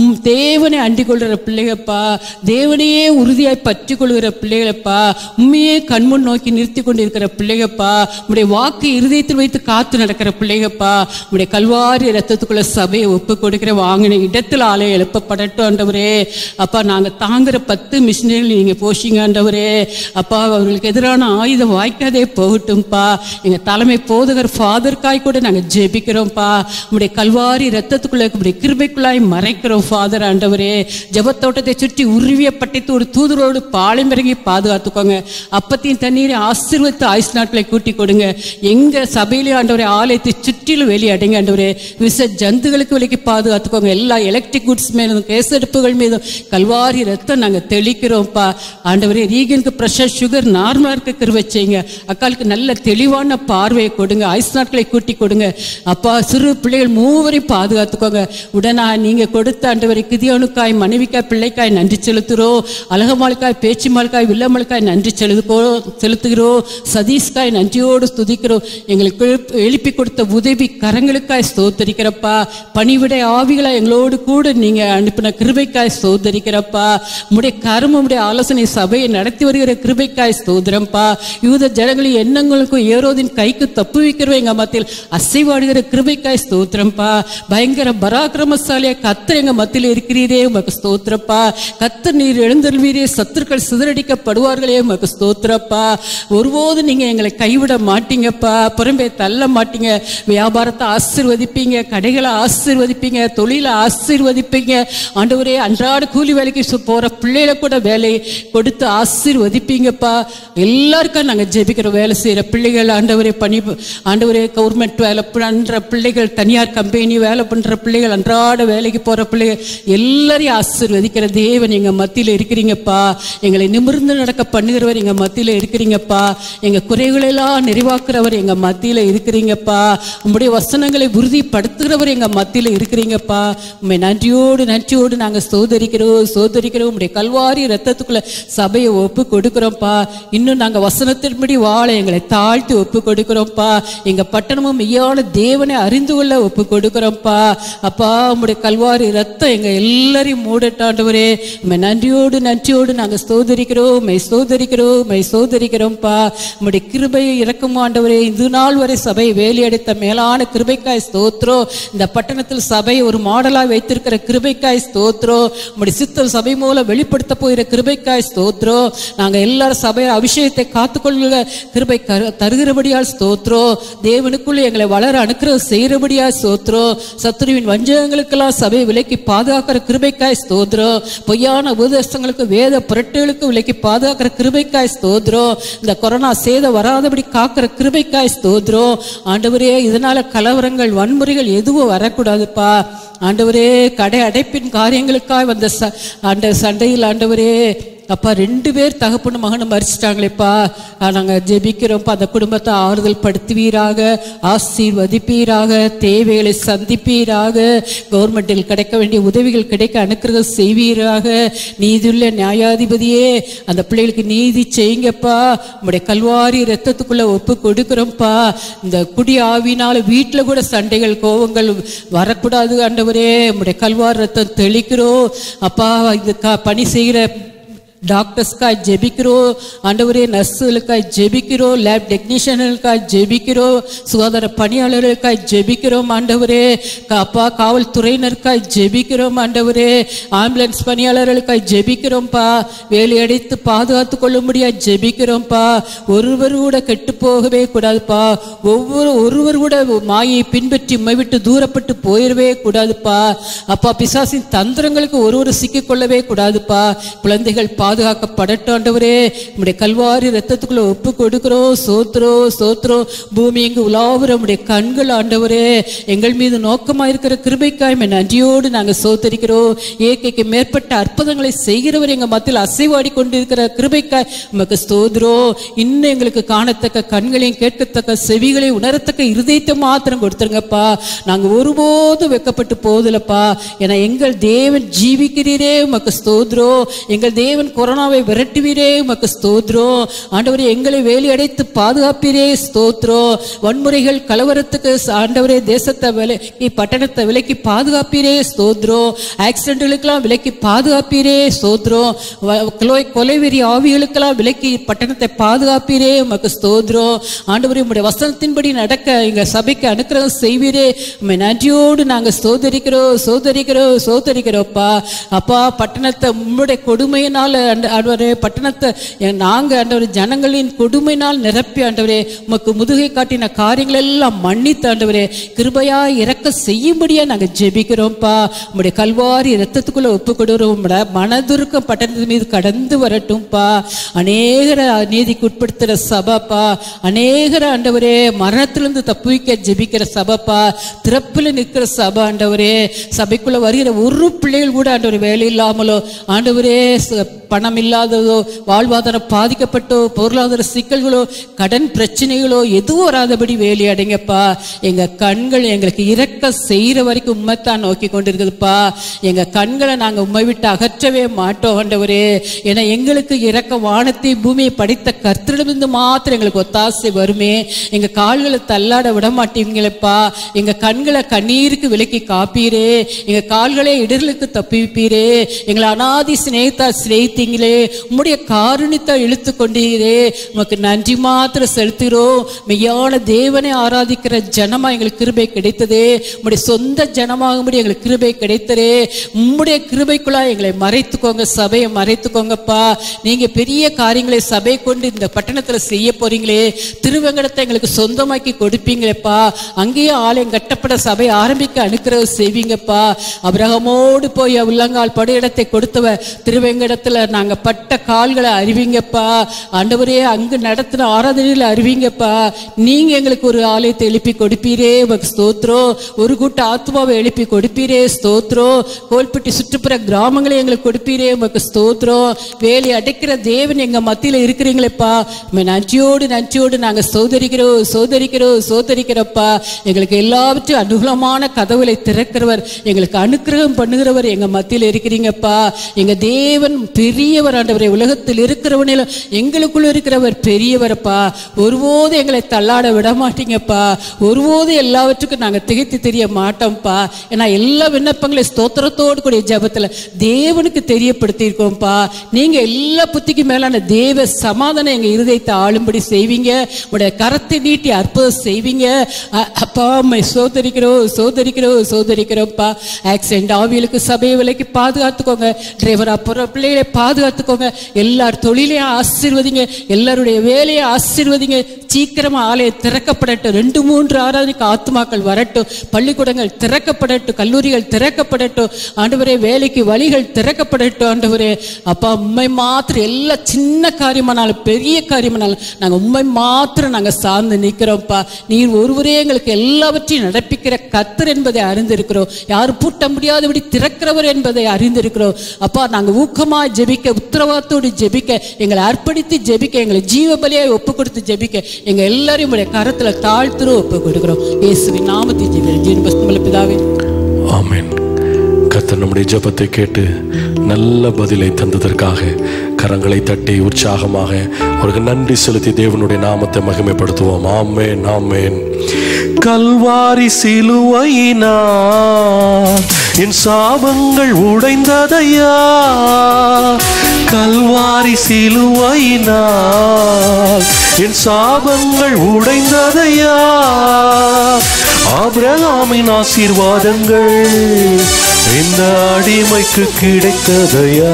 தேவனை அண்டிக் கொள்கிற பிள்ளைகப்பா, தேவனையே உறுதியாய் பற்றி கொள்கிற பிள்ளைகளப்பா, உண்மையே கண்முன் நோக்கி நிறுத்தி கொண்டிருக்கிற பிள்ளைகப்பா, உடைய வாக்கு இருதயத்தில் வைத்து காத்து நடக்கிற பிள்ளைகப்பா. உடைய கல்வாரி ரத்தத்துக்குள்ள சபையை ஒப்பு கொடுக்கிற வாங்கின இடத்துல ஆலயம் எழுப்பப்படட்டும் ஆண்டவரே. அப்பா நாங்க தாங்குற 10 மிஷினரிகள் நீங்க போஷிங்க ஆண்டவரே. அப்பா அவர்களுக்கு எதிரான ஆயுதம் வாய்க்காதே போகட்டும்பா. எங்க தலைமை போதகர் ஃபாதர்காய் கூட நாங்க ஜெபிக்கிறோம்ப்பா. உடைய கல்வாரி ரத்தத்துக்குள்ள உடைய கிருபைக்குள்ளாய் மறைக்கிறோம் ஃபாதர் ஆண்டவரே. ஜபத்தோட்டத்தை சுற்றி உருவிய பட்டைத்து ஒரு தூதரோடு பாலம் இறங்கி பாதுகாத்துக்கோங்க. அப்பத்தையும் தண்ணீரை ஆசீர்வதித்து ஆயுசு நாட்களை கூட்டி கொடுங்க. எங்க சபையிலே ஆண்டவரே ஆலயத்தை சுற்றிலும் வெளியே அடைங்க ஆண்டவரே. விச ஜந்துகளுக்கு விலைக்கு பாதுகாத்துக்கோங்க. எல்லா எலக்ட்ரிக் குட்ஸ் மீதும், கேசடுப்புகள் மீதும் கல்வாரி ரத்தம் நாங்கள் தெளிக்கிறோம்ப்பா ஆண்டவரே. ரீகனுக்கு ப்ரெஷர், சுகர் நார்மலாக இருக்க கிருபை செய்யுங்க. அக்காளுக்கு நல்ல தெளிவான பார்வையை கொடுங்க. ஆயுசு நாட்களை கூட்டி கொடுங்க அப்பா. சிறு பிள்ளைகள் மூவரையும் பாதுகாத்துக்கோங்க. உடனே நீங்க கொடுத்த ஆண்டவரை கிதியோனுக்காய், மனைவிக்காய், பிள்ளைக்காய் நன்றி செலுத்துகிறோம். அழகமாளுக்காய், பேச்சிமாளுக்காய், வில்லமாளுக்காய் நன்றி செலுத்துகிறோம். சதீஷ்காய் நன்றியோடு துதிக்கிறோம். எங்களுக்கு எழுப்பி கொடுத்த உதவி கரங்களுக்காய் ஸ்தோத்தரிக்கிறப்பா. பணிவிடை ஆவிகளை எங்களோடு கூட நீங்க அனுப்பின கிருபைக்காய் ஸ்தோத்தரிக்கிறப்பா. உடைய கர்மம், உடைய ஆலோசனை சபையை நடத்தி வருகிற கிருபைக்காய் ஸ்தோத்திரம்பா. யூத ஜனங்களின் எண்ணங்களுக்கும் ஏரோதின் கைக்கு தப்பு வைக்கிறவ எங்க மத்தியில் அசைவாடுகிற கிருபைக்காய் ஸ்தோத்திரம்பா. பயங்கர பராக்கிரமசாலியா கர்த்தர் எங்க மத்தியில் இருக்கிறீரே, உமக்கு ஸ்தோத்திரப்பா. கர்த்தர் நீர் எழுந்தருள்வீரே, சத்துருக்கள் சிதறடிக்கப்படுவார்களே, உமக்கு ஸ்தோத்திரப்பா. ஒருபோது நீங்க எங்களை கைவிட மாட்டீங்கப்பா, புறம்பே தள்ள மாட்டீங்க. வியாபாரத்தை ஆசீர்வதிப்பீங்க, கடைகளை ஆசீர்வதிப்பீங்க, தொழிலை ஆசீர்வதிப்பீங்க ஆண்டவரே. அன்றாட கூலி வேலைக்கு போற பிள்ளைகளை கூட வேலை கொடுத்து ஆசீர்வதிப்பீங்கப்பா. எல்லாருக்கும் நாங்கள் ஜெபிக்கிறோம். வேலை செய்யற பிள்ளைகள் ஆண்டவரே, ஆண்டவரே கவர்மெண்ட் வேலை பண்ற பிள்ளைகள், தனியார் கம்பெனி வேலை பண்ற பிள்ளைகள், அன்றாட வேலைக்கு போற பிள்ளைகள் எல்லாரையும் ஆசீர்வதிக்கிற தேவன் எங்க மத்தியில் இருக்கிறீங்கப்பா. எங்களை நிமிர்ந்து நடக்க பண்ணுகிறவர் எங்க மத்தியில் இருக்கிறீங்கப்பா. எங்க குறைகளெல்லாம் நிறைவாக்குறவர் எங்க மத்தியில் இருக்கிறீங்கப்பா. உங்களுடைய வசனங்களை உறுதிப்படுத்துகிறவர் எங்க மத்தியில் இருக்கிறீங்கப்பா. உண்மை நன்றியோடு நாங்கள் சோதரிக்கிறோம். உங்களுடைய கல்வாரி ரத்தத்துக்குள்ள சபையை ஒப்பு கொடுக்கிறோம்ப்பா. இன்னும் நாங்கள் வசனத்தின்படி வாழ எங்களை தாழ்த்தி ஒப்பு கொடுக்கிறோம்ப்பா. எங்க பட்டணமும் மெய்யான தேவனை அறிந்து கொள்ள ஒப்பு கொடுக்கிறோம்ப்பா. அப்பா உங்களுடைய கல்வாரி ரத்தம் எங்க எல்லாரையும் மூடட்டாண்டவரே. உண்மை நன்றியோடு நாங்கள் சோதரிக்கிறோம்ப்பா. உங்களுடைய கிருபையை இறக்கும் ஆண்டவரே. இது நாள் வரை சபை வேலையடைத்த மேலான கிருபைக்காய் ஸ்தோத்திரம். இந்த பட்டணத்தில் சபை ஒரு மாடலாய் வைத்திருக்கிற கிருபைக்காய் ஸ்தோத்திரம். உம்முடைய சித்தம் சபை மூலம் வெளிப்படுத்த போகிற கிருபைக்காய் ஸ்தோத்திரம். நாங்கள் எல்லாரும் சபையை அபிஷேகத்தை காத்துக்கொள்ள கிருபை தருகிறபடியால் ஸ்தோத்திரம். தேவனுக்குள்ள எங்களை வளர அனுக்கிரகம் செய்கிறபடியால் ஸ்தோத்திரம். சத்துருவின் வஞ்சகங்களுக்கெல்லாம் சபையை விலக்கி பாதுகாக்கிற கிருபைக்காய் ஸ்தோத்திரம். பொய்யான உபதேசங்களுக்கு வேத புரட்டுகளுக்கு விலக்கி பாதுகாக்கிற கிருபைக்காய் ஸ்தோத்திரம். இந்த கொரோனா சேதம் வராதபடி காக்கிற கிருபைக்காய் ஸ்தோத்திரம். ஆண்டவரே, இதனால கலவரங்கள் வன்முறைகள் எதுவும் வரக்கூடாதுப்பா. ஆண்டவரே, கடை அடைப்பின் காரியங்களுக்காய் வந்த சண்டையில் ஆண்டவரே அப்பா 2 பேர் தகப்பனும் மகனும் மறிச்சிட்டாங்களேப்பா. நாங்கள் ஜெபிக்கிறோம்ப்பா, அந்த குடும்பத்தை ஆறுதல் படுத்துவீராக, ஆசீர்வதிப்பீராக, தேவைகளை சந்திப்பீராக, கவர்மெண்டில் கிடைக்க வேண்டிய உதவிகள் கிடைக்க அனுக்கிரகம் செய்வீராக. நீதியுள்ள நியாயாதிபதியே, அந்த பிள்ளைகளுக்கு நீதி செய்யுங்கப்பா. உங்களுடைய கல்வாரி ரத்தத்துக்குள்ள ஒப்பு கொடுக்கிறோம்ப்பா. இந்த குடி ஆவினால வீட்டில் கூட சண்டைகள் கோபங்கள் வரக்கூடாது ஆண்டவரே. உங்களுடைய கல்வாரி ரத்தம் தெளிக்கிறோம் அப்பா. இந்த பணி செய்கிற டாக்டர்ஸ்க்காய் ஜெபிக்கிறோம் ஆண்டவரே. நர்ஸுகளுக்காய் ஜெபிக்கிறோம். லேப் டெக்னீஷியன்களுக்காய் ஜெபிக்கிறோம். சுகாதார பணியாளர்களுக்காய் ஜெபிக்கிறோம் ஆண்டவரே. அப்பா, காவல்துறையினருக்காய் ஜெபிக்கிறோம் ஆண்டவரே. ஆம்புலன்ஸ் பணியாளர்களுக்காய் ஜெபிக்கிறோம்ப்பா. வேலையடைத்து பாதுகாத்து கொள்ள முடியாது ஜெபிக்கிறோம்ப்பா. ஒருவர் கூட கெட்டு போகவே கூடாதுப்பா. ஒருவர் கூட மாயை பின்பற்றி உம்மை விட்டு தூரப்பட்டு போயிடவே கூடாதுப்பா. அப்பா, பிசாசின் தந்திரங்களுக்கு ஒருவர் சிக்கிக்கொள்ளவே கூடாதுப்பா. குழந்தைகள் பாதுகாக்கப்படட்டும் ஆண்டவரே. உம்முடைய கல்வாரி ரத்தத்துக்குள்ள ஒப்பு கொடுக்கிறோம். சோத்திரம் சோத்திரம். பூமி எங்கு உலாவுற உம்முடைய கண்கள் ஆண்டவரே எங்கள் மீது நோக்கமாயிருக்கிற கிருபைக்காய் நன்றியோடு நாங்கள் சோத்தரிக்கிறோம். ஏக்கைக்கு மேற்பட்ட அற்புதங்களை செய்கிறவர் எங்கள் மத்தியில் அசைவாடி கொண்டிருக்கிற கிருபைக்காய் உமக்கு ஸ்தோத்திரம். இன்னும் எங்களுக்கு காணத்தக்க கண்களையும் கேட்கத்தக்க செவிகளையும் உணரத்தக்க இருதயத்தை மாத்திரம் கொடுத்துருங்கப்பா. நாங்கள் ஒருபோதும் வெக்கப்பட்டு போதில்லப்பா. ஏன்னா எங்கள் தேவன் ஜீவிக்கிறீரே, உமக்கு ஸ்தோத்திரம். எங்கள் தேவன் கொரோனாவை விரட்டுவீரே, உமக்கு ஸ்தோத்திரம். ஆண்டவரே, எங்களை வேலி அடைத்து பாதுகாப்பீரே, ஸ்தோத்திரம். வன்முறைகள் கலவரத்துக்கு ஆண்டவரே தேசத்தை விலக்கி பட்டணத்தை விலக்கி பாதுகாப்பீரே, ஸ்தோத்திரம். ஆக்சிடென்ட்களுக்கெல்லாம் விலக்கி பாதுகாப்பீரே, ஸ்தோத்திரம். கொலைவெறி ஆவிகளுக்கெல்லாம் விலக்கி பட்டணத்தை பாதுகாப்பீரே, உமக்கு ஸ்தோத்திரம். ஆண்டவரே, உம்முடைய வசனத்தின்படி நடக்க எங்க சபைக்கு அனுக்கிரகம் செய்வீரே, உம்மை நன்றியோடு நாங்கள் சோதரிக்கிறோம் சோதரிக்கிறோம் சோதரிக்கிறோம்ப்பா. அப்பா, பட்டணத்தை உம்முடைய கொடுமையினால் ஆண்டவரே, பட்டணத்தை நாங்கள் ஆண்டவரே ஜனங்களின் கொடுமையினால் நிரப்பி ஆண்டவரே உமக்கு முதுகை காட்டின காரியங்கள் எல்லாம் மன்னித்து ஆண்டவரே கிருபையா இறக்க செய்யும்படியா நாங்கள் ஜெபிக்கிறோம்ப்பா. உம்முடைய கல்வாரி ரத்தத்துக்குள்ள ஒப்பு கொடுக்கிறோம். மனதுருக்கம் பட்டணத்தின் மீது கடந்து வரட்டும்பா. அநேகர நீதிக்கு உட்படுத்துகிற சபைப்பா. அநேகர ஆண்டவரே மரணத்திலிருந்து தப்புவிக்க ஜெபிக்கிற சபைப்பா. திறப்பில் நிற்கிற சபை ஆண்டவரே. சபைக்குள்ள வருகிற ஒரு பிள்ளைகள் கூட ஆண்டவரே வேலை இல்லாமலோ ஆண்டவரே பணம் இல்லாததோ வாழ்வாதாரம் பாதிக்கப்பட்டோ பொருளாதார சிக்கல்களோ கடன் பிரச்சனைகளோ எதுவும் வராதபடி வேலி அடைங்கப்பா. எங்க கண்கள் எங்களுக்கு இரக்க செய்கிற வரைக்கும் உண்மைத்தான் நோக்கி கொண்டிருக்குதுப்பா. எங்க கண்களை நாங்கள் உண்மை விட்டு அகற்றவே மாட்டோம் ஆண்டவரே. ஏன்னா எங்களுக்கு இரக்க வானத்தை பூமியை படைத்த கர்த்தரிடமிருந்து மாத்திரம் எங்களுக்கு ஒத்தாசை வருமே. எங்க கால்களை தள்ளாட விட மாட்டீங்களேப்பா. எங்க கண்களை கண்ணீருக்கு விலக்கி காப்பீரே. எங்க கால்களை இடர்களுக்கு தப்பிப்பீரே. எங்களை அநாதி சிநேகத்தால் சிநேகித்தீங்களே. உம்முடைய காருணித்தை இழுத்து கொண்டீரே. உமக்கு நன்றி மாத்திரம் செலுத்துகிறோம். மெய்யான தேவனை ஆராதிக்கிற ஜனமா எங்களுக்கு கிருபை கிடைத்ததே. உம்முடைய சொந்த ஜனமாகும்படி எங்களுக்கு கிருபை கிடைத்ததே. உம்முடைய கிருபைக்குள்ளா எங்களை மறைத்துக்கோங்க, சபையை மறைத்துக்கோங்கப்பா. நீங்க பெரிய காரியங்களை சபை கொண்டு இந்த பட்டணத்துல செய்ய போறீங்களே. திருவெங்கடத்தை எங்களுக்கு சொந்தமாக்கி கொடுப்பீங்களேப்பா. அங்கேயே ஆலயம் கட்டப்பட சபை ஆரம்பிக்க அனுக்கிரகம் செய்வீங்கப்பா. அபிரகாமோடு போய் உள்ளங்கால் படு இடத்தை கொடுத்தவ திருவெங்கடத்துல நாங்க பட்ட கால்களை அறிவிங்கப்பா. ஆண்டவரே, அங்கு நடத்தின ஆராதனையில் அறிவிங்கப்பா. நீங்க எங்களுக்கு ஒரு ஆலயத்தை எழுப்பி கொடுப்பீரே, உமக்கு ஸ்தோத்திரம். ஒரு கூட்ட ஆத்மாவை எழுப்பி கொடுப்பீரே, ஸ்தோத்திரம். கோல்பட்டி சுற்றுப்புற கிராமங்களை எங்களுக்கு கொடுப்பீரே, உமக்கு ஸ்தோத்திரம். வேலை அடைக்கிற தேவன் எங்க மத்தியில இருக்கிறீங்களேப்பா. நன்றியோடு நன்றியோடு நாங்க சோதரிக்கிறோம் சோதரிக்கிறோம் சோதரிக்கிறப்பா. எங்களுக்கு எல்லாவற்றையும் அனுகூலமான கதவுகளை திறக்கிறவர், எங்களுக்கு அனுக்கிரகம் பண்ணுகிறவர் எங்க மத்தியில் இருக்கிறீங்கப்பா. எங்க தேவன் பெரிய பெரியவர் ஆண்டவரே. உலகத்தில் இருக்கிறவனில் எங்களுக்குள்ள இருக்கிறவர் பெரியவரப்பா. ஒருபோது எங்களை தள்ளாட விட மாட்டீங்கப்பா. ஒருபோது எல்லாவற்றுக்கும் நாங்கள் திகைத்து தெரிய மாட்டோம்ப்பா. ஏன்னா எல்லா விண்ணப்பங்களை ஸ்தோத்திரத்தோடு கூடிய ஜபத்தில் தேவனுக்கு தெரியப்படுத்தியிருக்கோம்ப்பா. நீங்கள் எல்லா புத்திக்கு மேலான தேவ சமாதானம் எங்கள் இருதயத்தை ஆளும்படி செய்வீங்க. உடைய கரத்தை நீட்டி அற்புதம் செய்வீங்க. அப்பா அம்மை சோதரிக்கிறோம்ப்பா. ஆக்சிடென்ட் ஆவியலுக்கு சபை விலைக்கு பாதுகாத்துக்கோங்க. டிரைவர் அப்புறம் பிள்ளைகளை பாதுகாத்துக்கோங்க. எல்லார் தொழிலையும் ஆசீர்வதிங்க. எல்லாருடைய வேலையை ஆசீர்வதிங்க. சீக்கிரமா ஆலயம் திறக்கப்படட்டும். 2-3 ஆராதனைக்கு ஆத்துமாக்கள் வரட்டும். பள்ளிக்கூடங்கள் திறக்கப்படட்டும். கல்லூரிகள் திறக்கப்படட்டும். ஆண்டவரே வேலைக்கு வழிகள் திறக்கப்படட்டும். ஆண்டவரே அப்பா உண்மை மாத்திரம் எல்லா சின்ன காரியமானாலும் பெரிய காரியமானாலும் நாங்கள் உண்மை மாத்திரம் நாங்கள் சார்ந்து நிற்கிறோம்ப்பா. நீர் ஒருவரே எங்களுக்கு எல்லாவற்றையும் நடப்பிக்கிற கர்த்தர் என்பதை அறிந்திருக்கிறோம். யாரும் பூட்ட முடியாதபடி திறக்கிறவர் என்பதை அறிந்திருக்கிறோம். அப்பா நாங்கள் ஊக்கமாக ஜெபிக்க, உத்தரவாதத்தோடு ஜெபிக்க, எங்களை அர்ப்பணித்து ஜெபிக்க, எங்களை ஜீவ பலியாய் ஒப்பு கொடுத்து ஜெபிக்க எங்க எல்லாரையும் உடைய கரத்துல தாழ்த்துற ஒப்பு கொடுக்கிறோம். இயேசுவின் நாமத்தில் ஜெபிக்கிறோம் பிதாவே, ஆமென். கர்த்தர் நம்முடைய ஜெபத்தை கேட்டு நல்ல பதிலை தந்ததற்காக கரங்களை தட்டி உற்சாகமாக அவருக்கு நன்றி செலுத்தி தேவனுடைய நாமத்தை மகிமைப்படுத்துவோம். ஆமென், ஆமென். கல்வாரி சிலுவையினால் என் சாபங்கள் உடைந்ததையா, கல்வாரி சிலுவையினால் என் சாபங்கள் உடைந்ததையா, ஆபிரகாமின் ஆசீர்வாதங்கள் இந்த அடிமைக்கு கிடைத்ததையா,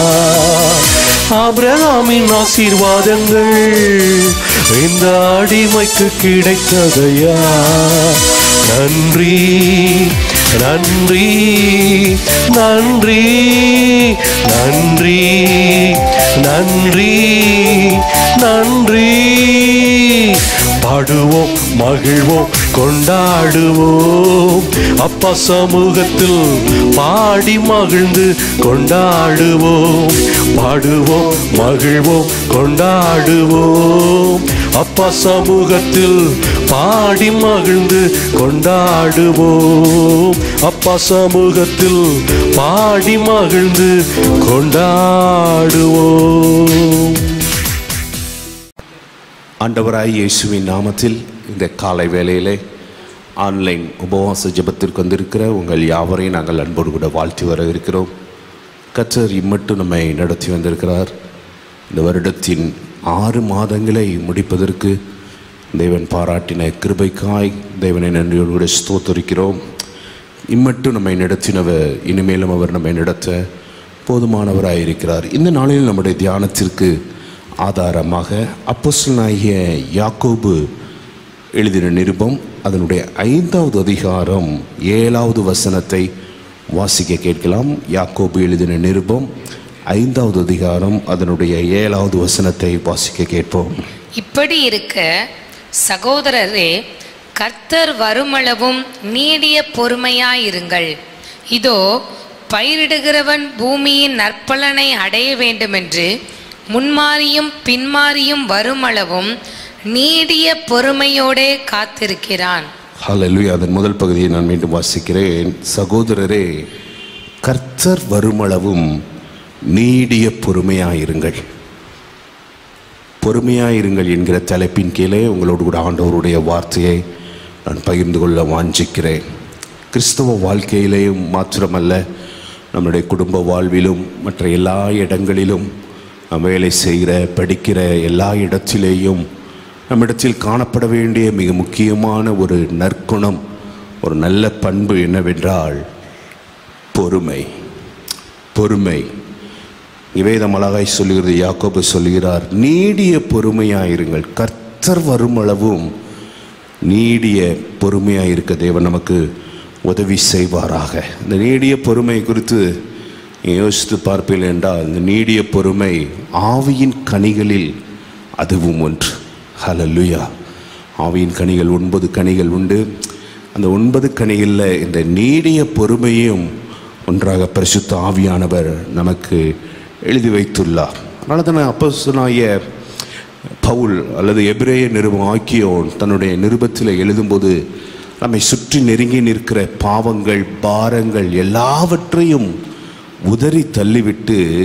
ஆபிரகாமின் ஆசீர்வாதங்கள் இந்த அடிமைக்கு கிடைத்ததையா. நன்றி நன்றி நன்றி நன்றி நன்றி நன்றி. பாடுவோம், மகிழ்வோம், கொண்டாடுவோம், அப்பா சமூகத்தில் பாடி மகிழ்ந்து கொண்டாடுவோம். பாடுவோம், மகிழ்வோம், கொண்டாடுவோம், அப்பா சமூகத்தில் பாடி மகிழ்ந்து கொண்டாடுவோம். அப்பா சமூகத்தில் பாடி மகிழ்ந்து கொண்டாடுவோம். ஆண்டவராய் இயேசுவின் நாமத்தில் இந்த காலை வேளையிலே ஆன்லைன் உபவாச ஜெபத்திற்கு வந்திருக்கிற உங்கள் யாவரையும் நாங்கள் அன்போடு கூட வாழ்த்தி வர இருக்கிறோம். கர்த்தர் இம்மட்டும் நம்மை நடத்தி வந்திருக்கிறார். இந்த வருடத்தின் 6 மாதங்களை முடிப்பதற்கு தேவன் பாராட்டின கிருபைக்காய் தேவனை நன்றியோடு கூட ஸ்தோத்திரிக்கிறோம். இம்மட்டும் நம்மை நடத்தினவர் இனிமேலும் அவர் நம்மை நடத்த போதுமானவராயிருக்கிறார். இந்த நாளில் நம்முடைய தியானத்திற்கு ஆதாரமாக அப்போஸ்தலனாகிய யாக்கோபு எழுதின நிருபம் அதனுடைய 5வது அதிகாரம் 7வது வசனத்தை வாசிக்க கேட்கலாம். யாக்கோபு எழுதின நிருபம் 5வது அதிகாரம் அதனுடைய 7வது வசனத்தை வாசிக்க கேட்போம். இப்படி இருக்க சகோதரரே, கர்த்தர் வருமளவும் நீடிய பொறுமையாயிருங்கள். இதோ பயிரிடுகிறவன் பூமியின் நற்பலனை அடைய வேண்டுமென்று முன்மாறியும் பின்மாறியும் வருமளவும் நீடிய பொறுமையோடே காத்திருக்கிறான். ஹல்லேலூயா. அதன் முதல் பகுதியை நான் மீண்டும் வாசிக்கிறேன். சகோதரரே, கர்த்தர் வருமளவும் நீடிய பொறுமையாயிருங்கள். பொறுமையாயிருங்கள் என்கிற தலைப்பின் கீழே உங்களோடு கூட ஆண்டவருடைய வார்த்தையை நான் பகிர்ந்து கொள்ள வாஞ்சிக்கிறேன். கிறிஸ்தவ வாழ்க்கையிலேயும் மாத்திரமல்ல, நம்முடைய குடும்ப வாழ்விலும் மற்ற எல்லா இடங்களிலும் வேலை செய்கிற படிக்கிற எல்லா இடத்திலேயும் நம்மிடத்தில் காணப்பட வேண்டிய மிக முக்கியமான ஒரு நற்குணம், ஒரு நல்ல பண்பு என்னவென்றால் பொறுமை. பொறுமை. வேதம் அழகாய் சொல்லுகிறது. யாக்கோபு சொல்லுகிறார், நீடிய பொறுமையாயிருங்கள். கர்த்தர் வருமளவும் நீடிய பொறுமையாயிருக்க தேவன் நமக்கு உதவி செய்வாராக. இந்த நீடிய பொறுமை குறித்து யோசித்து பார்ப்பீர்கள் என்றால், இந்த நீடிய பொறுமை ஆவியின் கனிகளில் அதுவும் ஒன்று. ஹல்லேலூயா. ஆவியின் கனிகள் 9 கனிகள் உண்டு. அந்த 9 கனிகளில் இந்த நீடிய பொறுமையும் ஒன்றாக பரிசுத்த ஆவியானவர் நமக்கு எழுதி வைத்துள்ளார். அதனால தான் அப்போஸ்தலனாகிய பவுல் அல்லது எபிரேய நிருபம் ஆக்கியோன் தன்னுடைய நிருபத்தில் எழுதும்போது நம்மை சுற்றி நெருங்கி நிற்கிற பாவங்கள், பாரங்கள் எல்லாவற்றையும் உதறி தள்ளிவிட்டு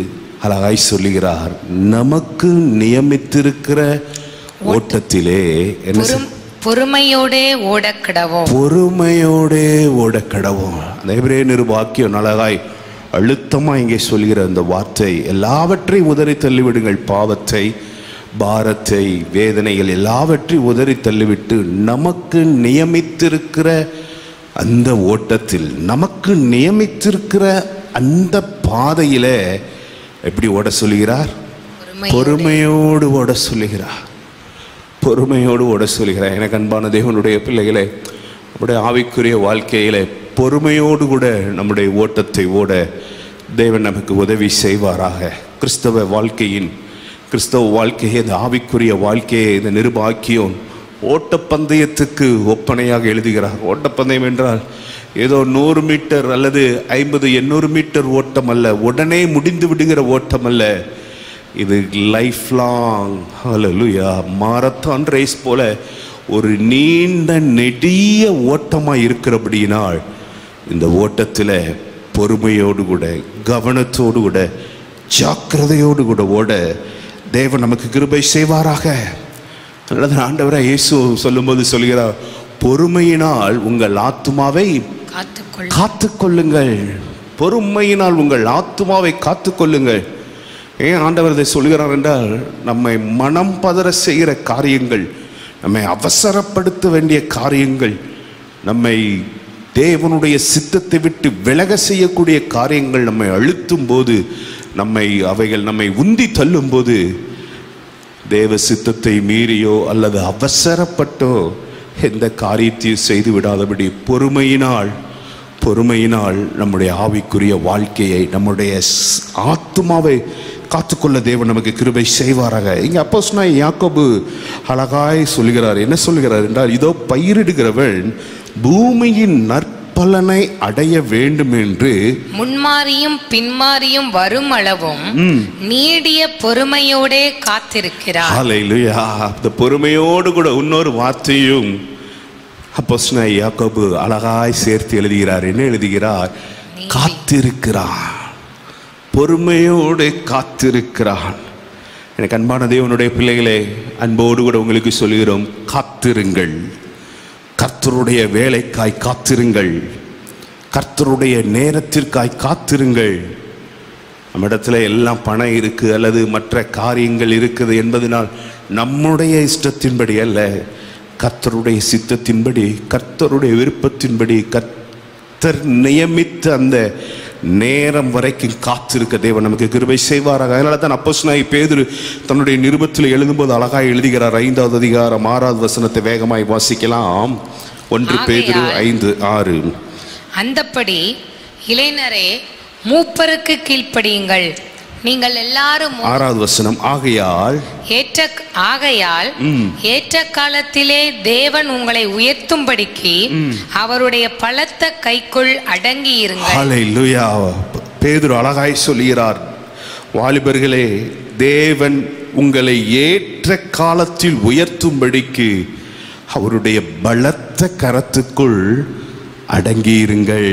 அழகாய் சொல்லுகிறார், நமக்கு நியமித்திருக்கிற ஓட்டத்திலே என்ன பொறுமையோடே ஓடக்கடவோம். பொறுமையோடே ஓடக்கடவோம். அந்த எபிரேய நிருபாக்கியம் அழகாய் அழுத்தமா இங்கே சொல்கிற அந்த வார்த்தை, எல்லாவற்றையும் உதறி தள்ளிவிடுங்கள், பாவத்தை, பாரத்தை, வேதனைகள் எல்லாவற்றையும் உதறி தள்ளிவிட்டு நமக்கு நியமித்திருக்கிற அந்த ஓட்டத்தில், நமக்கு நியமித்திருக்கிற அந்த பாதையில எப்படி ஓட சொல்லுகிறார்? பொறுமையோடு ஓட சொல்லுகிறார். பொறுமையோடு ஓட சொல்லுகிறார். எனக்கு அன்பான தேவனுடைய பிள்ளைகளே, நம்முடைய ஆவிக்குரிய வாழ்க்கையில பொறுமையோடு கூட நம்முடைய ஓட்டத்தை ஓட தேவன் நமக்கு உதவி செய்வாராக. கிறிஸ்தவ வாழ்க்கையை, இந்த ஆவிக்குரிய வாழ்க்கையை இந்த நிருபாக்கியோன் ஓட்டப்பந்தயத்துக்கு ஒப்பனையாக எழுதுகிறார். ஓட்டப்பந்தயம் என்றால் ஏதோ 100 மீட்டர் அல்லது 50-800 மீட்டர் ஓட்டம் அல்ல, உடனே முடிந்து விடுகிற ஓட்டம் அல்ல. இது லைஃப் லாங், ஹல்லேலூயா, மாரத்தான் ரேஸ் போல ஒரு நீண்ட நெடிய ஓட்டமாக இருக்கிறபடியினால் இந்த ஓட்டத்தில் பொறுமையோடு கூட, கவனத்தோடு கூட, ஜாக்கிரதையோடு கூட ஓட தேவன் நமக்கு கிருபை செய்வாராக. அல்லது ஆண்டவராக இயேசு சொல்லும்போது சொல்கிறார், பொறுமையினால் உங்கள் ஆத்துமாவை காத்துக்கொள்ளுங்கள். பொறுமையினால் உங்கள் ஆத்துமாவை காத்துக்கொள்ளுங்கள். ஏன் ஆண்டவர் இதை சொல்கிறார் என்றால், நம்மை மனம் பதற செய்கிற காரியங்கள், நம்மை அவசரப்படுத்த வேண்டிய காரியங்கள், நம்மை தேவனுடைய சித்தத்தை விட்டு விலக செய்யக்கூடிய காரியங்கள் நம்மை அழுத்தும் போது, அவைகள் நம்மை உந்தி தள்ளும் போது, தேவ சித்தத்தை மீறியோ அல்லது அவசரப்பட்டோ எந்த காரியத்தையும் செய்து விடாதபடி பொறுமையினால் நம்முடைய ஆவிக்குரிய வாழ்க்கையை, நம்முடைய ஆத்துமாவை காத்துக்கொள்ள தேவன் நமக்கு கிருபை செய்வாராக. இங்கே அப்போஸ்தலனாகிய யாக்கோபு அழகாய் சொல்கிறார். என்ன சொல்கிறார் என்றால், இதோ பயிரிடுகிறவன் பூமியின் நற்பலனை அடைய வேண்டும் என்று முன்மாறியும் பின்மாறியும் வரும் அளவும் நீடிய பொறுமையோடே காத்திருக்கிறார். ஹல்லேலூயா. அந்த பொறுமையோடு கூட இன்னொரு வார்த்தையும் அப்போஸ்தலனாகிய யாக்கோபு அழகாய் சேர்த்து எழுதுகிறார். என்ன எழுதுகிறார்? காத்திருக்கிறான். பொறுமையோடு காத்திருக்கிறான். எனக்கு அன்பான தேவனுடைய பிள்ளைகளே, அன்போடு கூட உங்களுக்கு சொல்கிறோம், காத்திருங்கள். கர்த்தருடைய வேலைக்காய் காத்திருங்கள். கர்த்தருடைய நேரத்திற்காய் காத்திருங்கள். நம்ம இடத்துல எல்லாம் பணம் இருக்குது அல்லது மற்ற காரியங்கள் இருக்குது என்பதனால் நம்முடைய இஷ்டத்தின்படி அல்ல, கர்த்தருடைய சித்தத்தின்படி, கர்த்தருடைய விருப்பத்தின்படி, கர்த்தர் நியமித்த அந்த நேரம் வரைக்கும் காத்திருக்க தேவன் நமக்கு கிருபை செய்வாராக. அதனால தான் அப்போஸ்தலனாகிய பேதுரு தன்னுடைய நிருபத்தில் எழுதும்போது அழகாய் எழுதுகிறார். 5வது அதிகாரம் 6வது வசனத்தை வேகமாய் வாசிக்கலாம். 1 பேதுரு 5:6. அந்தப்படி இளைஞரே, மூப்பருக்கு கீழ்ப்படியுங்கள். நீங்கள் எல்லாரும் 6வது வசனம், ஆகையால் ஏற்ற காலத்திலே தேவன் உங்களை உயர்த்தும்படிக்கு அவருடைய பலத்த கைக்குள் அடங்கி இருங்கள். ஹல்லேலூயா. பேதுரு அழகாய் சொல்கிறார், வாலிபர்களே, தேவன் உங்களை ஏற்ற காலத்தில் உயர்த்தும்படிக்கு அவருடைய பலத்த கரத்துக்குள் அடங்கியிருங்கள்.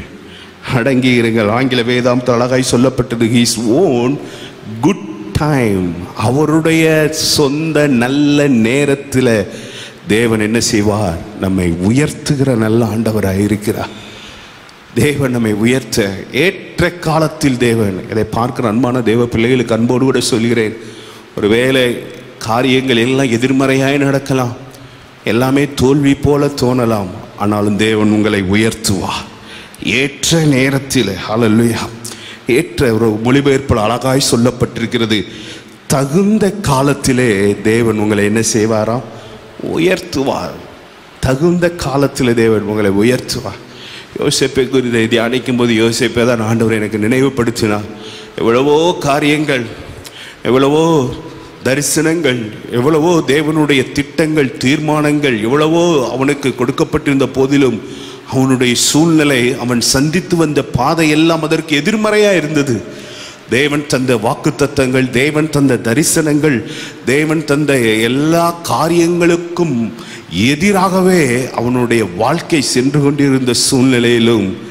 ஆங்கில வேதாந்தத்தில் அழகாய் சொல்லப்பட்டது, ஹிஸ் ஓன் குட் டைம். அவருடைய சொந்த நல்ல நேரத்தில் தேவன் என்ன செய்வார்? நம்மை உயர்த்துகிற நல்ல ஆண்டவராக இருக்கிறார். தேவன் நம்மை உயர்த்த ஏற்ற காலத்தில் தேவன் இதை பார்க்கிற அன்பான தேவ பிள்ளைகளுக்கு அன்போடு கூட சொல்கிறேன், ஒருவேளை காரியங்கள் எல்லாம் எதிர்மறையாய் நடக்கலாம், எல்லாமே தோல்வி போல தோணலாம், ஆனாலும் தேவன் உங்களை உயர்த்துவார் ஏற்ற நேரத்தில். ஹல்லேலூயா. ஏற்ற ஒரு மொழிபெயர்ப்பில் அழகாய் சொல்லப்பட்டிருக்கிறது, தகுந்த காலத்திலே தேவன் உங்களை என்ன செய்வாராம்? உயர்த்துவார். தகுந்த காலத்தில் தேவன் உங்களை உயர்த்துவார். யோசேப்பை குறித்து தியானிக்கும் போது யோசேப்பை தான் ஆண்டவர் எனக்கு நினைவுபடுத்தினார். எவ்வளவோ காரியங்கள், எவ்வளவோ தரிசனங்கள், எவ்வளவோ தேவனுடைய திட்டங்கள், தீர்மானங்கள் எவ்வளவோ அவனுக்கு கொடுக்கப்பட்டிருந்த போதிலும் அவனுடைய சூழ்நிலை, அவன் சந்தித்து வந்த பாதை எல்லாம் அதற்கு எதிர்மறையாக இருந்தது. தேவன் தந்த வாக்குத்தத்தங்கள், தேவன் தந்த தரிசனங்கள், தேவன் தந்த எல்லா காரியங்களுக்கும் எதிராகவே அவனுடைய வாழ்க்கை சென்று கொண்டிருந்த சூழ்நிலையிலும்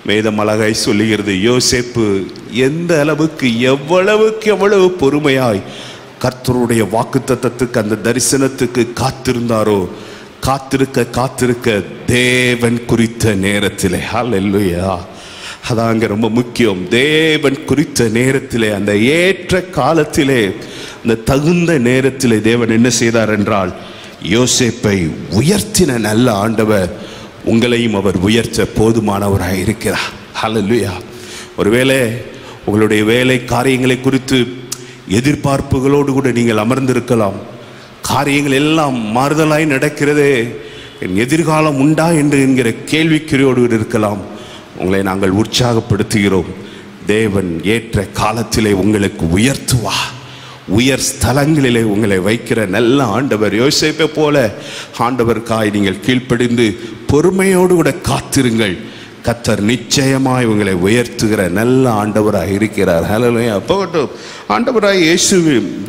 வேதம் அழகாய் சொல்லுகிறது, யோசேப்பு எந்த அளவுக்கு எவ்வளவு பொறுமையாய் கர்த்தருடைய வாக்குத்தத்தத்துக்கு அந்த தரிசனத்துக்கு காத்திருந்தாரோ, காத்திருக்க தேவன் குறித்த நேரத்திலே, ஹல்லேலூயா, அதாங்க ரொம்ப முக்கியம். தேவன் குறித்த நேரத்திலே, அந்த ஏற்ற காலத்திலே, அந்த தகுந்த நேரத்திலே தேவன் என்ன செய்தார் என்றால், யோசேப்பை உயர்த்தின நல்ல ஆண்டவர் உங்களையும் அவர் உயர்த்த போதுமானவராக இருக்கிறார். ஹல்லேலூயா. ஒருவேளை உங்களுடைய வேலை காரியங்களை குறித்து எதிர்பார்ப்புகளோடு கூட நீங்கள் அமர்ந்திருக்கலாம். காரியங்கள் எல்லாம் மாறுதலாய் நடக்கிறதே, என் எதிர்காலம் உண்டா என்று என்கிற கேள்விக்குறியோடு இருக்கலாம். உங்களை நாங்கள் உற்சாகப்படுத்துகிறோம். தேவன் ஏற்ற காலத்திலே உங்களுக்கு உயர்த்துவா, உயர் ஸ்தலங்களிலே உங்களை வைக்கிற நல்ல ஆண்டவர். யோசேப்பை போல ஆண்டவருக்காய் நீங்கள் கீழ்ப்படிந்து பொறுமையோடு கூட காத்திருங்கள். கர்த்தர் நிச்சயமாய் உங்களை உயர்த்துகிற நல்ல ஆண்டவராக இருக்கிறார். ஹல்லேலூயா. போகட்டும். ஆண்டவராய் இயேசு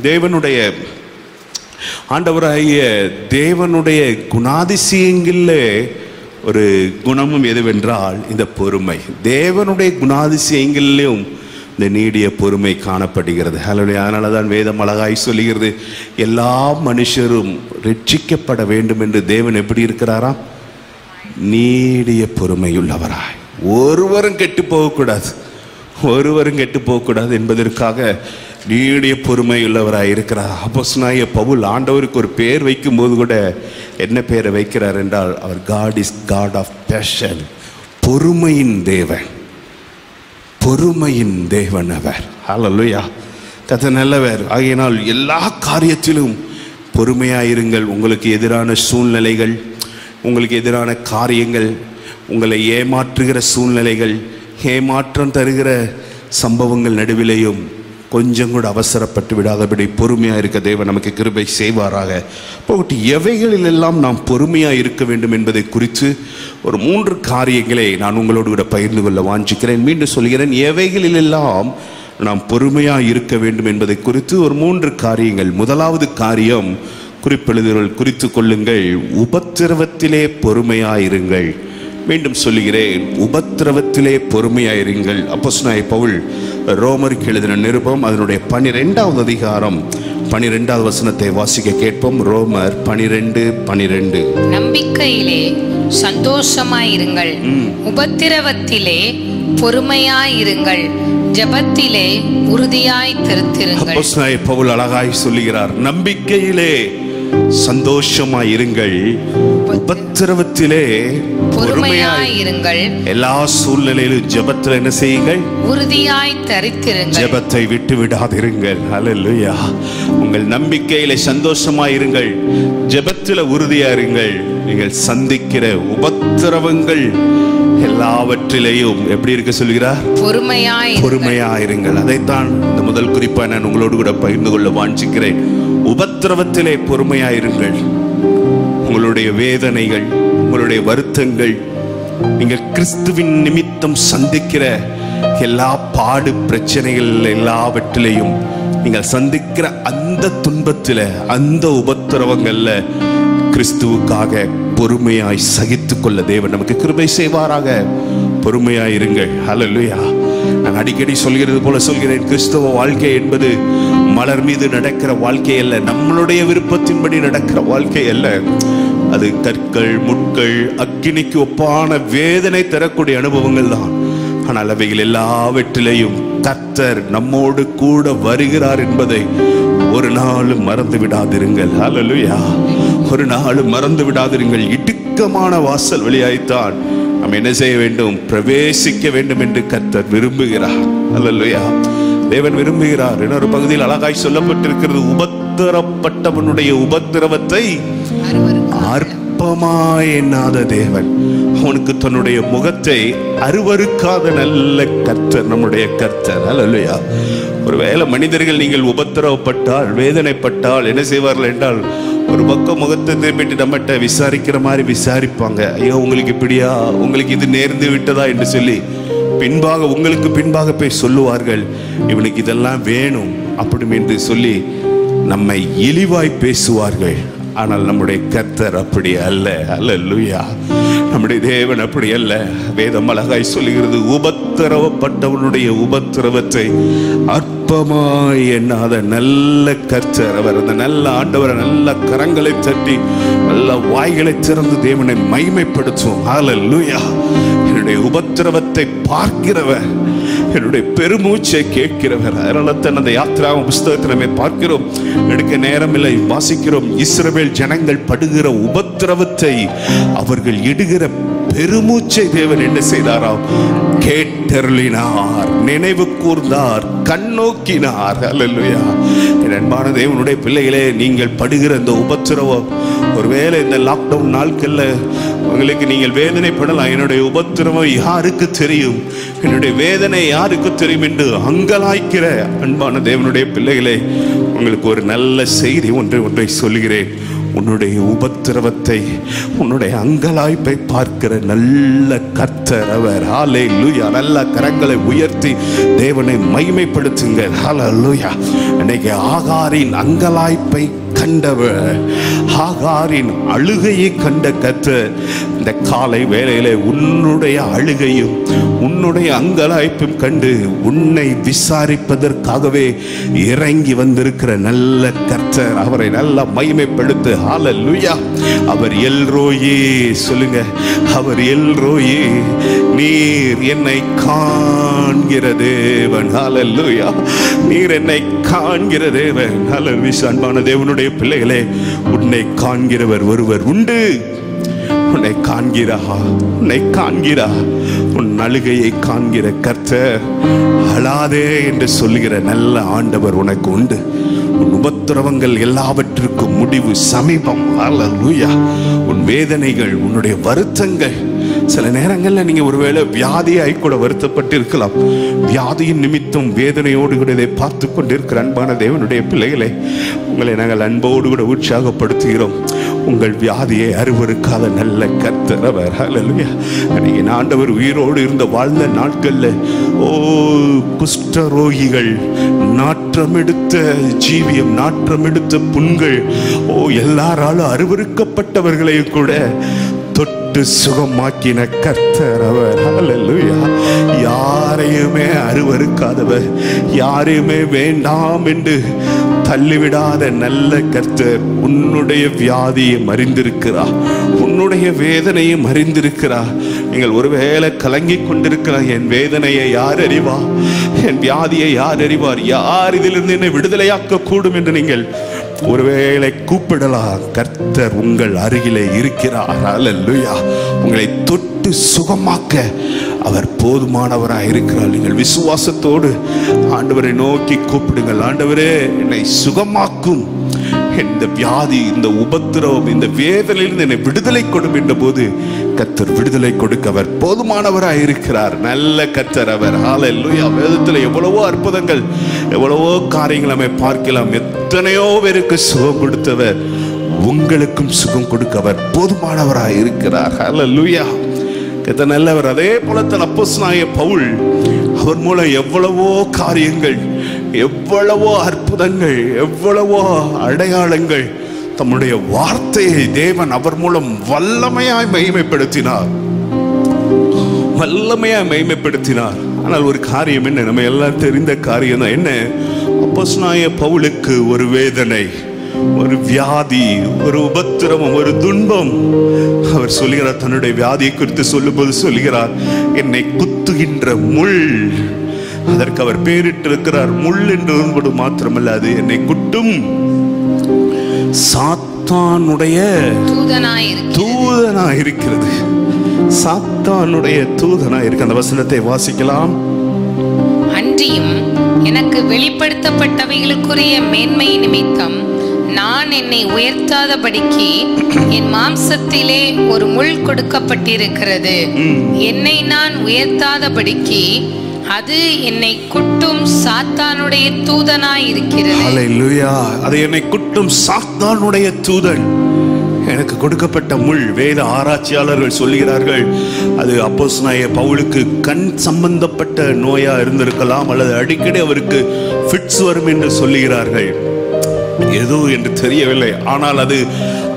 தேவனுடைய குணாதிசயங்களிலே ஒரு குணமும் எதுவென்றால் இந்த பொறுமை. தேவனுடைய குணாதிசயங்களிலும் இந்த நீடிய பொறுமை காணப்படுகிறது. ஹல்லேலூயா. அதனால தான் வேதம் அழகாய் சொல்லுகிறது, எல்லா மனுஷரும் ரட்சிக்கப்பட வேண்டும் என்று தேவன் எப்படி இருக்கிறாராம்? நீடிய பொறுமையுள்ளவராய். ஒருவரும் கெட்டு போகக்கூடாது என்பதற்காக நீடிய பொறுமையுள்ளவராய் இருக்கிறார். அப்போஸ்தலனாகிய பவுல் ஆண்டவருக்கு ஒரு பெயர் வைக்கும் போது கூட என்ன பெயரை வைக்கிறார் என்றால், அவர் God is God of patience, பொறுமையின் தேவன் அவர். ஹல்லேலூயா. கர்த்தர் நல்லவர். ஆகையினால் எல்லா காரியத்திலும் பொறுமையாயிருங்கள். உங்களுக்கு எதிரான சூழ்நிலைகள், உங்களுக்கு எதிரான காரியங்கள், உங்களை ஏமாற்றுகிற சூழ்நிலைகள், ஏமாற்றம் தருகிற சம்பவங்கள் நடுவிலேயும் கொஞ்சம் கூட அவசரப்பட்டு விடாதபடி பொறுமையாக இருக்க தேவன் நமக்கு கிருபை செய்வாராக. போட்டு எவைகளில் எல்லாம் நாம் பொறுமையாக இருக்க வேண்டும் என்பதை குறித்து ஒரு 3 காரியங்களை நான் உங்களோடு கூட பகிர்ந்து கொள்ள வாஞ்சிக்கிறேன். மீண்டும் சொல்கிறேன், எவைகளில் எல்லாம் நாம் பொறுமையாக இருக்க வேண்டும் என்பதை குறித்து ஒரு 3 காரியங்கள். முதலாவது காரியம் குறித்து கொள்ளுங்கள், உபத்திரவத்திலே பொறுமையாயிருங்கள். மீண்டும் சொல்லுகிறேன், உபத்திரவத்திலே பொறுமையாயிருங்கள். அப்போஸ்தலனாகிய பவுல் ரோமருக்கு எழுதின நிருபம் அதனுடைய 12வது அதிகாரம் 12வது வசனத்தை வாசிக்க கேட்போம். ரோமர் 12:12. நம்பிக்கையிலே சந்தோஷமாயிருங்கள், உபத்திரவத்திலே பொறுமையாயிருங்கள், ஜெபத்திலே உறுதியாய் திருத்திருங்கள். அப்போஸ்தலனாகிய பவுல் அழகாய் சொல்லுகிறார், நம்பிக்கையிலே சந்தோஷமாயிருங்கள், உபத்திரவத்திலே பொறுமையாயிருங்கள், எல்லா சூழ்நிலையிலும் ஜெபத்தில் என்ன செய்யுங்கள்? உறுதியாய் தரித்திருங்கள், ஜெபத்தை விட்டு விடாதிருங்கள். ஹல்லேலூயா. உங்கள் நம்பிக்கையிலே சந்தோஷமாயிருங்கள், ஜெபத்தில் உறுதியாயிருங்கள். நீங்கள் சந்திக்கிற உபத்திரவங்கள் எல்லாவற்றிலேயும் எப்படி இருக்க சொல்கிறார்? பொறுமையாயிருங்கள். அதைத்தான் இந்த முதல் குறிப்பா நான் உங்களோடு கூட பகிர்ந்து கொள்ள வாஞ்சிக்கிறேன். உபத்திரவத்திலே பொறுமையாயிருங்கள். உங்களுடைய வேதனைகள், உங்களுடைய வருத்தங்கள், நீங்கள் கிறிஸ்துவின் நிமித்தம் சந்திக்கிற எல்லா பாடு பிரச்சனைகள் எல்லாவற்றிலையும் நீங்கள் சந்திக்கிற அந்த துன்பத்தில், அந்த உபத்திரவங்கள்ல கிறிஸ்துவுக்காக பொறுமையாய் சகித்துக் கொள்ள தேவன் நமக்கு கிருபை செய்வாராக. பொறுமையாயிருங்கள். ஹல்லேலூயா. நான் அடிக்கடி சொல்கிறது போல சொல்கிறேன், கிறிஸ்துவ வாழ்க்கை என்பது மலர் மீது நடக்கிற வாழ்க்கை அல்ல, நம்மளுடைய விருப்பத்தின்படி நடக்கிற வாழ்க்கை அல்ல. அது கற்கள், முட்கள், அக்கினிக்கு ஒப்பான வேதனை தரக்கூடிய அனுபவங்கள் தான். ஆனால் அவைகள் எல்லாவற்றிலையும் கர்த்தர் நம்மோடு கூட வருகிறார் என்பதை ஒரு நாளும் மறந்து விடாதிருங்கள். ஹல்லேலூயா. ஒரு நாளும் மறந்து விடாதிருங்கள். இடுக்கமான வாசல் வழியாய்த்தான் நாம் என்ன செய்ய வேண்டும்? பிரவேசிக்க வேண்டும் என்று கர்த்தர் விரும்புகிறார். ஹல்லேலூயா. தேவன் விரும்புகிறார். இன்னொரு பகுதியில் அழகாய் சொல்லப்பட்டிருக்கிறது, உபத்திரப்பட்டவனுடைய உபத்திரவத்தை அற்பமாய் எண்ணாத தேவன். அவனுக்கு தன்னுடைய முகத்தை அருவருக்காத நல்ல கர்த்தர் நம்முடைய கர்த்தர். ஹல்லேலூயா. ஒருவேளை மனிதர்கள் நீங்கள் உபத்திரவப்பட்டால், வேதனைப்பட்டால் என்ன செய்வார்கள் என்றால், ஒரு பக்கம் முகத்தை திரும்பிட்டு நம்மகிட்ட விசாரிக்கிற மாதிரி விசாரிப்பாங்க. ஐயோ உங்களுக்கு இப்படியா, உங்களுக்கு இது நேர்ந்து விட்டதா என்று சொல்லி உங்களுக்கு பின்பாக போய் சொல்லுவார்கள், இவனுக்கு இதெல்லாம் வேணும் அப்படி என்று சொல்லி நம்மை இழிவாய் பேசுவார்கள். ஆனால் நம்முடைய கர்த்தர் அப்படி அல்ல. அல்லேலூயா. நம்முடைய தேவன் அப்படி அல்ல. வேதம் அழகாய் சொல்லுகிறது, உபத்திரவப்பட்டவனுடைய உபத்திரவத்தை அற்பமாய் எண்ணாத நல்ல கர்த்தர் அவர். அந்த நல்ல ஆண்டவரை நல்ல கரங்களை தட்டி நல்ல வாய்களை திறந்து தேவனை மகிமைப்படுத்துவோம். அல்லேலூயா. என்னுடைய உபத்திரவத்தை பார்க்கிறவர், என்னுடைய பெருமூச்சை கேட்கிறவர். அதனால தான் அந்த யாத்திராவும் புஸ்தகத்தை நம்ம பார்க்கிறோம், எடுக்க நேரமில்லை, வாசிக்கிறோம். இஸ்ரவேல் ஜனங்கள் படுகிற உபத்திரவத்தை, அவர்கள் இடுகிற பெருமூச்சை தேவன் என்ன செய்தாராம்? கேட்டருளினார், நினைவு கூர்ந்தார், கண்ணோக்கினார். அல்லேலூயா. என் அன்பான தேவனுடைய பிள்ளைகளே, நீங்கள் படுகிற இந்த உபத்திரவம், ஒருவேளை இந்த லாக்டவுன் நாட்கள்ல உங்களுக்கு நீங்கள் வேதனைப்படலாம். என்னுடைய உபத்திரவம் யாருக்கு தெரியும், என்னுடைய வேதனை யாருக்கு தெரியும் என்று அங்கலாய்க்கிற அன்பான தேவனுடைய பிள்ளைகளே, உங்களுக்கு ஒரு நல்ல செய்தி ஒன்றை சொல்கிறேன். உன்னுடைய உபத்திரவத்தை, உன்னுடைய அங்கலாய்ப்பை பார்க்கிற நல்ல கர்த்தர் அவர். ஹல்லேலூயா. நல்ல கரங்களை உயர்த்தி தேவனை மகிமைப்படுத்துங்க. ஹல்லேலூயா. இன்னைக்கு ஆகாரின் அங்கலாய்ப்பை கண்டவர், ஆகாரின் அழுகையை கண்ட கர்த்தர் இந்த காலை வேளையிலே உன்னுடைய அழுகையும் உன்னுடைய அங்கலாய்ப்பும் கண்டு உன்னை விசாரிப்பதற்காகவே இறங்கி வந்திருக்கிற நல்ல கர்த்தர். அவரை நல்லா மகிமைப்படுத்து. ஹல்லேலூயா. அவர் எல்ரோயே. சொல்லுங்க, அவர் எல்ரோயே. நீர் என்னை காண்கிற தேவன். ஹல்லேலூயா. நீர் என்னை காண்கிற தேவன். ஹல்லேலூயா. அன்பான தேவனுடைய பிள்ளைகளே, உன்னை காண்கிறவர் ஒருவர் உண்டு. உன்னை காண்கிறா, உன்னை காண்கிறா. உன் அழுகையை காண்கிற கர்த்தர், அழாதே என்று சொல்லுகிற நல்ல ஆண்டவர் உனக்கு உண்டு. உன் உபத்திரவங்கள் எல்லாவற்றுக்கும் முடிவு சமீபம். அல்லேலூயா. உன் வேதனைகள், உன்னுடைய வருத்தங்கள், சில நேரங்களில் நீங்க ஒருவேளை வியாதியாய் கூட வருத்தப்பட்டு இருக்கலாம். வியாதியின் நிமித்தம் வேதனையோடு கூட இதை பார்த்து கொண்டிருக்கிற அன்பான தேவனுடைய பிள்ளைகளை, உங்களை நாங்கள் அன்போடு கூட உற்சாகப்படுத்துகிறோம். உங்கள் வியாதியை அருவருக்காத நல்ல கர்த்தர் அவர். ஹல்லேலூயா. நீங்க ஆண்டவர் உயிரோடு இருந்த வாழ்ந்த நாட்கள்ல குஷ்டரோகிகள், நாற்றமெடுத்த ஜீவியம், நாற்றமெடுத்த புண்கள், எல்லாராலும் அருவருக்கப்பட்டவர்களையும் கூட தொட்டு சுகமாக்கின கர்த்தர் அவர். ஹல்லேலூயா. யாரையுமே அருவருக்காதவர், யாரையுமே வேண்டாம் என்று தள்ளிவிடாத நல்ல கர்த்தர் உன்னுடைய வியாதியை அறிந்திருக்கிறார், உன்னுடைய வேதனையும் அறிந்திருக்கிறார். நீங்கள் ஒருவேளை கலங்கி கொண்டிருக்கிறார், என் வேதனையை யார் அறிவா, என் வியாதியை யார் அறிவார், யார் இதிலிருந்து என்னை விடுதலையாக்க கூடும் என்று நீங்கள் ஒருவேளை கூப்பிடலாம். கர்த்தர் உங்கள் அருகிலே இருக்கிறார். அல்லேலூயா. உங்களை தொட்டு சுகமாக்க அவர் போதுமானவராக இருக்கிறார். நீங்கள் விசுவாசத்தோடு ஆண்டவரை நோக்கி கூப்பிடுங்கள். ஆண்டவரே, என்னை சுகமாக்கும், இந்த வியாதி, இந்த உபத்திரவம், இந்த வேதனையிலிருந்து என்னை விடுதலை கொடும் என்ற போது கர்த்தர் விடுதலை கொடுக்க அவர் போதுமானவராக இருக்கிறார். நல்ல கர்த்தர் அவர். ஹல்லேலூயா. வேதத்தில் எவ்வளவோ அற்புதங்கள், எவ்வளவோ காரியங்கள் நம்ம பார்க்கலாம். எத்தனையோ பேருக்கு சுகம் கொடுத்தவர், உங்களுக்கும் சுகம் கொடுக்க அவர் போதுமானவராக இருக்கிறார். ஹல்லேலூயா. கர்த்தர் நல்லவர். அதே போல தன் அப்போஸ்தலனாகிய பவுல், அவர் மூலம் எவ்வளவோ காரியங்கள், எவ்வளவோ அற்புதங்கள், எவ்வளவோ அடையாளங்கள், தம்முடைய வார்த்தையை தேவன் அவர் மூலம் வல்லமையாய் மகிமைப்படுத்தினார், வல்லமையாய் மகிமைப்படுத்தினார். ஆனால் ஒரு காரியம் என்ன, நம்ம எல்லாம் தெரிந்த காரியம் தான். என்ன? அப்போஸ்தலனாகிய பவுலுக்கு ஒரு வேதனை, ஒரு வியாதி, ஒரு உபத்திரவம், ஒரு துன்பம். அவர் சொல்கிறார், தன்னுடைய வியாதியை குறித்து சொல்லும்போது சொல்கிறார், என்னை குத்துகின்ற முள். அதற்கு அவர் பேரிட்டிருக்கிறார், முள் என்று மாத்திரமல்ல, அது என்னை குட்டும் சாத்தானுடைய தூதனாய் இருக்கிறது. சாத்தானுடைய தூதனாய் இருக்கு. அந்த வசனத்தை வாசிக்கலாம். அன்றியும் எனக்கு வெளிப்படுத்தப்பட்டவைகளுக்குரிய மேன்மை நிமித்தம் நான் என்னை உயர்த்தாதபடிக்கு என் மாம்சத்திலே ஒரு முள் கொடுக்கப்பட்டிருக்கிறது. என்னை நான் உயர்த்தாதபடிக்கு அது என்னை குட்டும் சாத்தானுடைய தூதனாய் இருக்கிறது. ஹல்லேலூயா. அது என்னை குட்டும் சாத்தானுடைய தூதன், எனக்கு கொடுக்கப்பட்ட முள். வேத ஆராய்ச்சியாளர்கள் சொல்கிறார்கள், அது அப்போஸ்தலனாகிய பவுலுக்கு கண் சம்பந்தப்பட்ட நோயா இருந்திருக்கலாம், அல்லது அடிக்கடி அவருக்கு ஃபிட்ஸ் வரும் என்று சொல்லுகிறார்கள். ஏதோ என்று தெரியவில்லை. ஆனால் அது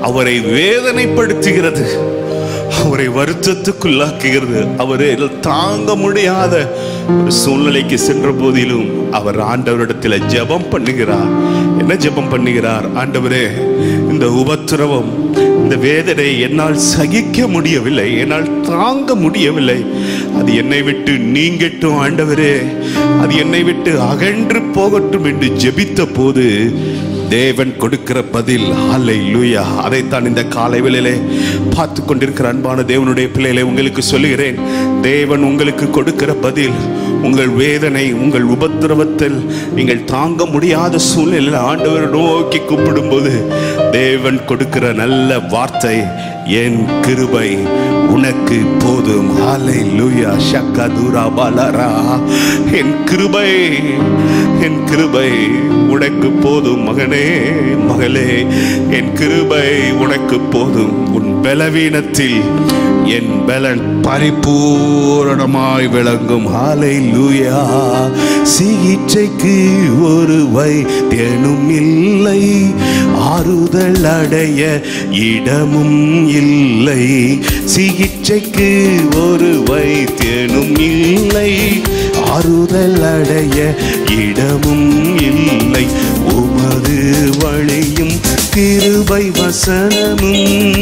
அவரை வேதனைப்படுத்துகிறது, அவரை வருத்தத்துக்குள்ளாக்குகிறது. அவரை தாங்க முடியாத ஒரு சூழ்நிலைக்கு சென்ற போதிலும் அவர் ஆண்டவரிடத்தில் ஜெபம் பண்ணுகிறார். என்ன ஜெபம் பண்ணுகிறார்? ஆண்டவரே, இந்த உபத்திரவம், இந்த வேதனை என்னால் சகிக்க முடியவில்லை, என்னால் தாங்க முடியவில்லை, அது என்னை விட்டு நீங்கட்டும் ஆண்டவரே, அது என்னை விட்டு அகன்று போகட்டும் என்று ஜெபித்த போது தேவன் கொடுக்கிற பதில் ஹல்லேலூயா. அதைத்தான் இந்த காலை வேளையிலே பார்த்து கொண்டிருக்கிற அன்பான தேவனுடைய பிள்ளைகளை உங்களுக்கு சொல்லுகிறேன். தேவன் உங்களுக்கு கொடுக்கிற பதில், உங்கள் வேதனை, உங்கள் உபத்திரவத்தில் நீங்கள் தாங்க முடியாத சூழ்நிலையில் ஆண்டவரை நோக்கி கூப்பிடும்போது தேவன் கொடுக்கிற நல்ல வார்த்தை, என் கிருபை உனக்கு போதும். ஹல்லேலூயா. ஷக்கதுரா பலரா. என் கிருபை, என் கிருபை உனக்கு போதும் மகனே, மகளே, என் கிருபை உனக்கு போதும். உன் பலவீனத்தில் என் பலன் பரிபூரணமாய் விளங்கும். ஹல்லேலூயா. சிகிச்சைக்கு ஒரு வைத்தியனும் இல்லை, ஆறுதல் அடைய இடமும் இல்லை. சிகிச்சைக்கு ஒரு வைத்தியனும் இல்லை, ஆறுதல் அடைய இடமும் இல்லை. உமது வழியும் கிருபை வசனமும்,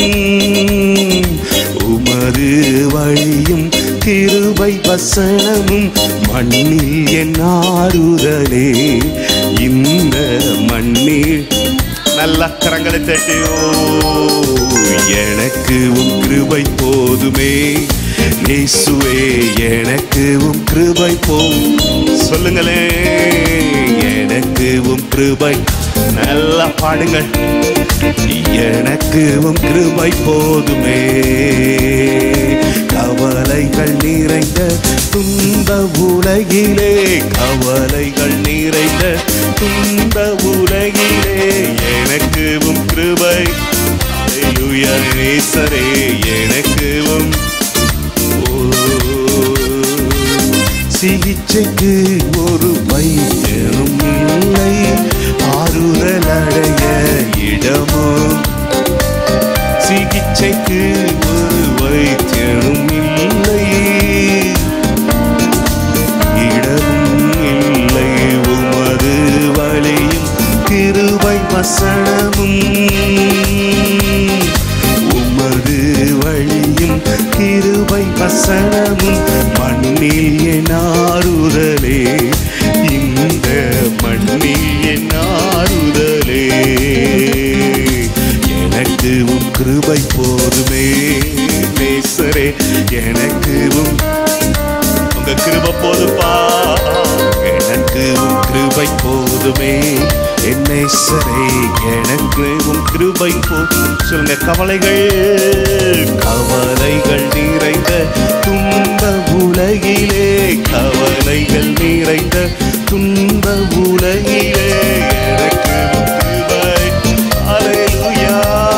உமது வழியும் கிருபை வசனமும் மண்ணில் என் ஆறுதலே. இந்த மண்ணில் நல்ல கரங்களை தட்டியோ, எனக்கு உம் கிருபை போதுமே இயேசுவே, எனக்கு உம் கிருபை சொல்லுங்களே, எனக்கு உம் கிருபை. நல்லா பாடுங்கள். எனக்கு உம் கிருபை போதுமே. கவலைகள் நிறைந்த துன்ப உலகிலே, கவலைகள் நிறைந்த துன்ப உலகிலே எனக்கு உம் கிருபை. ஹல்லேலூயா. நேசரே, எனக்கு உம். சிகிச்சைக்கு ஒரு வைத்தியனும் இல்லை, ஆறுதல் அடைய இடமும். சிகிச்சைக்கு ஒரு வைத்தியனும் இல்லை, இடமும் இல்லை. உமது வழியும் கிருபை வசனமும், உமது வழியும் கிருபை வசனமும் மண்ணில் என் ஆறுதலே. இந்த மண்ணில் என் ஆறுதலே. எனக்கு உம் கிருபை போதுமே நேசரே, எனக்கு உங்க கிருபை போதுப்பா. எனக்கு உம் கிருபை போதுமே என் நேசரே, எனக்கு உம் கிருபை போதும். சொல்லுங்க. கவலைகள், கவலைகள் நிறைந்த துன்ப உலகிலே, கவலைகள் நிறைந்த துன்ப உலகிலே எனக்கு உம் கிருபை. ஹல்லேலூயா.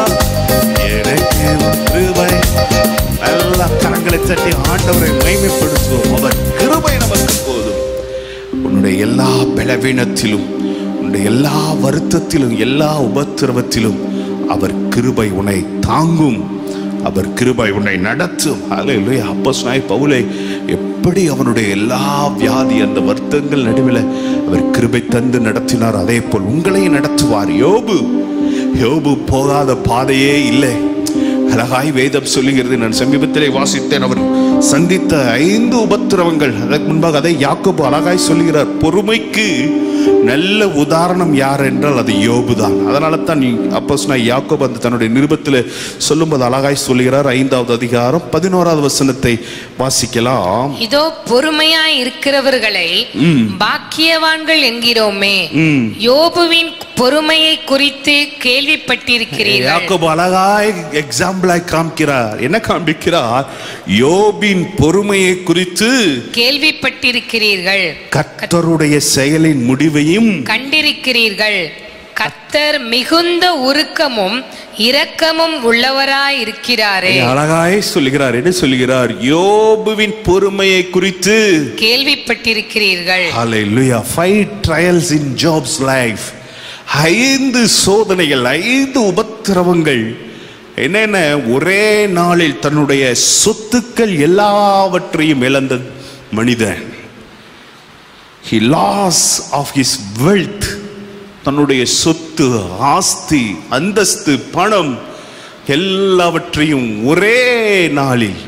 எனக்கு உம் கிருபை. நல்லா கரங்களை தட்டி ஆண்டவரை மகிமைப்படுத்துவோம். அவர் கிருபை நமக்கு போதும். உன்னுடைய எல்லா பலவீனத்திலும், உன்னுடைய எல்லா வருத்தத்திலும், எல்லா உபத்திரவத்திலும் அவர் கிருபை உன்னை தாங்கும், அவர் கிருபை உன்னை நடத்தும். ஹல்லேலூயா. அப்போஸ்தலனாகிய பவுலை எப்படி அவனுடைய எல்லா வியாதி, அந்த வருத்தங்கள் நடுவில் அவர் கிருபை தந்து நடத்தினார், அதே போல் உங்களையும் நடத்துவார். யோபு போகாத பாதையே இல்லை. அழகாய் வேதம் சொல்லுகிறது. நான் சமீபத்திலே வாசித்தேன். அவர் சந்தித்த 5 உபத்திரவங்கள், அதற்கு முன்பாக அதை யாக்கோபு அழகாய் சொல்லுகிறார். பொறுமைக்கு நல்ல உதாரணம் யார் என்றால் அது யோபு தான். அதனால தான் அப்போஸ்தலனாகிய யாக்கோபு அந்த தன்னுடைய நிருபத்தில் சொல்லும்போது அழகாய் சொல்லுகிறார். 5வது அதிகாரம் 11வது வசனத்தை வாசிக்கலாம். இதோ பொறுமையாய் இருக்கிறவர்களை பாக்கியவான்கள் என்கிறோமே, யோபுவின் பொறுமையை குறித்து கேள்விப்பட்டிருக்கிறீர்கள். யாக்கோபு அழகாய் எக்ஸாம்பிளாய் காண்பிக்கிறார். என்ன காண்பிக்கிறார்? யோபின் பொறுமையை குறித்து கேள்விப்பட்டிருக்கிறீர்கள், கர்த்தருடைய செயலின் முடிவையும் கண்டிருக்கிறீர்கள். கர்த்தர் மிகுந்த உருக்கமும் இரக்கமும் உள்ளவராய் இருக்கிறாரே. அழகாய் சொல்லுகிறார். என்ன சொல்லுகிறார்? யோபுவின் பொறுமையை குறித்து கேள்விப்பட்டிருக்கிறீர்கள். ஹல்லேலூயா. 5 trials in Job's life. 5 சோதனைகள், 5 உபத்திரவங்கள் உபத்திரவங்கள் என்னென்ன, ஒரே நாளில் தன்னுடைய சொத்துக்கள் எல்லாவற்றையும் இழந்த மனிதன். He lost of his wealth, தன்னுடைய சொத்து, ஆஸ்தி, அந்தஸ்து, பணம் எல்லாவற்றையும் ஒரே நாளில்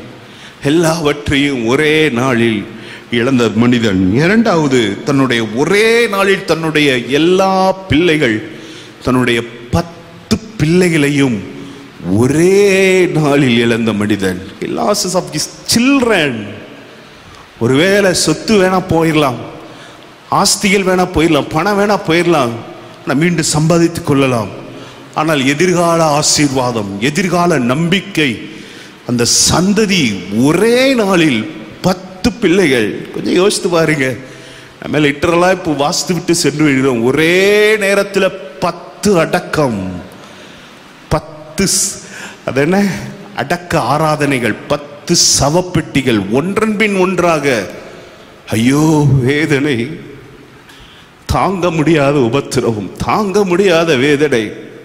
இழந்த மனிதன். இரண்டாவது, தன்னுடைய ஒரே நாளில் தன்னுடைய எல்லா பிள்ளைகள், தன்னுடைய 10 பிள்ளைகளையும் ஒரே நாளில் இழந்த மனிதன். He lost of his children. ஒருவேளை சொத்து வேணா போயிடலாம், ஆஸ்திகள் வேணா போயிடலாம், பணம் வேணா போயிடலாம், மீண்டும் சம்பாதித்துக் கொள்ளலாம். ஆனால் எதிர்கால ஆசீர்வாதம், எதிர்கால நம்பிக்கை, அந்த சந்ததி ஒரே நாளில் 10 பிள்ளைகள். கொஞ்சம் யோசித்து பாருங்க. நம்ம லிட்டரலா இப்போ வாசித்து விட்டு சென்று விடுறோம். ஒரே நேரத்தில் 10 அடக்கம், 10 அது என்ன அடக்க ஆராதனைகள், 10 சவப்பெட்டிகள் ஒன்றன் பின் ஒன்றாக. ஐயோ வேதனை, தாங்க முடியாத உபத்திரவம், தாங்க முடியாத வேதனை.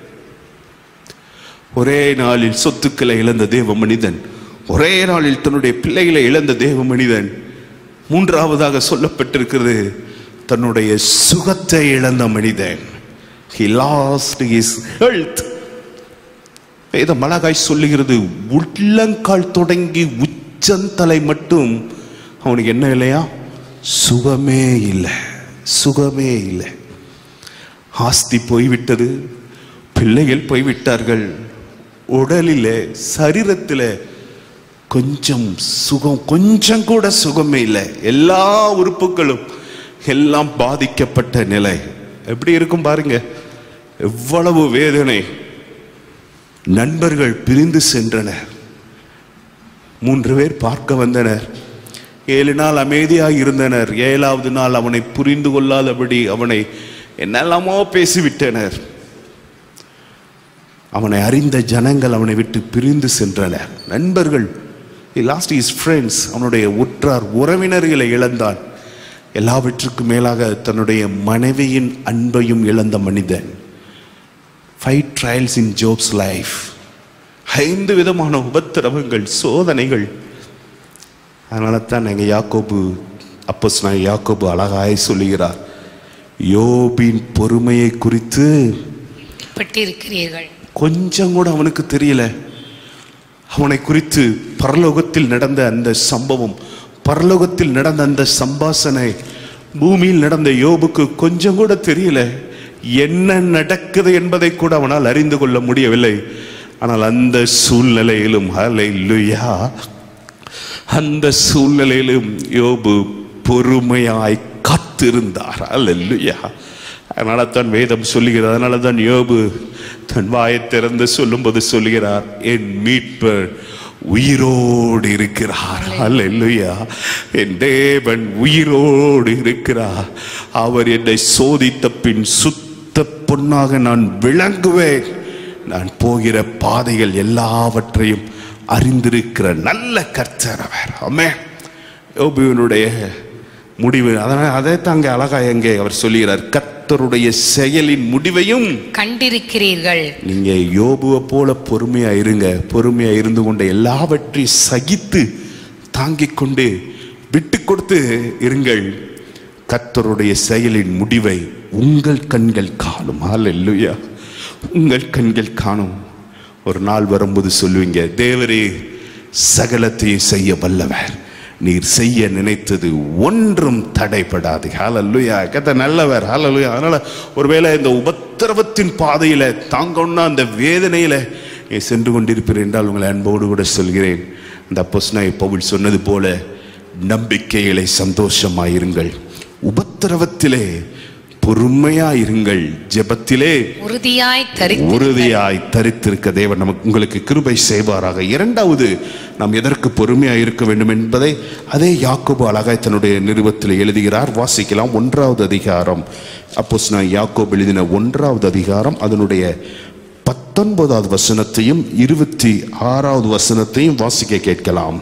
ஒரே நாளில் சொத்துக்களை இழந்த தேவ மனிதன், ஒரே நாளில் தன்னுடைய பிள்ளைகளை இழந்த தேவ மனிதன். மூன்றாவதாக சொல்லப்பட்டிருக்கிறது, தன்னுடைய சுகத்தை இழந்த மனிதன். He lost his health. வேதம் அழகாய் சொல்லுகிறது, உள்ளங்கால் தொடங்கி உச்சந்தலை மட்டும் அவனுக்கு என்ன இல்லையா? சுகமே இல்லை, சுகமே இல்லை. ஆஸ்தி போய்விட்டது, பிள்ளைகள் போய்விட்டார்கள், உடலிலே சரீரத்தில் கொஞ்சம் சுகம், கொஞ்சம் கூட சுகமே இல்லை. எல்லா உறுப்புகளும் எல்லாம் பாதிக்கப்பட்ட நிலை. எப்படி இருக்கும் பாருங்க, எவ்வளவு வேதனை. நண்பர்கள் பிரிந்து சென்றனர். 3 பேர் பார்க்க வந்தனர். 7 நாள் அமைதியாக இருந்தனர். 7வது நாள் அவனை புரிந்து கொள்ளாதபடி அவனை என்னெல்லாமோ பேசிவிட்டனர். அவனை அறிந்த ஜனங்கள் அவனை விட்டு பிரிந்து சென்றனர். நண்பர்கள், he lost his friends, அவனுடைய உற்றார் உறவினர்களை இழந்தான். எல்லாவற்றுக்கும் மேலாக தன்னுடைய மனைவியின் அன்பையும் இழந்த மனிதன். 5 trials in Job's life. 5 விதமான உபத்திரவங்கள், சோதனைகள். அதனால தான் எங்கள் யாக்கோபு, அப்போஸ்தலனாகிய யாக்கோபு அழகாய் சொல்லுகிறார், யோபின் பொறுமையை குறித்து பட்டிருக்கிறீர்கள். கொஞ்சம் கூட அவனுக்கு தெரியல. அவனை குறித்து பரலோகத்தில் நடந்த அந்த சம்பவம், பரலோகத்தில் நடந்த அந்த சம்பாஷணை, பூமியில் நடந்த யோபுக்கு கொஞ்சம் கூட தெரியல. என்ன நடக்குது என்பதை கூட அவனால் அறிந்து கொள்ள முடியவில்லை. ஆனால் அந்த சூழ்நிலையிலும், ஹல்லேலூயா, அந்த சூழ்நிலையிலும் யோபு பொறுமையாய் காத்திருந்தார். ஹல்லேலூயா. அதனால தான் வேதம் சொல்லுகிறது, அதனால தான் யோபு தன் வாயை திறந்து சொல்லும்போது சொல்லுகிறார், என் மீட்பர் உயிரோடு இருக்கிறார். ஹல்லேலூயா. என் தேவன் உயிரோடு இருக்கிறார். அவர் என்னை சோதித்த பின் சுத்த பொன்னாக நான் விளங்குவேன். நான் போகிற பாதைகள் எல்லாவற்றையும் அறிந்திருக்கிற நல்ல கர்த்தர் அவர். ஆமென். யோபுவினுடைய முடிவு, அதனால அதை தாங்க அழகா எங்கே அவர் சொல்லுகிறார், கர்த்தருடைய செயலின் முடிவையும் கண்டிருக்கிறீர்கள். நீங்க யோபுவை போல பொறுமையா இருங்க. பொறுமையா இருந்து கொண்டு எல்லாவற்றையும் சகித்து தாங்கிக் கொண்டு விட்டு கொடுத்து இருங்கள். கர்த்தருடைய செயலின் முடிவை உங்கள் கண்கள் காணும். ஹல்லேலூயா. உங்கள் கண்கள் காணும். ஒரு நாள் வரும்போது சொல்லுவீங்க, தேவரே சகலத்தையும் செய்ய வல்லவர், நீர் செய்ய நினைத்தது ஒன்றும் தடைபடாது. ஹல்லேலூயா. கர்த்தர் நல்லவர். ஹல்லேலூயா. அதனால ஒருவேளை இந்த உபத்திரவத்தின் பாதையில தாங்கன்னா அந்த வேதனையில சென்று கொண்டிருப்பீர்கள் என்றால் உங்களை அன்போடு கூட சொல்கிறேன், இந்த அப்போஸ்தலனாகிய பவுல் சொன்னது போல நம்பிக்கையிலே சந்தோஷமாயிருங்கள், உபத்திரவத்திலே பொறுமையாயிருங்கள், ஜெபத்திலே உறுதியாய் தரித்திருக்க தேவன் நமக்கு உங்களுக்கு கிருபை செய்வாராக. இரண்டாவது, நாம் எதற்கு பொறுமையாய் இருக்க வேண்டும் என்பதை அதே யாக்கோபு அழகாய் தன்னுடைய நிருபத்தில் எழுதுகிறார். வாசிக்கலாம். 1வது அதிகாரம், அப்போஸ்தலனாகிய யாக்கோபு எழுதின 1வது அதிகாரம், அதனுடைய 19வது வசனத்தையும் 26வது வசனத்தையும் வாசிக்க கேட்கலாம்.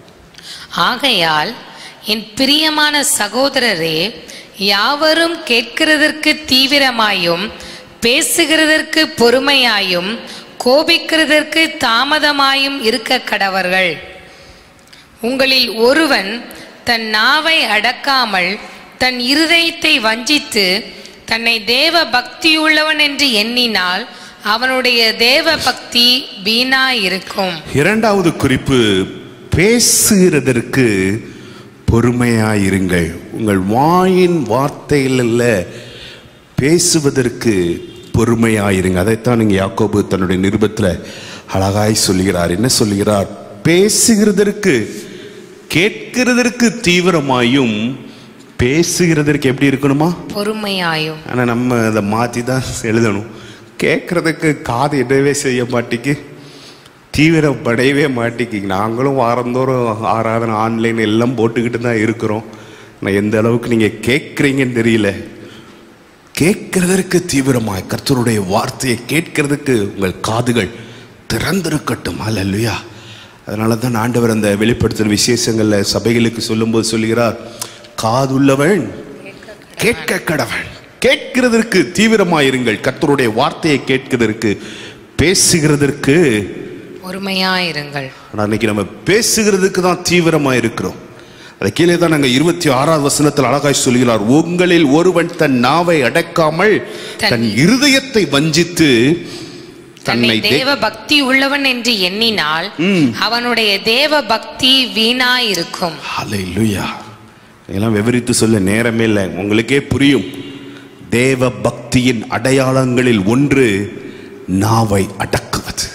ஆகையால் என் பிரியமான சகோதரரே, யாவரும் கேட்கிறதற்கு தீவிரமாயும் பேசுகிறதற்கு பொறுமையாயும் கோபிக்கிறதற்கு தாமதமாயும் இருக்க கடவர்கள். உங்களில் ஒருவன் தன் நாவை அடக்காமல் தன் இருதயத்தை வஞ்சித்து தன்னை தேவ பக்தியுள்ளவன் என்று எண்ணினால் அவனுடைய தேவ பக்தி வீணாயிருக்கும். இரண்டாவது குறிப்பு, பேசுகிறதற்கு பொறுமையாயிருங்கள். உங்கள் வாயின் வார்த்தையில் பேசுவதற்கு பொறுமையாயிருங்க. அதைத்தான் நீங்க யாக்கோபு தன்னுடைய நிருபத்தில் அழகாய் சொல்கிறார். என்ன சொல்கிறார்? பேசுகிறதற்கு, கேட்கிறதற்கு தீவிரமாயும், பேசுகிறதற்கு எப்படி இருக்கணுமா? பொறுமையாயும். ஆனா நம்ம அதை மாற்றி தான் எழுதணும். கேட்கறதுக்கு காது இடவே செய்ய மாட்டேக்கு, தீவிரப்படையவே மாட்டேங்க. நாங்களும் வாரந்தோறும் ஆராதனை ஆன்லைன் எல்லாம் போட்டுக்கிட்டு தான் இருக்கிறோம். நான் எந்த அளவுக்கு நீங்கள் கேட்குறீங்கன்னு தெரியல. கேட்கறதற்கு தீவிரமாய் கர்த்தருடைய வார்த்தையை கேட்கறதுக்கு உங்கள் காதுகள் திறந்திருக்கட்டும். அல்லேலூயா. அதனால தான் ஆண்டவர் அந்த வெளிப்படுத்துகிற விசேஷங்களில் சபைகளுக்கு சொல்லும்போது சொல்லுகிறார், காதுள்ளவன் கேட்க கடவன். கேட்கிறதற்கு தீவிரமாயிருங்கள். கர்த்தருடைய வார்த்தையை கேட்கிறதற்கு, பேசுகிறதற்கு பொறுமையாயிருங்கள். ஆனால் இன்னைக்கு நம்ம பேசுகிறதுக்கு தான் தீவிரமாக இருக்கிறோம். அதை கீழே தான் நாங்கள் 26வது வசனத்தில் அழகாய் சொல்கிறார், உங்களில் ஒருவன் தன் நாவை அடக்காமல் தன் இருதயத்தை வஞ்சித்து தன்னை தேவ பக்தி உள்ளவன் என்று எண்ணினால் அவனுடைய தேவ பக்தி வீணாயிருக்கும். ஹல்லேலூயா. இதெல்லாம் விவரித்து சொல்ல நேரமே இல்லை, உங்களுக்கே புரியும். தேவ பக்தியின் அடையாளங்களில் ஒன்று நாவை அடக்குவது.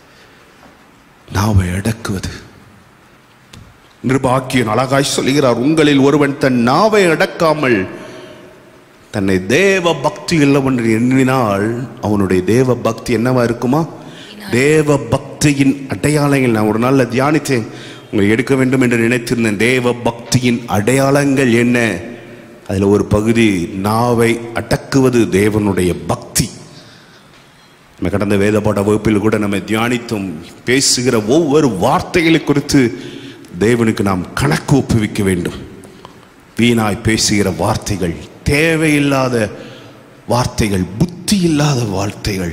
நாவை அடக்குவது. நிர்பாக்கியன் அழகாய் சொல்கிறார், உங்களில் ஒருவன் தன் நாவை அடக்காமல் தன்னை தேவ பக்தி உள்ளவன் எண்ணினால் அவனுடைய தேவ பக்தி என்னவா இருக்குமா? தேவ பக்தியின் அடையாளங்கள். நான் ஒரு நாள்ல தியானித்தேன், உங்களை எடுக்க வேண்டும் என்று நினைத்திருந்தேன். தேவ பக்தியின் அடையாளங்கள் என்ன? அதில் ஒரு பகுதி நாவை அடக்குவது தேவனுடைய பக்தி. நம்ம கடந்த வேத பாட வகுப்பில் கூட நம்ம தியானித்தோம். பேசுகிற ஒவ்வொரு வார்த்தைகளை குறித்து தேவனுக்கு நாம் கணக்கு ஒப்புவிக்க வேண்டும். வீணாய் பேசுகிற வார்த்தைகள், தேவையில்லாத வார்த்தைகள், புத்தி இல்லாத வார்த்தைகள்.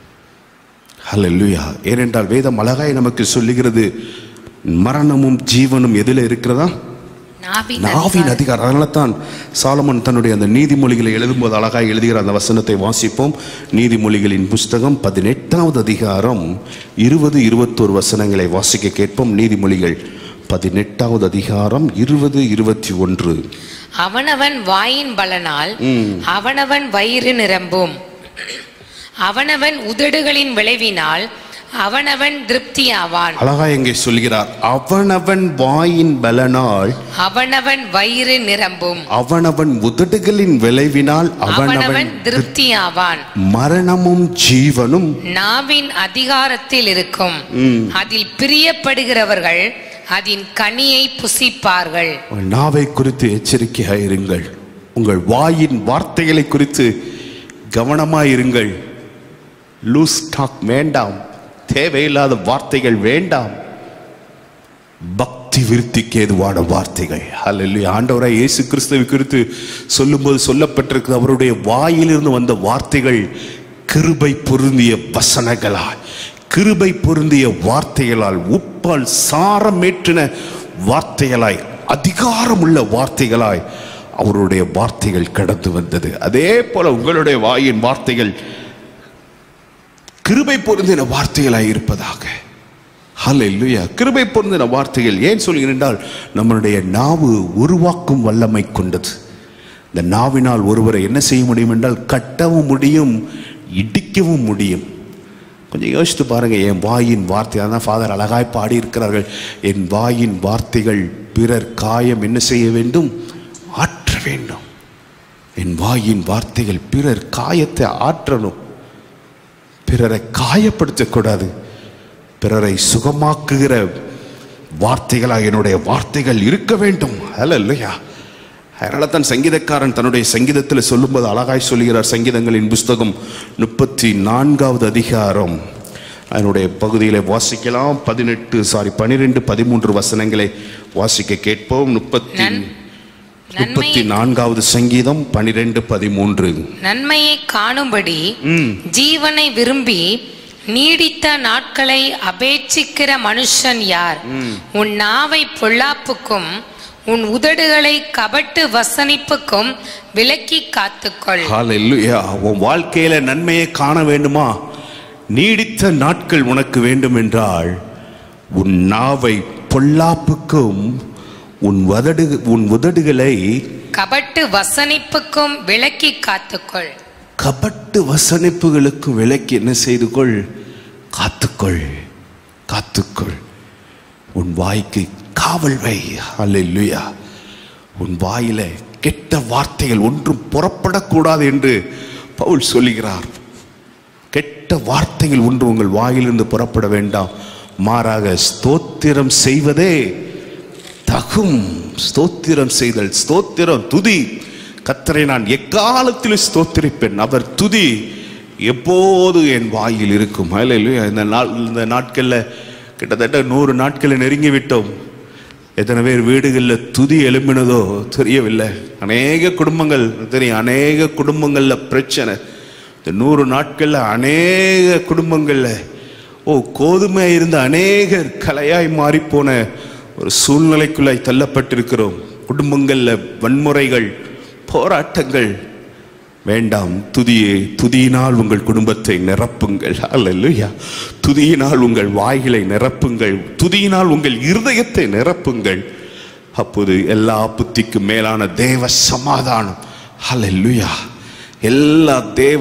ஹல்லேலூயா. ஏனென்றால் வேதம் அழகாய் நமக்கு சொல்லுகிறது, மரணமும் ஜீவனும் எதில் இருக்கிறதா? நாவின் அதிகாரம். அதனால தான் சாலமன் தன்னுடைய அந்த நீதிமொழிகளை எழுதும்போது அழகாய் எழுதுகிற அந்த வசனத்தை வாசிப்போம். நீதிமொழிகளின் புஸ்தகம் 18வது அதிகாரம் 20-21 வசனங்களை வாசிக்க கேட்போம். நீதிமொழிகள் 18வது அதிகாரம் 20-21. அவனவன் வாயின் பலனால் அவனவன் வயிறு நிரம்பும், அவனவன் உதடுகளின் விளைவினால் அவனவன் திருப்தி ஆவான். அழகா எங்கே சொல்கிறார், அவனவன் வாயின் பலனால் அவனவன் வயிறு நிரம்பும், அவனவன் உதடுகளின் விளைவினால் அவனவன் திருப்தி ஆவான். மரணமும் ஜீவனும் நாவின் அதிகாரத்தில் இருக்கும், அதில் பிரியப்படுகிறவர்கள் அதன் கனியை புசிப்பார்கள். நாவை குறித்து எச்சரிக்கையாயிருங்கள். உங்கள் வாயின் வார்த்தைகளை குறித்து கவனமாயிருங்கள். லூஸ் டாக் வேண்டாம், தேவையில்லாத வார்த்தைகள் வேண்டாம். பக்தி விருத்திக்கு ஏதுவான வார்த்தைகள். ஹல்லேலூயா. ஆண்டவராய் இயேசு கிறிஸ்துவை குறித்து சொல்லும்போது சொல்லப்பட்டிருக்கு, அவருடைய வாயிலிருந்து வந்த வார்த்தைகள் கிருபை பொருந்திய வசனங்களால், கிருபை பொருந்திய வார்த்தைகளால், உப்பால் சாரமேற்றின வார்த்தைகளாய், அதிகாரமுள்ள வார்த்தைகளாய் அவருடைய வார்த்தைகள் கடந்து வந்தது. அதே போல உங்களுடைய வாயின் வார்த்தைகள் கிருபை பொருந்தின வார்த்தைகளாய் இருப்பதாக. ஹல்லேலூயா. கிருபை பொருந்தின வார்த்தைகள். ஏன் சொல்கிறேன் என்றால், நம்மளுடைய நாவு உருவாக்கும் வல்லமை கொண்டது. இந்த நாவினால் ஒருவரை என்ன செய்ய முடியும் என்றால், கட்டவும் முடியும், இடிக்கவும் முடியும். கொஞ்சம் யோசித்து பாருங்க. என் வாயின் வார்த்தை, அதான் ஃபாதர் அழகாய் பாடி இருக்கிறார்கள், என் வாயின் வார்த்தைகள் பிறர் காயம் என்ன செய்ய வேண்டும்? ஆற்ற வேண்டும். என் வாயின் வார்த்தைகள் பிறர் காயத்தை ஆற்றணும். பிறரை காயப்படுத்தக்கூடாது, பிறரை சுகமாக்குகிற வார்த்தைகளாக என்னுடைய வார்த்தைகள் இருக்க வேண்டும். ஹல்லேலூயா. அதனால தான் சங்கீதக்காரன் தன்னுடைய சங்கீதத்தில் சொல்லும்போது அழகாய் சொல்கிறார். சங்கீதங்களின் புஸ்தகம் 34வது அதிகாரம் அதனுடைய பகுதிகளை வாசிக்கலாம். 12-13 வசனங்களை வாசிக்க கேட்போம். 34வது சங்கீதம் 12-13. நன்மையை காணும்படி ஜீவனை விரும்பி நீடித்த நாட்களை அபேட்சிக்கிற மனுஷன் யார்? உன் நாவை பொல்லாப்புக்கும் உன் உதடுகளை கபட்டு வசனிப்புக்கும் விலக்கி காத்துக்கொள். ஹல்லேலூயா. உன் வாழ்க்கையில நன்மையை காண வேண்டுமா? நீடித்த நாட்கள் உனக்கு வேண்டும் என்றால் உன் நாவை பொல்லாப்புக்கும் உன் உதடுகளை கபட்டு வசனிப்புக்கும் விலக்கி காத்துக்கொள். கபட்டு வசனிப்புகளுக்கு விலக்கி என்ன செய்து கொள்? காத்துக்கொள், காத்துக்கொள். உன் வாய்க்கு காவல் வை. ஹல்லேலூயா. உன் வாயில கெட்ட வார்த்தைகள் ஒன்றும் புறப்படக்கூடாது என்று பவுல் சொல்லுகிறார். கெட்ட வார்த்தைகள் ஒன்று உங்கள் வாயிலிருந்து புறப்பட வேண்டாம், மாறாக ஸ்தோத்திரம் செய்வதே தகும். ஸ்தோத்திரம் செய்தல், ஸ்தோத்திரம், துதி. கர்த்தரை நான் எக்காலத்திலும் ஸ்தோத்திரிப்பேன், அவர் துதி எப்போது என் வாயில் இருக்கும். ஹல்லேலூயா. இந்த நாட்களில் கிட்டத்தட்ட 100 நாட்களை நெருங்கி விட்டோம். எத்தனை பேர் வீடுகளில் துதி எழும்பினதோ தெரியவில்லை. அநேக குடும்பங்கள் தெரியும், அநேக குடும்பங்களில் பிரச்சனை. இந்த 100 நாட்களில் அநேக குடும்பங்களில் கோதுமை இருந்த அநேகர் கலையாய் மாறிப்போன ஒரு சூழ்நிலைக்குள்ளாய் தள்ளப்பட்டிருக்கிறோம். குடும்பங்களில் வன்முறைகள், போராட்டங்கள். வேண்டாம், துதியினால் உங்கள் குடும்பத்தை நிரப்புங்கள். அல்லேலூயா. துதியினால் உங்கள் வாய்களை நிரப்புங்கள், துதியினால் உங்கள் இருதயத்தை நிரப்புங்கள். அப்போது எல்லா புத்திக்கும் மேலான தேவ சமாதானம், அல்லேலூயா, எல்லா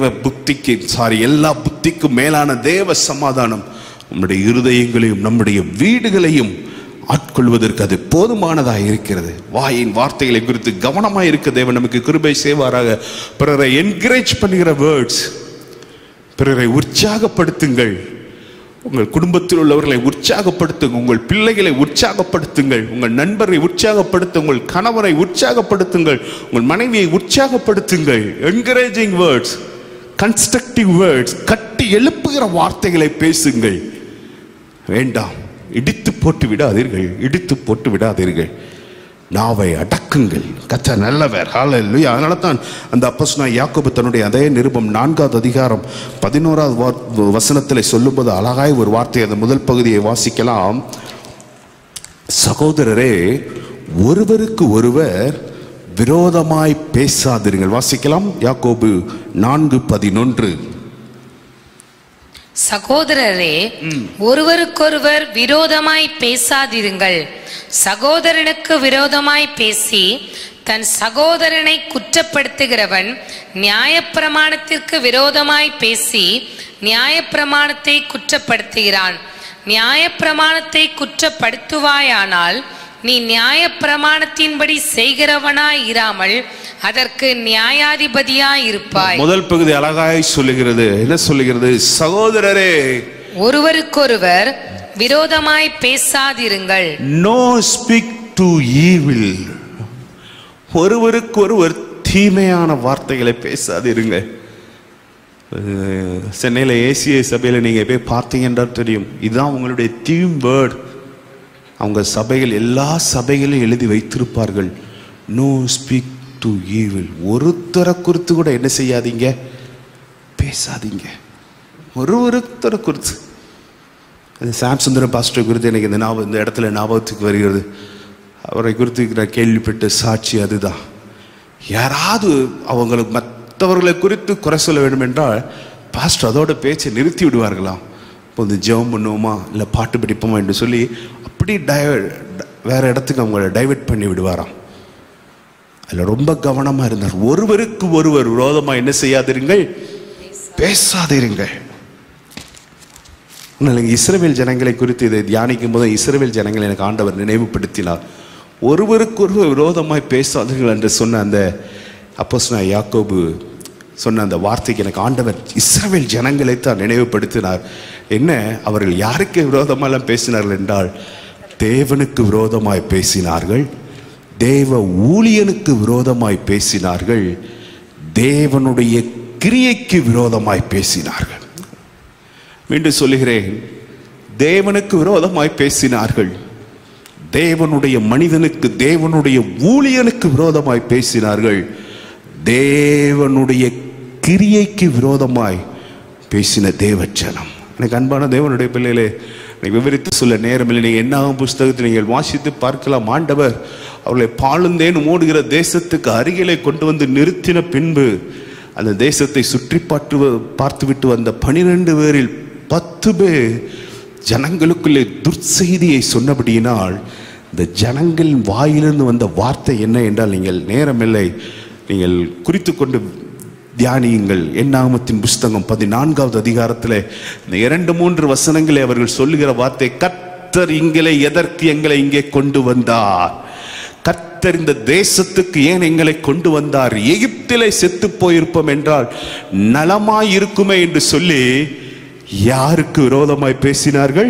புத்திக்கும் மேலான தேவ சமாதானம் நம்முடைய இருதயங்களையும் நம்முடைய வீடுகளையும் ஆட்கொள்வதற்கு அது போதுமானதாக இருக்கிறது. வாயின் வார்த்தைகளை குறித்து கவனமாக இருக்க தேவன் நமக்கு கிருபை செய்வாராக. பிறரை என்கரேஜ் பண்ணுகிற வேர்ட்ஸ், பிறரை உற்சாகப்படுத்துங்கள். உங்கள் குடும்பத்தில் உள்ளவர்களை உற்சாகப்படுத்துங்கள், உங்கள் பிள்ளைகளை உற்சாகப்படுத்துங்கள், உங்கள் நண்பரை உற்சாகப்படுத்துங்கள், உங்கள் கணவரை உற்சாகப்படுத்துங்கள், உங்கள் மனைவியை உற்சாகப்படுத்துங்கள். என்கரேஜிங் வேர்ட்ஸ், கன்ஸ்ட்ரக்டிவ் வேர்ட்ஸ், கட்டி எழுப்புகிற வார்த்தைகளை பேசுங்கள். வேண்டாம், இடித்து போட்டு விடாதீர்கள், இடித்து போட்டு விடாதீர்கள். நாவை அடக்குங்கள். கர்த்தர் நல்லவர். ஹல்லேலூயா. அதனால தான் அந்த அப்போஸ்தலனாகிய யாக்கோபு தன்னுடைய அதே நிருபம் 4வது அதிகாரம் 11வது வசனத்தில் சொல்லும்போது அழகாய் ஒரு வார்த்தை, அந்த முதல் பகுதியை வாசிக்கலாம். சகோதரரே, ஒருவருக்கு ஒருவர் விரோதமாய் பேசாதீர்கள். வாசிக்கலாம். யாக்கோபு 4:11. சகோதரரே, ஒருவருக்கொருவர் விரோதமாய் பேசாதிருங்கள். சகோதரனுக்கு விரோதமாய் பேசி தன் சகோதரனை குற்றப்படுத்துகிறவன் நியாயப்பிரமாணத்திற்கு விரோதமாய் பேசி நியாயப்பிரமாணத்தை குற்றப்படுத்துகிறான். நியாயப்பிரமாணத்தை குற்றப்படுத்துவாயானால் நீ நியாயப்பிரமாணத்தின்படி செய்கிறவனாய் இராமல் அதற்கு நியாயாதிபதியாய் இருப்பாய். முதல் பகுதி அழகாய் சொல்லுகிறது. என்ன சொல்லுகிறது? சகோதரரே, ஒருவருக்கொருவர் விரோதமாய் பேசாதிருங்கள். No speak to evil. ஒருவருக்கொருவர் தீமையான வார்த்தைகளை பேசாதிருங்க. சென்னையில் ஏசிய சபையில் நீங்கள் போய் பார்த்தீங்கன்னா தெரியும், இதுதான் உங்களுடைய தீம் வேர்ட். அவங்க சபைகள், எல்லா சபைகளையும் எழுதி வைத்திருப்பார்கள், நோ ஸ்பீக் டு ஈவில். ஒருத்தரை குறித்து கூட என்ன செய்யாதீங்க, பேசாதீங்க. ஒருத்தரை குறித்து. அது சாம்சுந்தர பாஸ்டர் குறித்து எனக்கு இந்த இடத்துல ஞாபகத்துக்கு வருகிறது. அவரை குறித்து நான் கேள்விப்பட்ட சாட்சி அதுதான். யாராவது அவங்களுக்கு மற்றவர்களை குறித்து குறை சொல்ல வேண்டும் என்றால் பாஸ்டர் அதோட பேச்சை நிறுத்தி விடுவார்களாம். இப்போ வந்து ஜெபம் பண்ணுவோமா இல்லை பாட்டு படிப்போமா என்று சொல்லி அப்படி வேற இடத்துக்கு அவங்கள டைவெர்ட் பண்ணி விடுவாராம். அதில் ரொம்ப கவனமாக இருந்தார். ஒருவருக்கு ஒருவர் விரோதமாக என்ன செய்யாதிருங்கள், பேசாதிருங்கள். இஸ்ரவேல் ஜனங்களை குறித்து இதை தியானிக்கும் போது இஸ்ரவேல் ஜனங்களை எனக்கு ஆண்டவர் நினைவுபடுத்தினார். ஒருவருக்கு ஒருவர் விரோதமாய் பேசாதீர்கள் என்று சொன்ன அந்த அப்போஸ்தலனாகிய யாக்கோபு சொன்ன அந்த வார்த்தைக்கு எனக்கு ஆண்டவர் இஸ்ரவேல் ஜனங்களை தான் நினைவுபடுத்தினார். என்ன, அவர்கள் யாருக்கு விரோதமாலாம் பேசினார்கள் என்றால் தேவனுக்கு விரோதமாய் பேசினார்கள், தேவ ஊழியனுக்கு விரோதமாய் பேசினார்கள், தேவனுடைய கிரியைக்கு விரோதமாய் பேசினார்கள். மீண்டும் சொல்லுகிறேன், தேவனுக்கு விரோதமாய் பேசினார்கள், தேவனுடைய மனிதனுக்கு, தேவனுடைய ஊழியனுக்கு விரோதமாய் பேசினார்கள், தேவனுடைய கிரியைக்கு விரோதமாய் பேசின தேவஜனம். எனக்கு அன்பான தேவனுடைய பிள்ளைகளே, எனக்கு விவரித்து சொல்ல நேரமில்லை. நீங்கள் என்னாகும் புஸ்தகத்தை நீங்கள் வாசித்து பார்க்கலாம். ஆண்டவர் அவர்களை பாலுந்தேனும் ஓடுகிற தேசத்துக்கு அருகிலே கொண்டு வந்து நிறுத்தின பின்பு அந்த தேசத்தை சுற்றி பார்த்துவிட்டு வந்த 12 பேரில் 10 பேர் ஜனங்களுக்குள்ளே துர்செய்தியை சொன்னபடியினால் இந்த ஜனங்களின் வாயிலிருந்து வந்த வார்த்தை என்ன என்றால், நீங்கள் நேரமில்லை, நீங்கள் குறித்து கொண்டு தியானியுங்கள். என்னாகமத்தின் புஸ்தகம் 14வது அதிகாரத்தில் இந்த 2-3 வசனங்களை அவர்கள் சொல்லுகிற வார்த்தை, கர்த்தர் எதற்கு எங்களை இங்கே கொண்டு வந்தார், கர்த்தர் இந்த தேசத்துக்கு ஏன் எங்களை கொண்டு வந்தார், எகிப்திலே செத்து போயிருப்போம் என்றால் நலமாய் இருக்குமே என்று சொல்லி யாருக்கு விரோதமாய் பேசினார்கள்?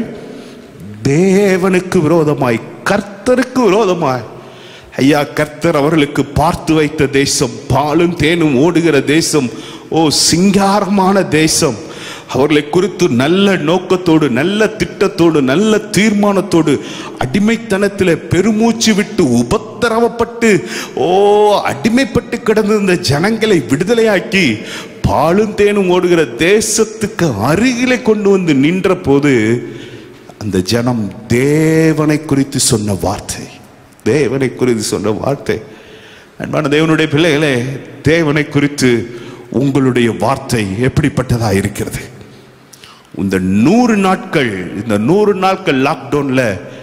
தேவனுக்கு விரோதமாய், கர்த்தருக்கு விரோதமாய். ஐயா, கர்த்தர் அவர்களுக்கு பார்த்து வைத்த தேசம், பாலும் தேனும் ஓடுகிற தேசம், ஓ சிங்காரமான தேசம். அவர்களை குறித்து நல்ல நோக்கத்தோடு, நல்ல திட்டத்தோடு, நல்ல தீர்மானத்தோடு அடிமைத்தனத்தில் பெருமூச்சு விட்டு உபத்திரவப்பட்டு அடிமைப்பட்டு கிடந்த ஜனங்களை விடுதலையாக்கி பாலும் தேனும் ஓடுகிற தேசத்துக்கு அருகிலே கொண்டு வந்து நின்ற போது அந்த ஜனம் தேவனை குறித்து சொன்ன வார்த்தை, தேவனை குறித்து சொன்ன வார்த்தை. அன்பான தேவனுடைய பிள்ளைகளே, தேவனை குறித்து உங்களுடைய வார்த்தை எப்படிப்பட்டதா இருக்கிறது? இந்த 100 நாட்கள் லாக்டவுன்ல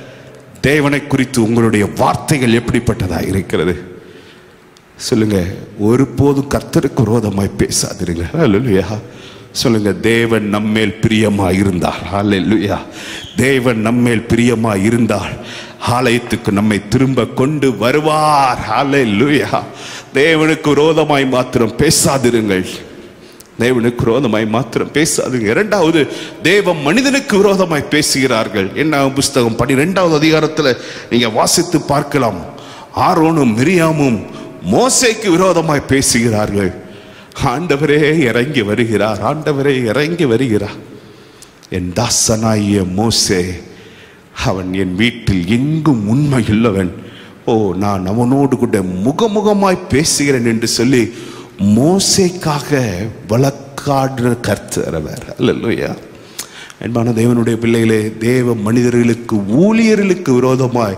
தேவனை குறித்து உங்களுடைய வார்த்தைகள் எப்படிப்பட்டதா இருக்கிறது? சொல்லுங்க. ஒருபோதும் கர்த்தருக்கு விரோதமாய் பேசாதீங்க. ஹல்லேலூயா. சொல்லுங்க, தேவன் நம்மேல் பிரியமாய் இருந்தார். ஹல்லேலூயா. தேவன் நம்மேல் பிரியமாய் இருந்தால் ஆலயத்துக்கு நம்மை திரும்ப கொண்டு வருவார். ஹல்லேலூயா. தேவனுக்கு விரோதமாய் மாத்திரம் பேசாதிருங்கள். தேவனுக்கு விரோதமாய் மாத்திரம் பேசாதுங்க. 2வது, தேவ மனிதனுக்கு விரோதமாய் பேசுகிறார்கள். என்ன புஸ்தகம் 12வது அதிகாரத்தில் நீங்க வாசித்து பார்க்கலாம். ஆரோனும் மிரியாமும் மோசேக்கு விரோதமாய் பேசுகிறார்கள். ஆண்டவரே இறங்கி வருகிறார், ஆண்டவரே இறங்கி வருகிறார். என் தாசனாகிய மோசே, அவன் என் வீட்டில் எங்கும் உண்மையுள்ளவன், நான் அவனோடு கூட முகமுகமாய் பேசுகிறேன் என்று சொல்லி மோசேக்காக வழக்காடுற கர்த்தர் அவர். அல்லேலூயா. அன்பான தேவனுடைய பிள்ளைகளே, தேவ மனிதர்களுக்கு, ஊழியர்களுக்கு விரோதமாய்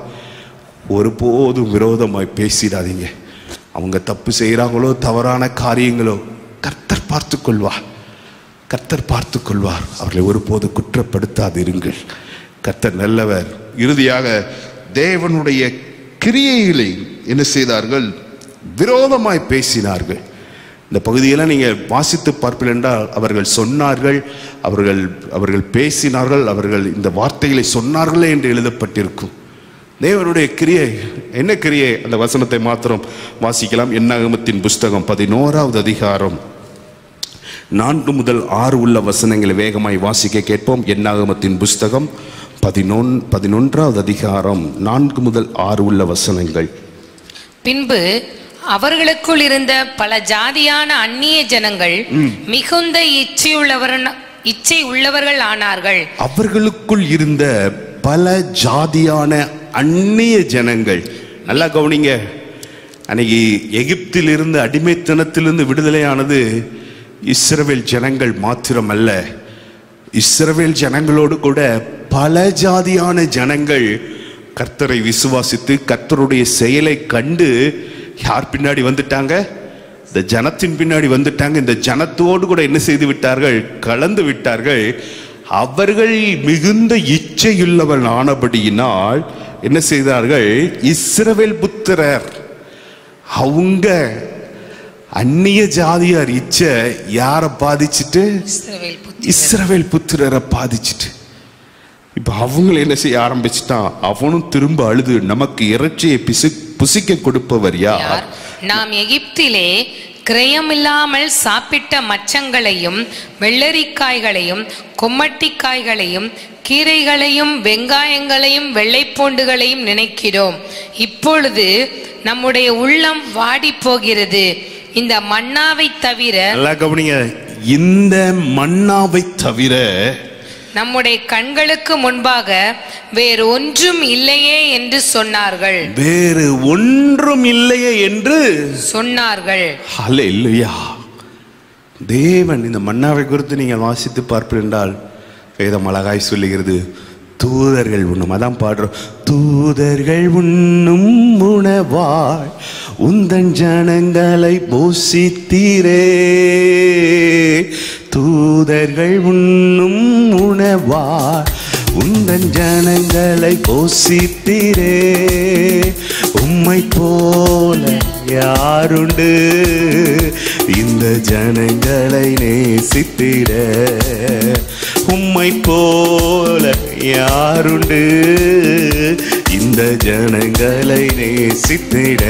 ஒருபோதும் விரோதமாய் பேசிடாதீங்க. அவங்க தப்பு செய்கிறாங்களோ, தவறான காரியங்களோ, கர்த்தர் பார்த்து கொள்வார், கர்த்தர் பார்த்து கொள்வார். அவர்களை ஒருபோது குற்றப்படுத்தாதிருங்கள். கர்த்தர் நல்லவர். இறுதியாக தேவனுடைய கிரியைகளை என்ன செய்தார்கள்? விரோதமாய் பேசினார்கள். இந்த பகுதியெல்லாம் நீங்கள் வாசித்து பார்ப்பீர்கள் என்றால், அவர்கள் சொன்னார்கள், அவர்கள் பேசினார்கள், அவர்கள் இந்த வார்த்தைகளை சொன்னார்களே என்று எழுதப்பட்டிருக்கும். தேவனுடைய கிரியை என்ன கிரியை? அந்த வசனத்தை மாத்திரம் வாசிக்கலாம். என்னாகமத்தின் புஸ்தகம் 11வது அதிகாரம் 4 முதல் 6 உள்ள வசனங்களை வேகமாய் வாசிக்க கேட்போம். என்னாகமத்தின் புஸ்தகம் 11வது அதிகாரம் 4 முதல் 6 உள்ள வசனங்கள். பின்பு அவர்களுக்குள் இருந்த பல ஜாதியான அந்நிய ஜனங்கள் மிகுந்த இச்சை உள்ளவர்கள் ஆனார்கள். அவர்களுக்குள் இருந்த பல ஜாதியான அந்நிய ஜனங்கள். நல்லா கவனிங்க. அன்னைக்கு எகிப்திலிருந்து, அடிமைத்தனத்திலிருந்து விடுதலையானது இஸ்ரவேல் ஜனங்கள் மாத்திரமல்ல, இஸ்ரவேல் ஜனங்களோடு கூட பல ஜாதியான ஜனங்கள் கர்த்தரை விசுவாசித்து கர்த்தருடைய செயலை கண்டு யார் பின்னாடி வந்துட்டாங்க? இந்த ஜனத்தின் பின்னாடி வந்துட்டாங்க. இந்த ஜனத்தோடு கூட என்ன செய்து விட்டார்கள்? கலந்து விட்டார்கள். அவர்கள் மிகுந்த இச்சையுள்ளவன் ஆனபடியினால் என்ன செய்தார்கள்? இஸ்ரவேல் புத்திரர், அவங்க அந்நிய ஜாதியார் இச்சை யாரை பாதிச்சுட்டு? இஸ்ரவேல் புத்திரரை பாதிச்சுட்டு. இப்ப அவங்களை என்ன செய்ய ஆரம்பிச்சுட்டான்? அவனும் திரும்ப அழுது, நமக்கு இறைச்சியை புசிக்க கொடுப்பவர் யார்? நாம் எகிப்திலே கிரயமில்லாமல் சாப்பிட்ட மச்சங்களையும் வெள்ளரிக்காய்களையும் கொம்மட்டிக்காய்களையும் கீரைகளையும் வெங்காயங்களையும் வெள்ளைப்பூண்டுகளையும் நினைக்கிறோம். இப்பொழுது நம்முடைய உள்ளம் வாடி போகிறது. இந்த மன்னாவை தவிர, நல்லா கவனிங்க, இந்த மன்னாவை தவிர நம்முடைய கண்களுக்கு முன்பாக வேறு ஒன்றும் இல்லையே என்று சொன்னார்கள். வேறு ஒன்றும் இல்லையே என்று சொன்னார்கள். ஹல்லேலூயா. தேவன் இந்த மன்னாவை குறித்து நீங்கள் வாசித்து பார்ப்பீர்கள் என்றால், வேதம் அழகாய் சொல்லுகிறது, தூதர்கள் உண்ணும். அதான் பாடுறோம், தூதர்கள் உண்ணும் உணவாய் உந்தன் ஜனங்களை போஷித்தீரே. தூதர்கள் உண்ணும் உணவாய் உந்தன் ஜனங்களை போஷித்தீரே. உம்மை போல யாருண்டு இந்த ஜனங்களை நேசித்திட? உம்மை போல யாருண்டு இந்த ஜனங்களை நேசித்திட?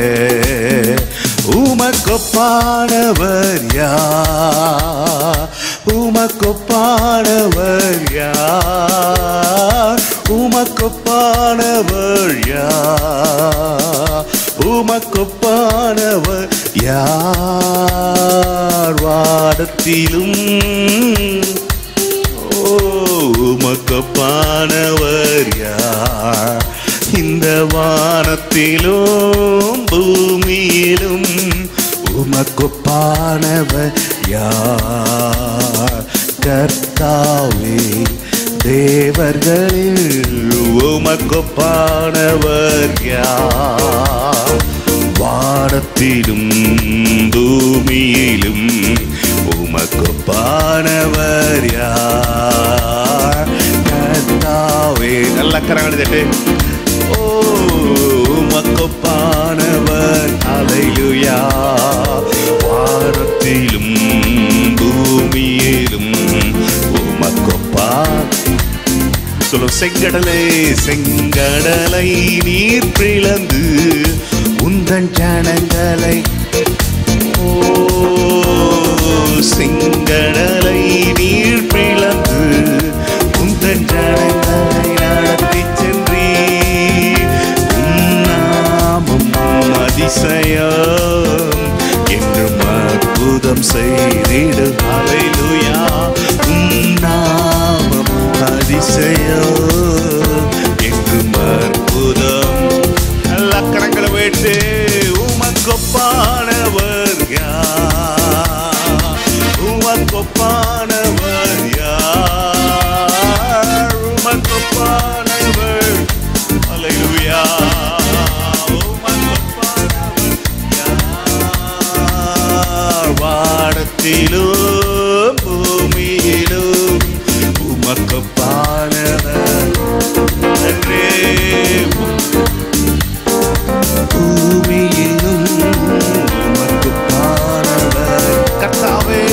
உமக்கொப்பானவர் யார்? உமக்கொப்பானவர் யார்? உமக்கொப்பானவர் யார்? உமக்கொப்பானவர் யார்? வானத்திலும் உமக்கொப்பானவர் யார்? இந்த வானத்திலும் பூமியிலும் உமக்கொப்பானவர் யார்? கர்த்தாவே, தேவர்களில் உமக்கொப்பானவர் யார்? வானத்திலும் பூமியிலும் உமக்கொப்பானவர் யார்? கர்த்தாவே, நல்ல கரங்களை தட்டு. ஓ, உமக்கொப்பானவர், ஹல்லேலூயா. வானத்திலும் பூமியிலும் உமக்கொப்பான். சொல்லும், செங்கடலை செங்கடலை நீர் பிளந்து உந்தன் ஜனங்களை, ஓ செங்கடலை நீர் பிளந்து உந்தன் ஜனங்களை நடத்தி சென்றீர். நாமம் அதிசயம் என்றும் அற்புதம் செய்திடு. ஹல்லேலூயா. நாமம் அதிசயம் என்றும் அற்புதம். நல்ல கரங்களை வைத்து, உமக்கொப்பானவர் யார்? உமக்கொப்பானவர் யார்? உமக்கொப்பானவர், ஹல்லேலூயா. உமக்கொப்பானவர் யார்? வானத்திலும் பூமியிலும் உமக்கொப்பானவர். நன்றே. பூமியிலும் உமக்கொப்பானவர். கர்த்தாவே,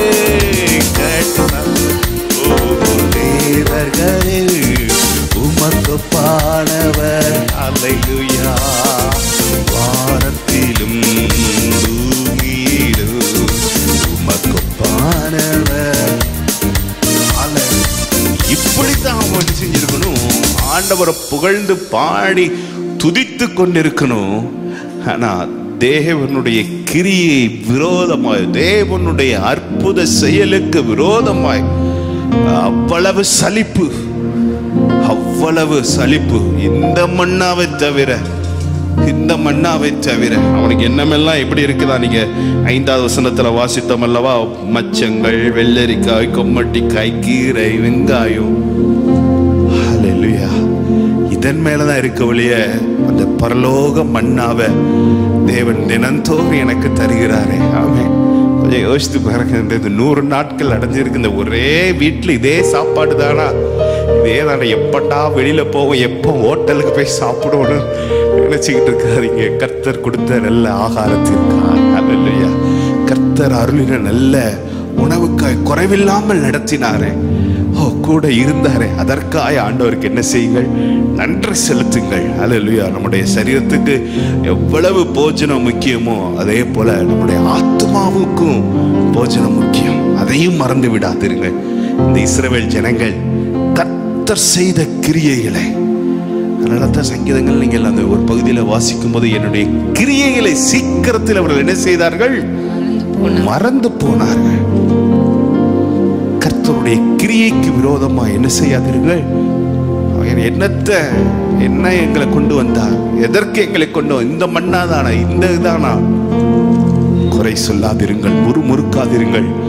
தேவர்களில் உமக்கொப்பானவர். ஹல்லேலூயா. வானத்திலும் பூமியிலும் உமக்கொப்பானவர். இப்படித்தான் அவன் செஞ்சிருக்கணும். ஆண்டவரை புகழ்ந்து பாடி துதித்து கொண்டிருக்கணும். ஆனா தேவனுடைய கிரியை விரோதமாய், தேவனுடைய அற்புத செயலுக்கு விரோதமாய் அவ்வளவு சலிப்பு, அவ்வளவு சலிப்பு. இந்த மண்ணாவை தவிர, இந்த மண்ணாவை தவிர அவனுக்கு எண்ணமெல்லாம் எப்படி இருக்குதா? நீங்க 5வது வசனத்துல வாசித்தோம் அல்லவா? மச்சங்கள், வெள்ளரிக்காய், கொம்மட்டிக்காய், கீரை, வெங்காயம். ஹல்லேலூயா. இதன் மேலதான் இருக்க ஒழிய அந்த பரலோக மண்ணாவை தேவன் தினந்தோறும் எனக்கு தருகிறாரே. ஆமென். கொஞ்சம் யோசித்து பாருங்க. இந்த 100 நாட்கள் அடைஞ்சிருக்கு இந்த ஒரே வீட்டில் இதே சாப்பாடு தானா? இதே தானே? எப்படா வெளியில போவோம், எப்போ ஹோட்டலுக்கு போய் சாப்பிடுவோம் நினைச்சுக்கிட்டு இருக்காதீங்க. கர்த்தர் கொடுத்த நல்ல ஆகாரத்திற்காக, ஹல்லேலூயா, கர்த்தர் அருளின நல்ல உணவுக்காய் குறைவில்லாமல் நடத்தினாரே, கூட இருந்தாரே, அதற்காக ஆண்டவருக்கு என்ன செய்யுங்கள்? நன்றி செலுத்துங்கள். ஹல்லேலூயா. நம்முடைய சரீரத்துக்கு எவ்வளவு போஜனம் முக்கியமோ அதே போல நம்முடைய ஆத்மாவுக்கும் போஜனம் முக்கியம். அதையும் மறந்து விடாதீர்கள். இந்த இஸ்ரவேல் ஜனங்கள் கர்த்தர் செய்த கிரியைகளை, அதனாலதான் சங்கீதங்கள் நீங்கள் அந்த ஒரு பகுதியில் வாசிக்கும் போது, என்னுடைய கிரியைகளை சீக்கிரத்தில் அவர்கள் என்ன செய்தார்கள்? மறந்து போனார்கள். கர்த்தருடைய கிரியைக்கு விரோதமா என்ன செய்யாதீர்கள். என்னத்தை என்ன எங்களை கொண்டு வந்தார்? எதற்கு எங்களை கொண்டு வந்தார்? இந்த மண்ணாதானா? இந்த இதானா? குறை சொல்லாதிருங்கள், முறுமுறுக்காதிருங்கள்.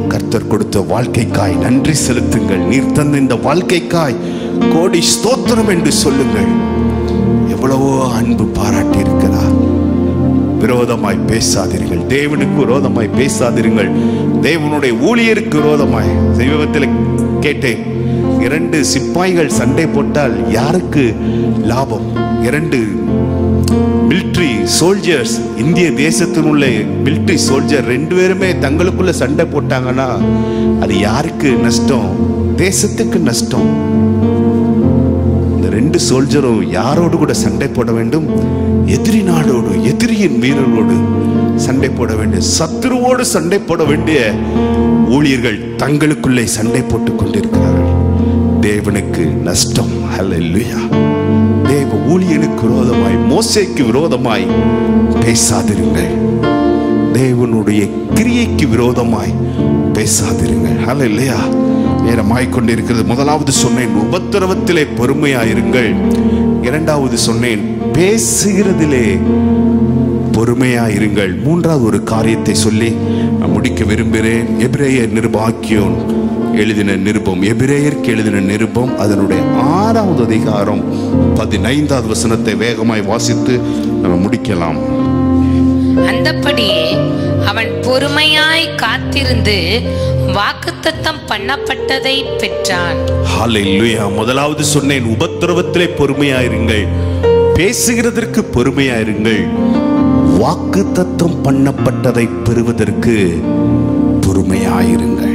கர்த்தர் கொடுத்த வாழ்க்கைக்காய் நன்றி செலுத்துங்கள். நீர் தந்த இந்த வாழ்க்கைக்காய் கோடி ஸ்தோத்திரம் என்று சொல்லுங்கள். எவ்வளவோ அன்பு பாராட்டி இருக்கிறார். விரோதமாய் பேசாதீர்கள், தேவனுக்கு விரோதமாய் பேசாதீர்கள், தேவனுடைய ஊழியருக்கு விரோதமாய். சமீபத்தில் கேட்டேன், 2 சிப்பாய்கள் சண்டை போட்டால் யாருக்கு லாபம்? 2 மிலிட்டரி சோல்ஜர்ஸ், இந்திய தேசத்தில் உள்ள மிலிட்டரி சோல்ஜர் 2 பேருமே தங்களுக்குள்ள சண்டை போட்டாங்கன்னா அது யாருக்கு நஷ்டம்? தேசத்துக்கு நஷ்டம். இந்த 2 சோல்ஜரும் யாரோடு கூட சண்டை போட வேண்டும்? எதிரி நாடோடு, எதிரியின் வீரர்களோடு சண்டை போட வேண்டிய, சத்துருவோடு சண்டை போட வேண்டிய ஊழியர்கள் தங்களுக்குள்ளே சண்டை போட்டுக் கொண்டிருக்கிறார்கள். தேவனுக்கு நஷ்டம். ஹல்லேலூயா. தேவ ஊழியனுக்கு விரோதமாய், மோசேக்கு விரோதமாய் பேசாதிருங்கள். தேவனுடைய கிரியைக்கு விரோதமாய் பேசாதிருங்கள். ஹல்லேலூயா. நேரமாய் கொண்டிருக்கிறது. முதலாவது சொன்னேன், உபத்திரவத்திலே பொறுமையாயிருங்கள். 2வது சொன்னேன், பேசுகிறதிலே பொறுமையாயிருங்கள். 3வது ஒரு காரியத்தை சொல்லி நான் முடிக்க விரும்புகிறேன். எபிரேயர் நிருபாக்கியோன் எழுதின நிருபம், எபிரேயருக்கு எழுதின நிருபம், அதனுடைய 6வது அதிகாரம் 15வது வசனத்தை வேகமாய் வாசித்து நம்ம முடிக்கலாம். அந்தப்படியே அவன் பொறுமையாய் காத்திருந்து வாக்குத்தத்தம் பண்ணப்பட்டதை பெற்றான். ஹல்லேலூயா. முதலாவது சொன்னேன், உபத்திரவத்திலே பொறுமையாயிருங்கள், பேசுகிறதற்கு பொறுமையாயிருங்கள், வாக்குத்தத்தம் பண்ணப்பட்டதை பெறுவதற்கு பொறுமையாயிருங்கள்.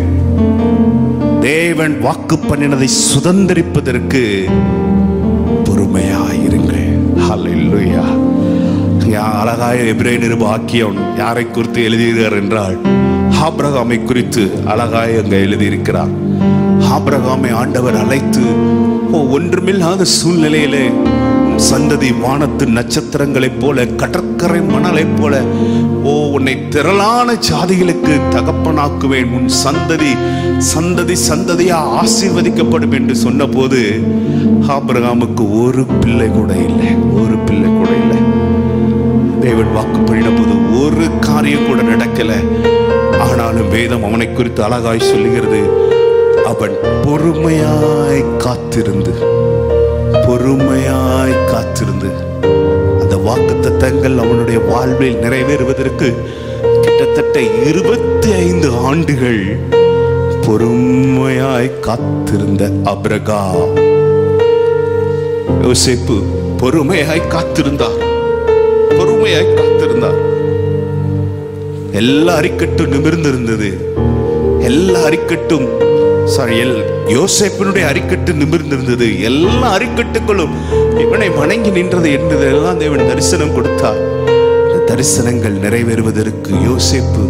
தேவன் வாக்கு பண்ணினதை சுதந்திரிப்பதற்கு பொறுமையாயிருங்கள். ஹல்லேலூயா. அழகாய எபிரேய நிருபாக்கியோன் யாரை குறித்து எழுதுகிறார் என்றால், ஆபிரகாமை குறித்து அழகாய் அங்க எழுதியிருக்கிறார். ஆபிரகாமை ஆண்டவர் அழைத்து, ஒன்றுமில்லாத சூழ்நிலையிலே சந்ததி வானத்து நட்சத்திரங்களைப் போல, கடற்கரை மணலைப் போல, உன்னை திரளான ஜாதிகளுக்கு தகப்பனாக்குவேன், உன் சந்ததி சந்ததி சந்ததியா ஆசீர்வதிக்கப்படும் என்று சொன்ன போது ஆபிரகாமுக்கு ஒரு பிள்ளை கூட இல்லை, ஒரு பிள்ளை கூட இல்லை. தேவன் வாக்கு பண்ணின போது ஒரு காரியம் கூட நடக்கல. ஆனாலும் வேதம் அவனை குறித்து அழகாய் சொல்லுகிறது, அவன் பொறுமையாய் காத்திருந்து, பொறுமையாய் காத்திருந்து அந்த வாக்குத்தத்தங்கள் அவனுடைய வாழ்வில் நிறைவேறுவதற்கு கிட்டத்தட்ட 25 ஆண்டுகள் பொறுமையாய் காத்திருந்த ஆபிரகாம். யோசேப்பு பொறுமையாய் காத்திருந்தார், பொறுமையாய் காத்திருந்தார். எல்லா அரிக்கட்டும் நிமிர்ந்திருந்தது, எல்லா அரிக்கட்டும் யோசேப்பினுடைய அரிக்கட்டு நிமிர்ந்திருந்தது. எல்லா அரிக்கட்டுகளும் இவனை வணங்கி நின்றது என்பதெல்லாம் தேவன் தரிசனம் கொடுத்தார். தரிசனங்கள் நிறைவேறுவதற்கு யோசேப்பு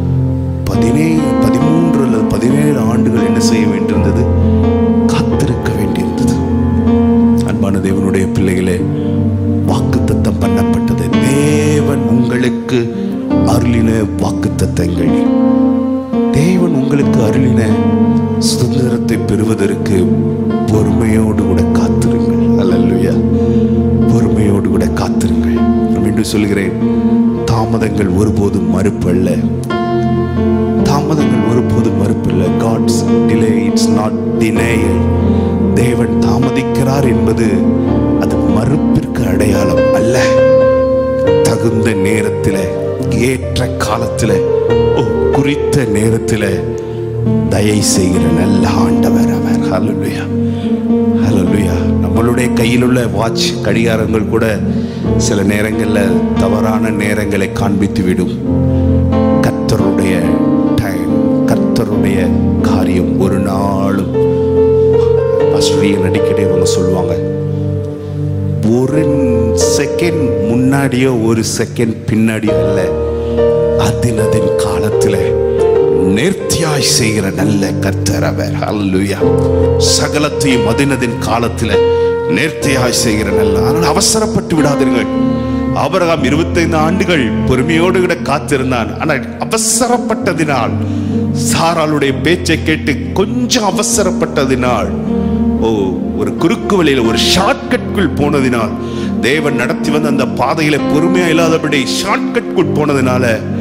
13 அல்லது 17 ஆண்டுகள் என்ன செய்ய வேண்டியிருந்தது? காத்திருக்க வேண்டியிருந்தது. அன்பான தேவனுடைய பிள்ளைகளே, வாக்குத்தத்தம் பண்ணப்பட்டது. தேவன் உங்களுக்கு அருளின வாக்குத்தத்தங்கள், தேவன் உங்களுக்கு அருளின சுதந்திரத்தை பெறுவதற்கு பொறுமையோடு கூட காத்திருங்கள். அல்லேலூயா. பொறுமையோடு கூட காத்திருங்கள். மீண்டும் சொல்கிறேன், தாமதங்கள் ஒருபோதும் மறுப்பு அல்ல. தாமதங்கள் ஒருபோதும் மறுப்பு அல்ல. God's delay, it's not denial. தேவன் தாமதிக்கிறார் என்பது அது மறுப்பிற்கு அடையாளம் அல்ல. தகுந்த நேரத்தில், ஏற்ற காலத்தில், குறித்த நேரத்தில் தயை செய்கிற நல்ல ஆண்டவர் அவர். ஹல்லேலூயா, ஹல்லேலூயா. நம்மளுடைய கையில் உள்ள வாட்ச், கடிகாரங்கள் கூட சில நேரங்களில் தவறான நேரங்களை காண்பித்து விடும். கர்த்தருடைய டைம், கர்த்தருடைய காரியம் ஒரு நாளும் அடிக்கடி அவங்க சொல்லுவாங்க, ஒரு செகண்ட் முன்னாடியோ ஒரு செகண்ட் பின்னாடியோ இல்லை, அதின் காலத்தில் நேர்த்தியாய் செய்கிற நல்ல கர்த்தர் அவர். ஹல்லேலூயா. சகலத்தையும் அதினதின் காலத்தில் நேர்த்தியாய் செய்கிற நல்ல. ஆனால் அவசரப்பட்டு விடாதீர்கள். ஆபிரகாம் 25 ஆண்டுகள் பொறுமையோடு கூட காத்திருந்தான். ஆனால் அவசரப்பட்டதினால், சாராளுடைய பேச்சை கேட்டு கொஞ்சம் அவசரப்பட்டதினால், ஒரு குறுக்கு வழியில் ஒரு ஷார்ட்கட்குள் போனதினால், தேவன் நடத்தி வந்த அந்த பாதையில பொறுமையா இல்லாதபடி ஷார்ட்கட்குள் போனதினால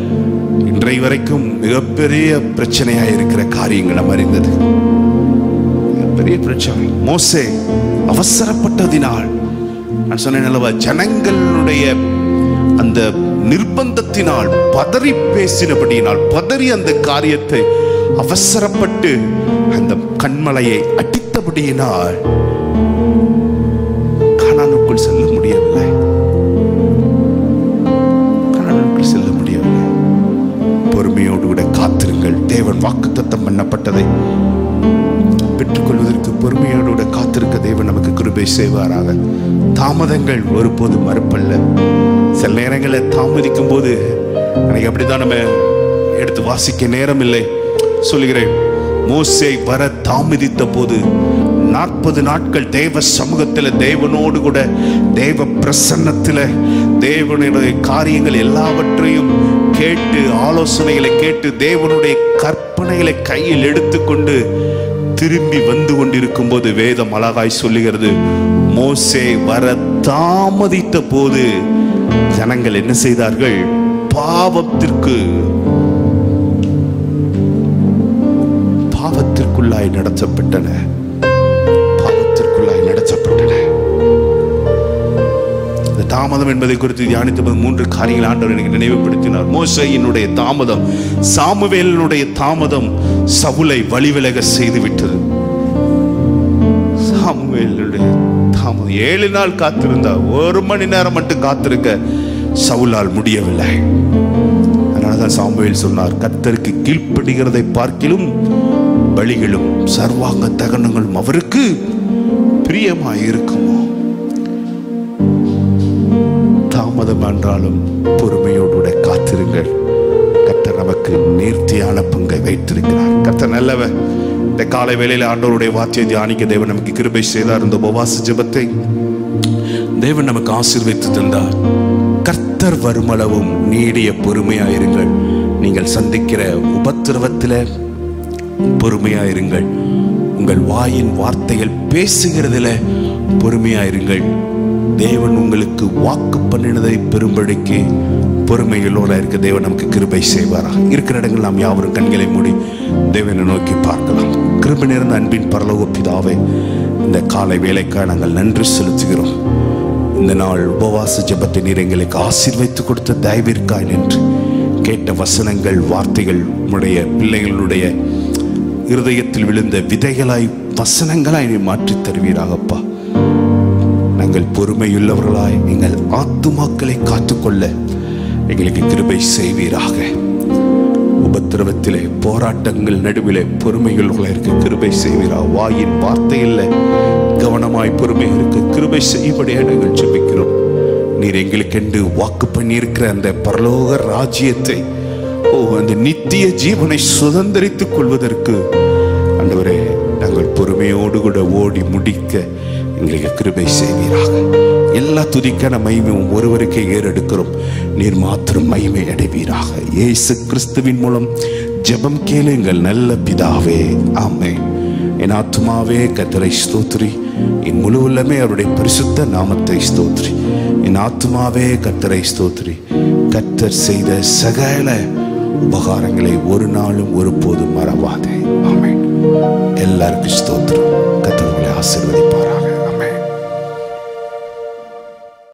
இன்றைய வரைக்கும் மிகப்பெரிய பிரச்சனையா இருக்கிற காரியங்கள் நம்ம அறிந்தது. மிகப்பெரிய பிரச்சனை. மோசே அவசரப்பட்டதினால், நான் சொன்னேன் அல்லவா, ஜனங்களுடைய அந்த நிர்பந்தத்தினால் பதறி பேசினபடியினால், பதறி அந்த காரியத்தை அவசரப்பட்டு அந்த கண்மலையை அடித்தபடியினால் கானானுக்குள் செல்ல முடியவில்லை. கானானுக்குள் செல்ல முடியவில்லை. பொறுமையோடு கூட காத்திருங்கள். தேவன் வாக்குத்தத்தம் பண்ணப்பட்டதை பெற்றுக்கொள்வதற்கு பொறுமையோடு கூட காத்திருக்க தேவன் நமக்கு கிருபை செய்வாராக. தாமதங்கள் ஒருபோதும் மறுப்பல்ல. சில நேரங்களில் தாமதிக்கும் போது எனக்கு அப்படித்தான் நம்ம எடுத்து வாசிக்க நேரம் இல்லை. சொல்கிறேன், மோசே வர தாமதித்த போது 40 நாட்கள் தேவ சமூகத்தில், தேவனோடு கூட தேவ பிரசன்னத்தில் தேவனுடைய காரியங்கள் எல்லாவற்றையும் கேட்டு, ஆலோசனைகளை கேட்டு, தேவனுடைய கற்பனைகளை கையில் எடுத்துக்கொண்டு திரும்பி வந்து கொண்டிருக்கும் போது வேதம் அழகாய் சொல்லுகிறது, மோசே வர தாமதித்த போது ஜனங்கள் என்ன செய்தார்கள்? பாவத்திற்குள்ளாய் நடத்தப்பட்டன. பாவத்திற்குள்ளாய் நடத்தப்பட்டன. இந்த தாமதம் என்பதை குறித்து தியானித்த 3 காரியங்கள் ஆண்டவர் எனக்கு நினைவுபடுத்தினார். மோசேயினுடைய தாமதம், சாமுவேலினுடைய தாமதம் சவுலை வழிவிலக செய்து விட்டது. சாமுவேலுடைய தாமதம் 7 நாள் காத்திருந்தா, 1 மணி நேரம் மட்டும் காத்திருக்க சவுலால் முடியவில்லை. அதனாலதான் சாமுவேல் சொன்னார், கர்த்தருக்கு கீழ்ப்படுகிறதை பார்க்கிலும் பலிகளும் சர்வாங்க தகனங்களும் அவருக்கு பிரியமாய் இருக்குமோ. தாமதம் என்றாலும் பொறுமையோடு காத்திருங்கள். கர்த்தர் நமக்கு நேர்த்தியான பங்கை வைத்திருக்கிறார். கர்த்தர் நல்லவர். இந்த காலை வேளையில ஆண்டவருடைய வார்த்தையை தியானிக்க தேவன் நமக்கு கிருபை செய்தார். இந்த உபவாச ஜெபத்தை தேவன் நமக்கு ஆசீர்வதித்து தந்தார். கர்த்தர் வருமளவும் நீடிய பொறுமையாயிருங்கள். நீங்கள் சந்திக்கிற உபத்திரவத்தில் பொறுமையாயிருங்கள். உங்கள் வாயின் வார்த்தைகள் பேசுகிறதுல பொறுமையாயிருங்கள். தேவன் உங்களுக்கு வாக்கு பண்ணினதை பெரும்படிக்கு பொறுமைகளோட இருக்க தேவன் நமக்கு கிருபை செய்வாரா. இருக்கிற இடங்கள் நாம் யாவரும் கண்களை மூடி தேவனை நோக்கி பார்க்கலாம். கிருபை நிறைந்த அன்பின் பரலோக பிதாவே, இந்த காலை வேலைக்காக நாங்கள் நன்றி செலுத்துகிறோம். இந்த நாள் உபவாச ஜெபத்தை நீர் எங்களுக்கு ஆசீர்வதித்து கொடுத்த தயவிற்காய் நன்றி. கேட்ட வசனங்கள், வார்த்தைகள் உம்முடைய பிள்ளைகளுடைய இருதயத்தில் விழுந்த விதைகளாய், வசனங்களாய் நீ மாற்றி தருவீராகப்பா. நாங்கள் பொறுமையுள்ளவர்களாய் எங்கள் ஆத்துமாக்களை காத்துக்கொள்ள எங்களுக்கு கிருபை செய்வீராக. உபத்திரவத்திலே, போராட்டங்கள் நடுவிலே பொறுமையுள்ளவர்களாக இருக்க கிருபை செய்வீராக. வாயின் வார்த்தையில் கவனமாய் பொறுமை இருக்க கிருபை செய்யும்படியாக நாங்கள் ஜெபிக்கிறோம். நீர் எங்களுக்கென்று வாக்கு பண்ணியிருக்கிற அந்த பரலோக ராஜ்யத்தை, அந்த நித்திய ஜீவனை சுதந்திரித்துக் கொள்வதற்கு ஆண்டவரே நாங்கள் பொறுமையோடு கூட ஓடி முடிக்க எங்களுக்கு கிருபை செய்வீராக. எல்லா துதிக்கான மகிமையும் ஒருவருக்கே ஏறெடுக்கிறோம். நீர் மாத்திரம் மகிமை அடைவீராக. இயேசு கிறிஸ்துவின் மூலம் ஜெபம் கேளுங்கள் நல்ல பிதாவே, ஆமென். என் ஆத்துமாவே கர்த்தரை ஸ்தோத்திரி, என் முழு உள்ளமே அவருடைய பரிசுத்த நாமத்தை ஸ்தோத்திரி. என் ஆத்துமாவே கர்த்தரை ஸ்தோத்திரி. கர்த்தர் செய்த சகல உபகாரங்களை ஒரு நாளும் ஒருபோதும் மறவாதே. ஆமென். எல்லாருக்கும் ஸ்தோத்திரம். கர்த்தர் உங்களை ஆசீர்வதிப்பாராக. ஆமென்.